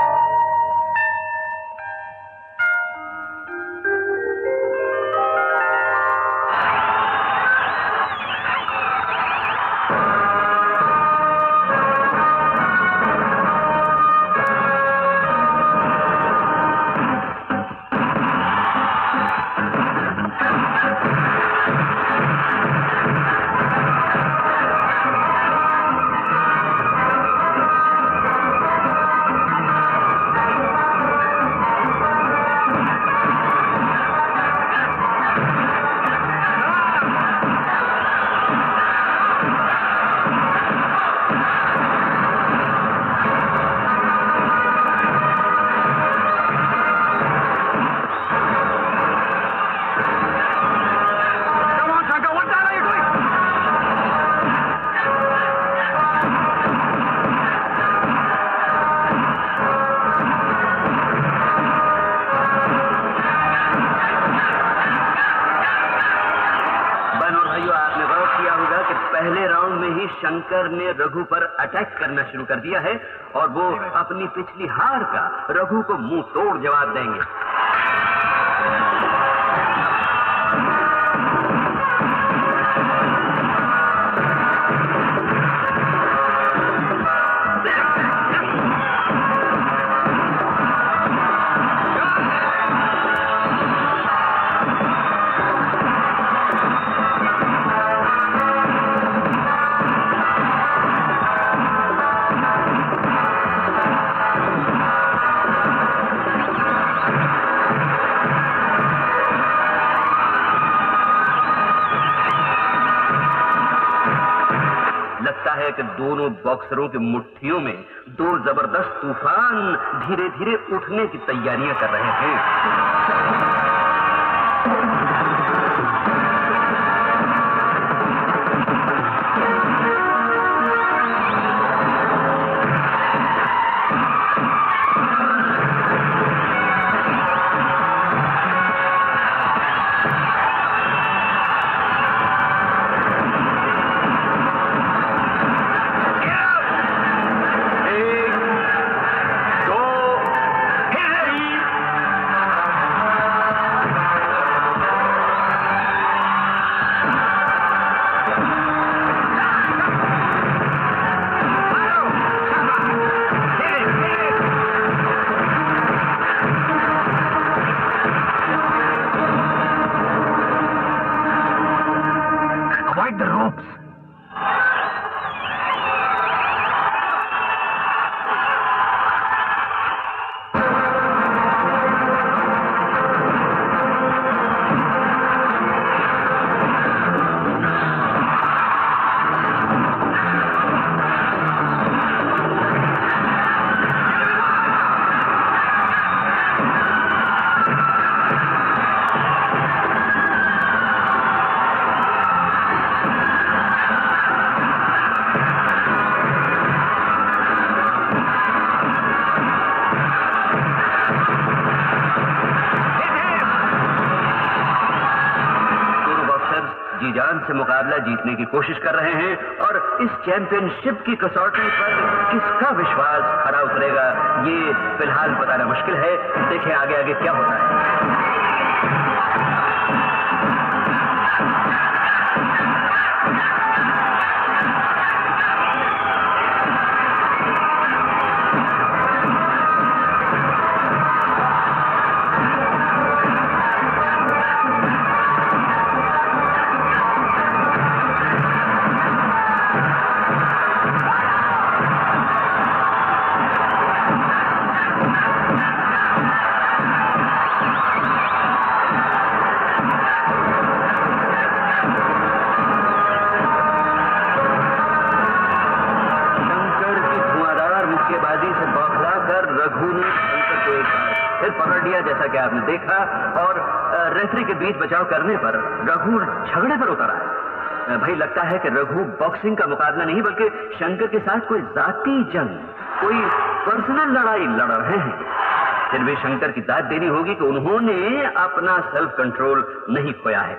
शंकर ने रघु पर अटैक करना शुरू कर दिया है और वो अपनी पिछली हार का रघु को मुंह तोड़ जवाब देंगे। कि दोनों बॉक्सरों की मुट्ठियों में दो जबरदस्त तूफान धीरे धीरे उठने की तैयारियां कर रहे हैं। से मुकाबला जीतने की कोशिश कर रहे हैं और इस चैंपियनशिप की कसौटी पर किसका विश्वास खरा उतरेगा ये फिलहाल बताना मुश्किल है। देखें आगे आगे क्या होता है। जैसा कि आपने देखा, और रेफरी के बीच बचाव करने पर रघु झगड़े पर उतरा है। भाई लगता है कि रघु बॉक्सिंग का मुकाबला नहीं बल्कि शंकर के साथ कोई जाती जंग, कोई पर्सनल लड़ाई लड़ रहे हैं। फिर भी शंकर की दाद देनी होगी कि उन्होंने अपना सेल्फ कंट्रोल नहीं खोया है।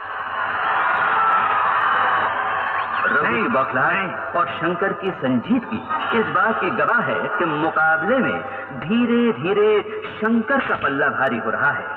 रघु की बौखलाहट और शंकर की संजीदगी इस बात की गवाह है कि मुकाबले में धीरे धीरे शंकर का पल्ला भारी हो रहा है।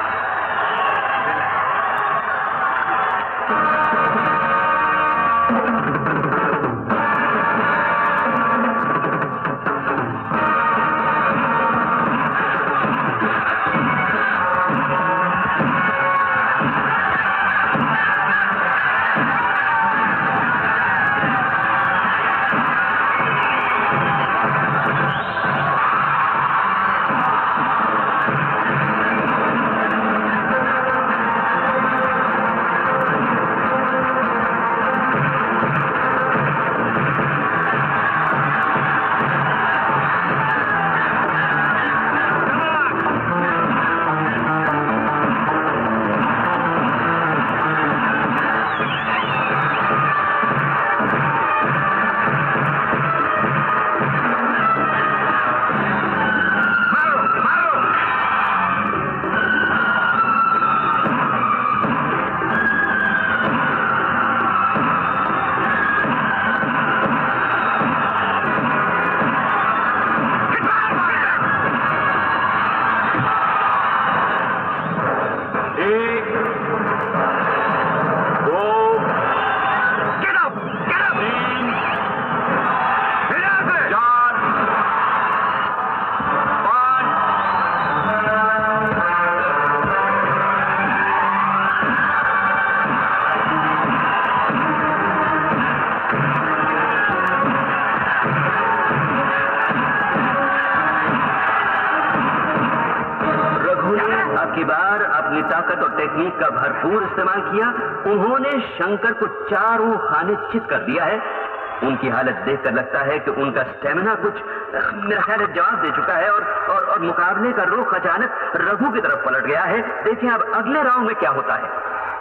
टेक्निक का भरपूर इस्तेमाल किया। उन्होंने शंकर को चारों खाने चित कर दिया है। उनकी हालत देखकर लगता है कि उनका स्टेमिना कुछ मेरा ख्याल जवाब दे चुका है और मुकाबले का रुख अचानक रघु की तरफ पलट गया है। देखिए अब अगले राउंड में क्या होता है।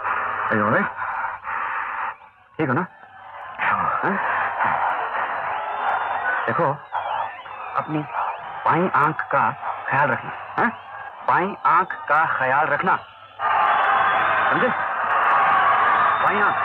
ठीक है ना? देखो अपनी बाईं आंख का ख्याल रखना, बाईं आंख का ख्याल रखना, समझे? बाईं आंख।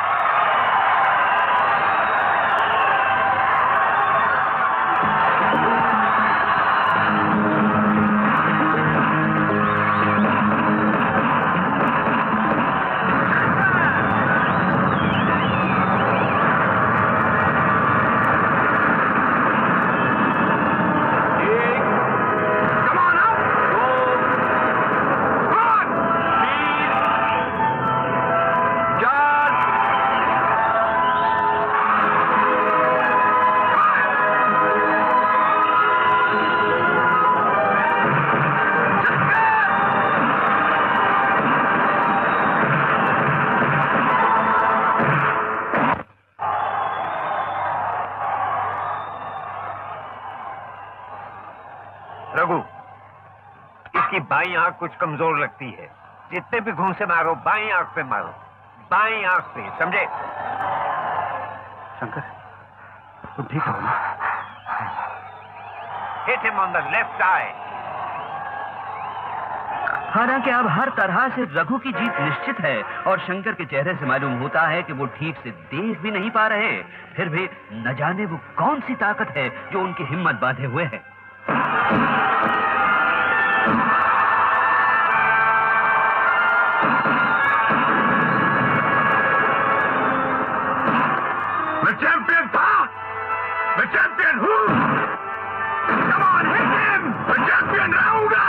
बाईं आंख कुछ कमजोर लगती है। जितने भी घूम से मारो बाईं आंख पे मारो, बाईं आंख पे, समझे? शंकर तुम ठीक हो ना? Hit him on the left eye. हालांकि अब हर तरह से रघु की जीत निश्चित है और शंकर के चेहरे से मालूम होता है कि वो ठीक से देख भी नहीं पा रहे। फिर भी न जाने वो कौन सी ताकत है जो उनकी हिम्मत बांधे हुए है। मैं चैंपियन था, मैं चैंपियन हूँ। Come on, hit him! मैं चैंपियन रहूंगा।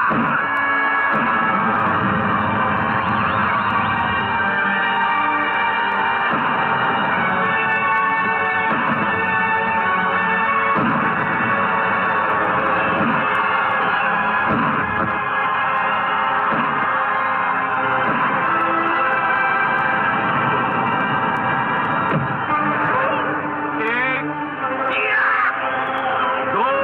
दो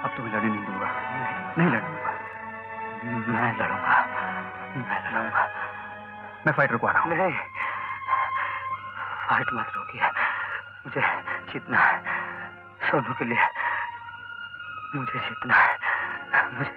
अब तुम्हें लड़ने नहीं दूंगा, नहीं लड़ूंगा। मैं लड़ूंगा, मैं लड़ूंगा। मैं फाइट रुकवा रहा हूँ। नहीं, फाइट मत रोकिए, मुझे जीतना है। सोनू के लिए मुझे जीतना है, मुझे।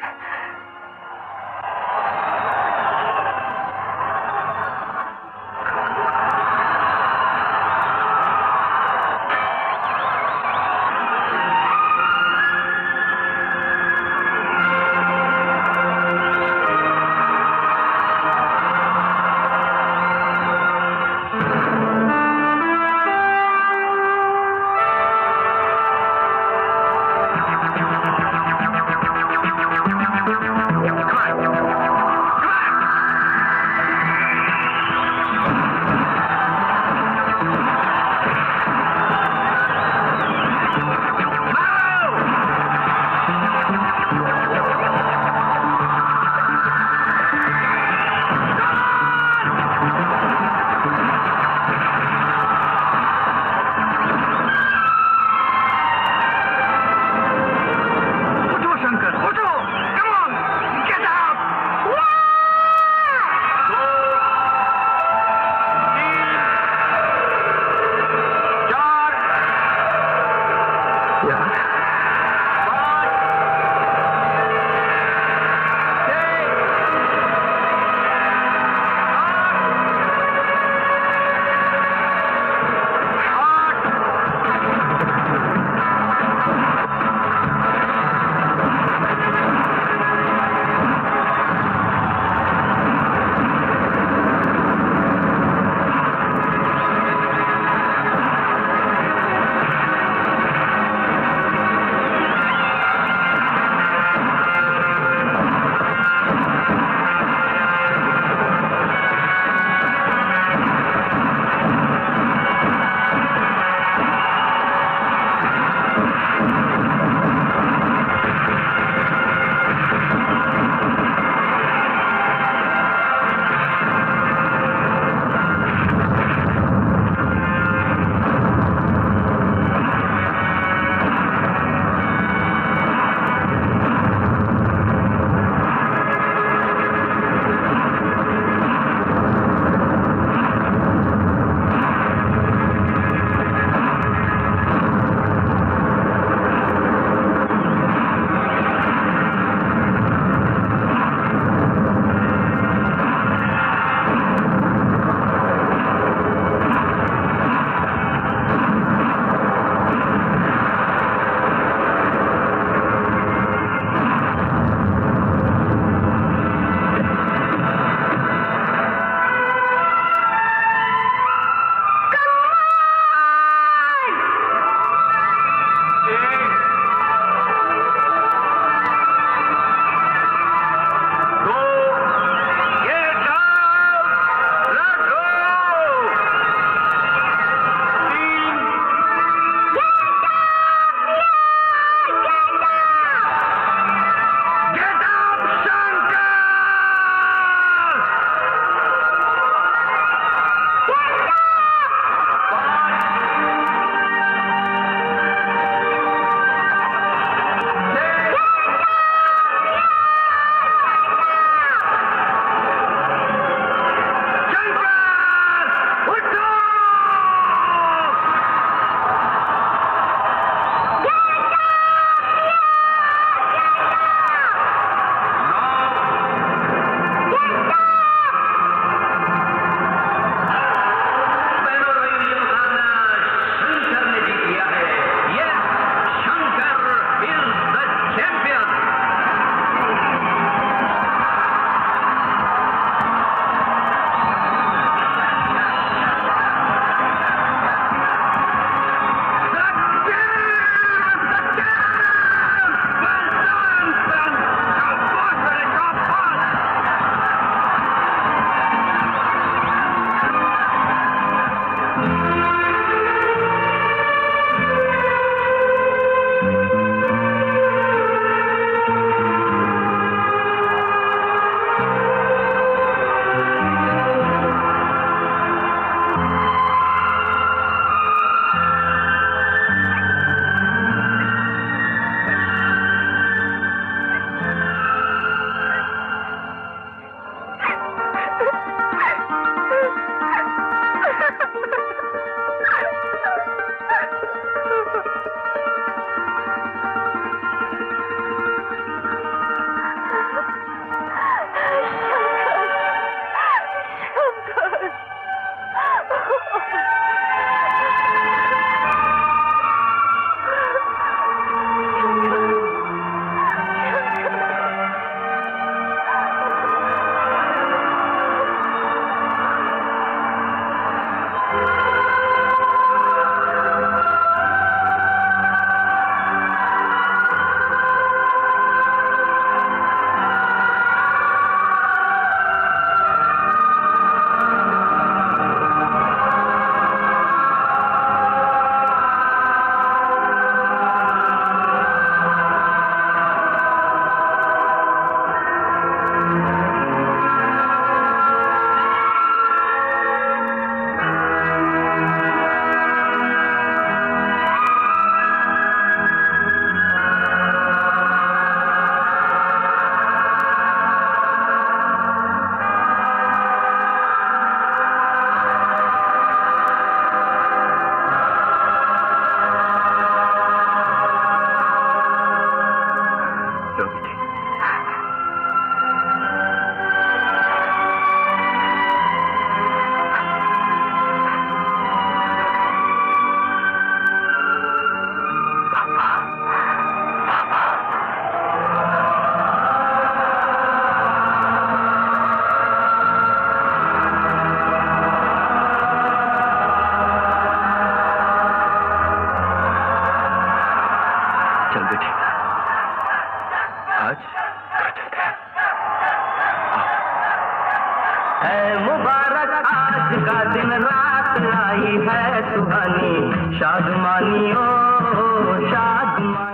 है मुबारक आज का दिन, रात आई है सुहानी, शादमानी ओ शादमानी।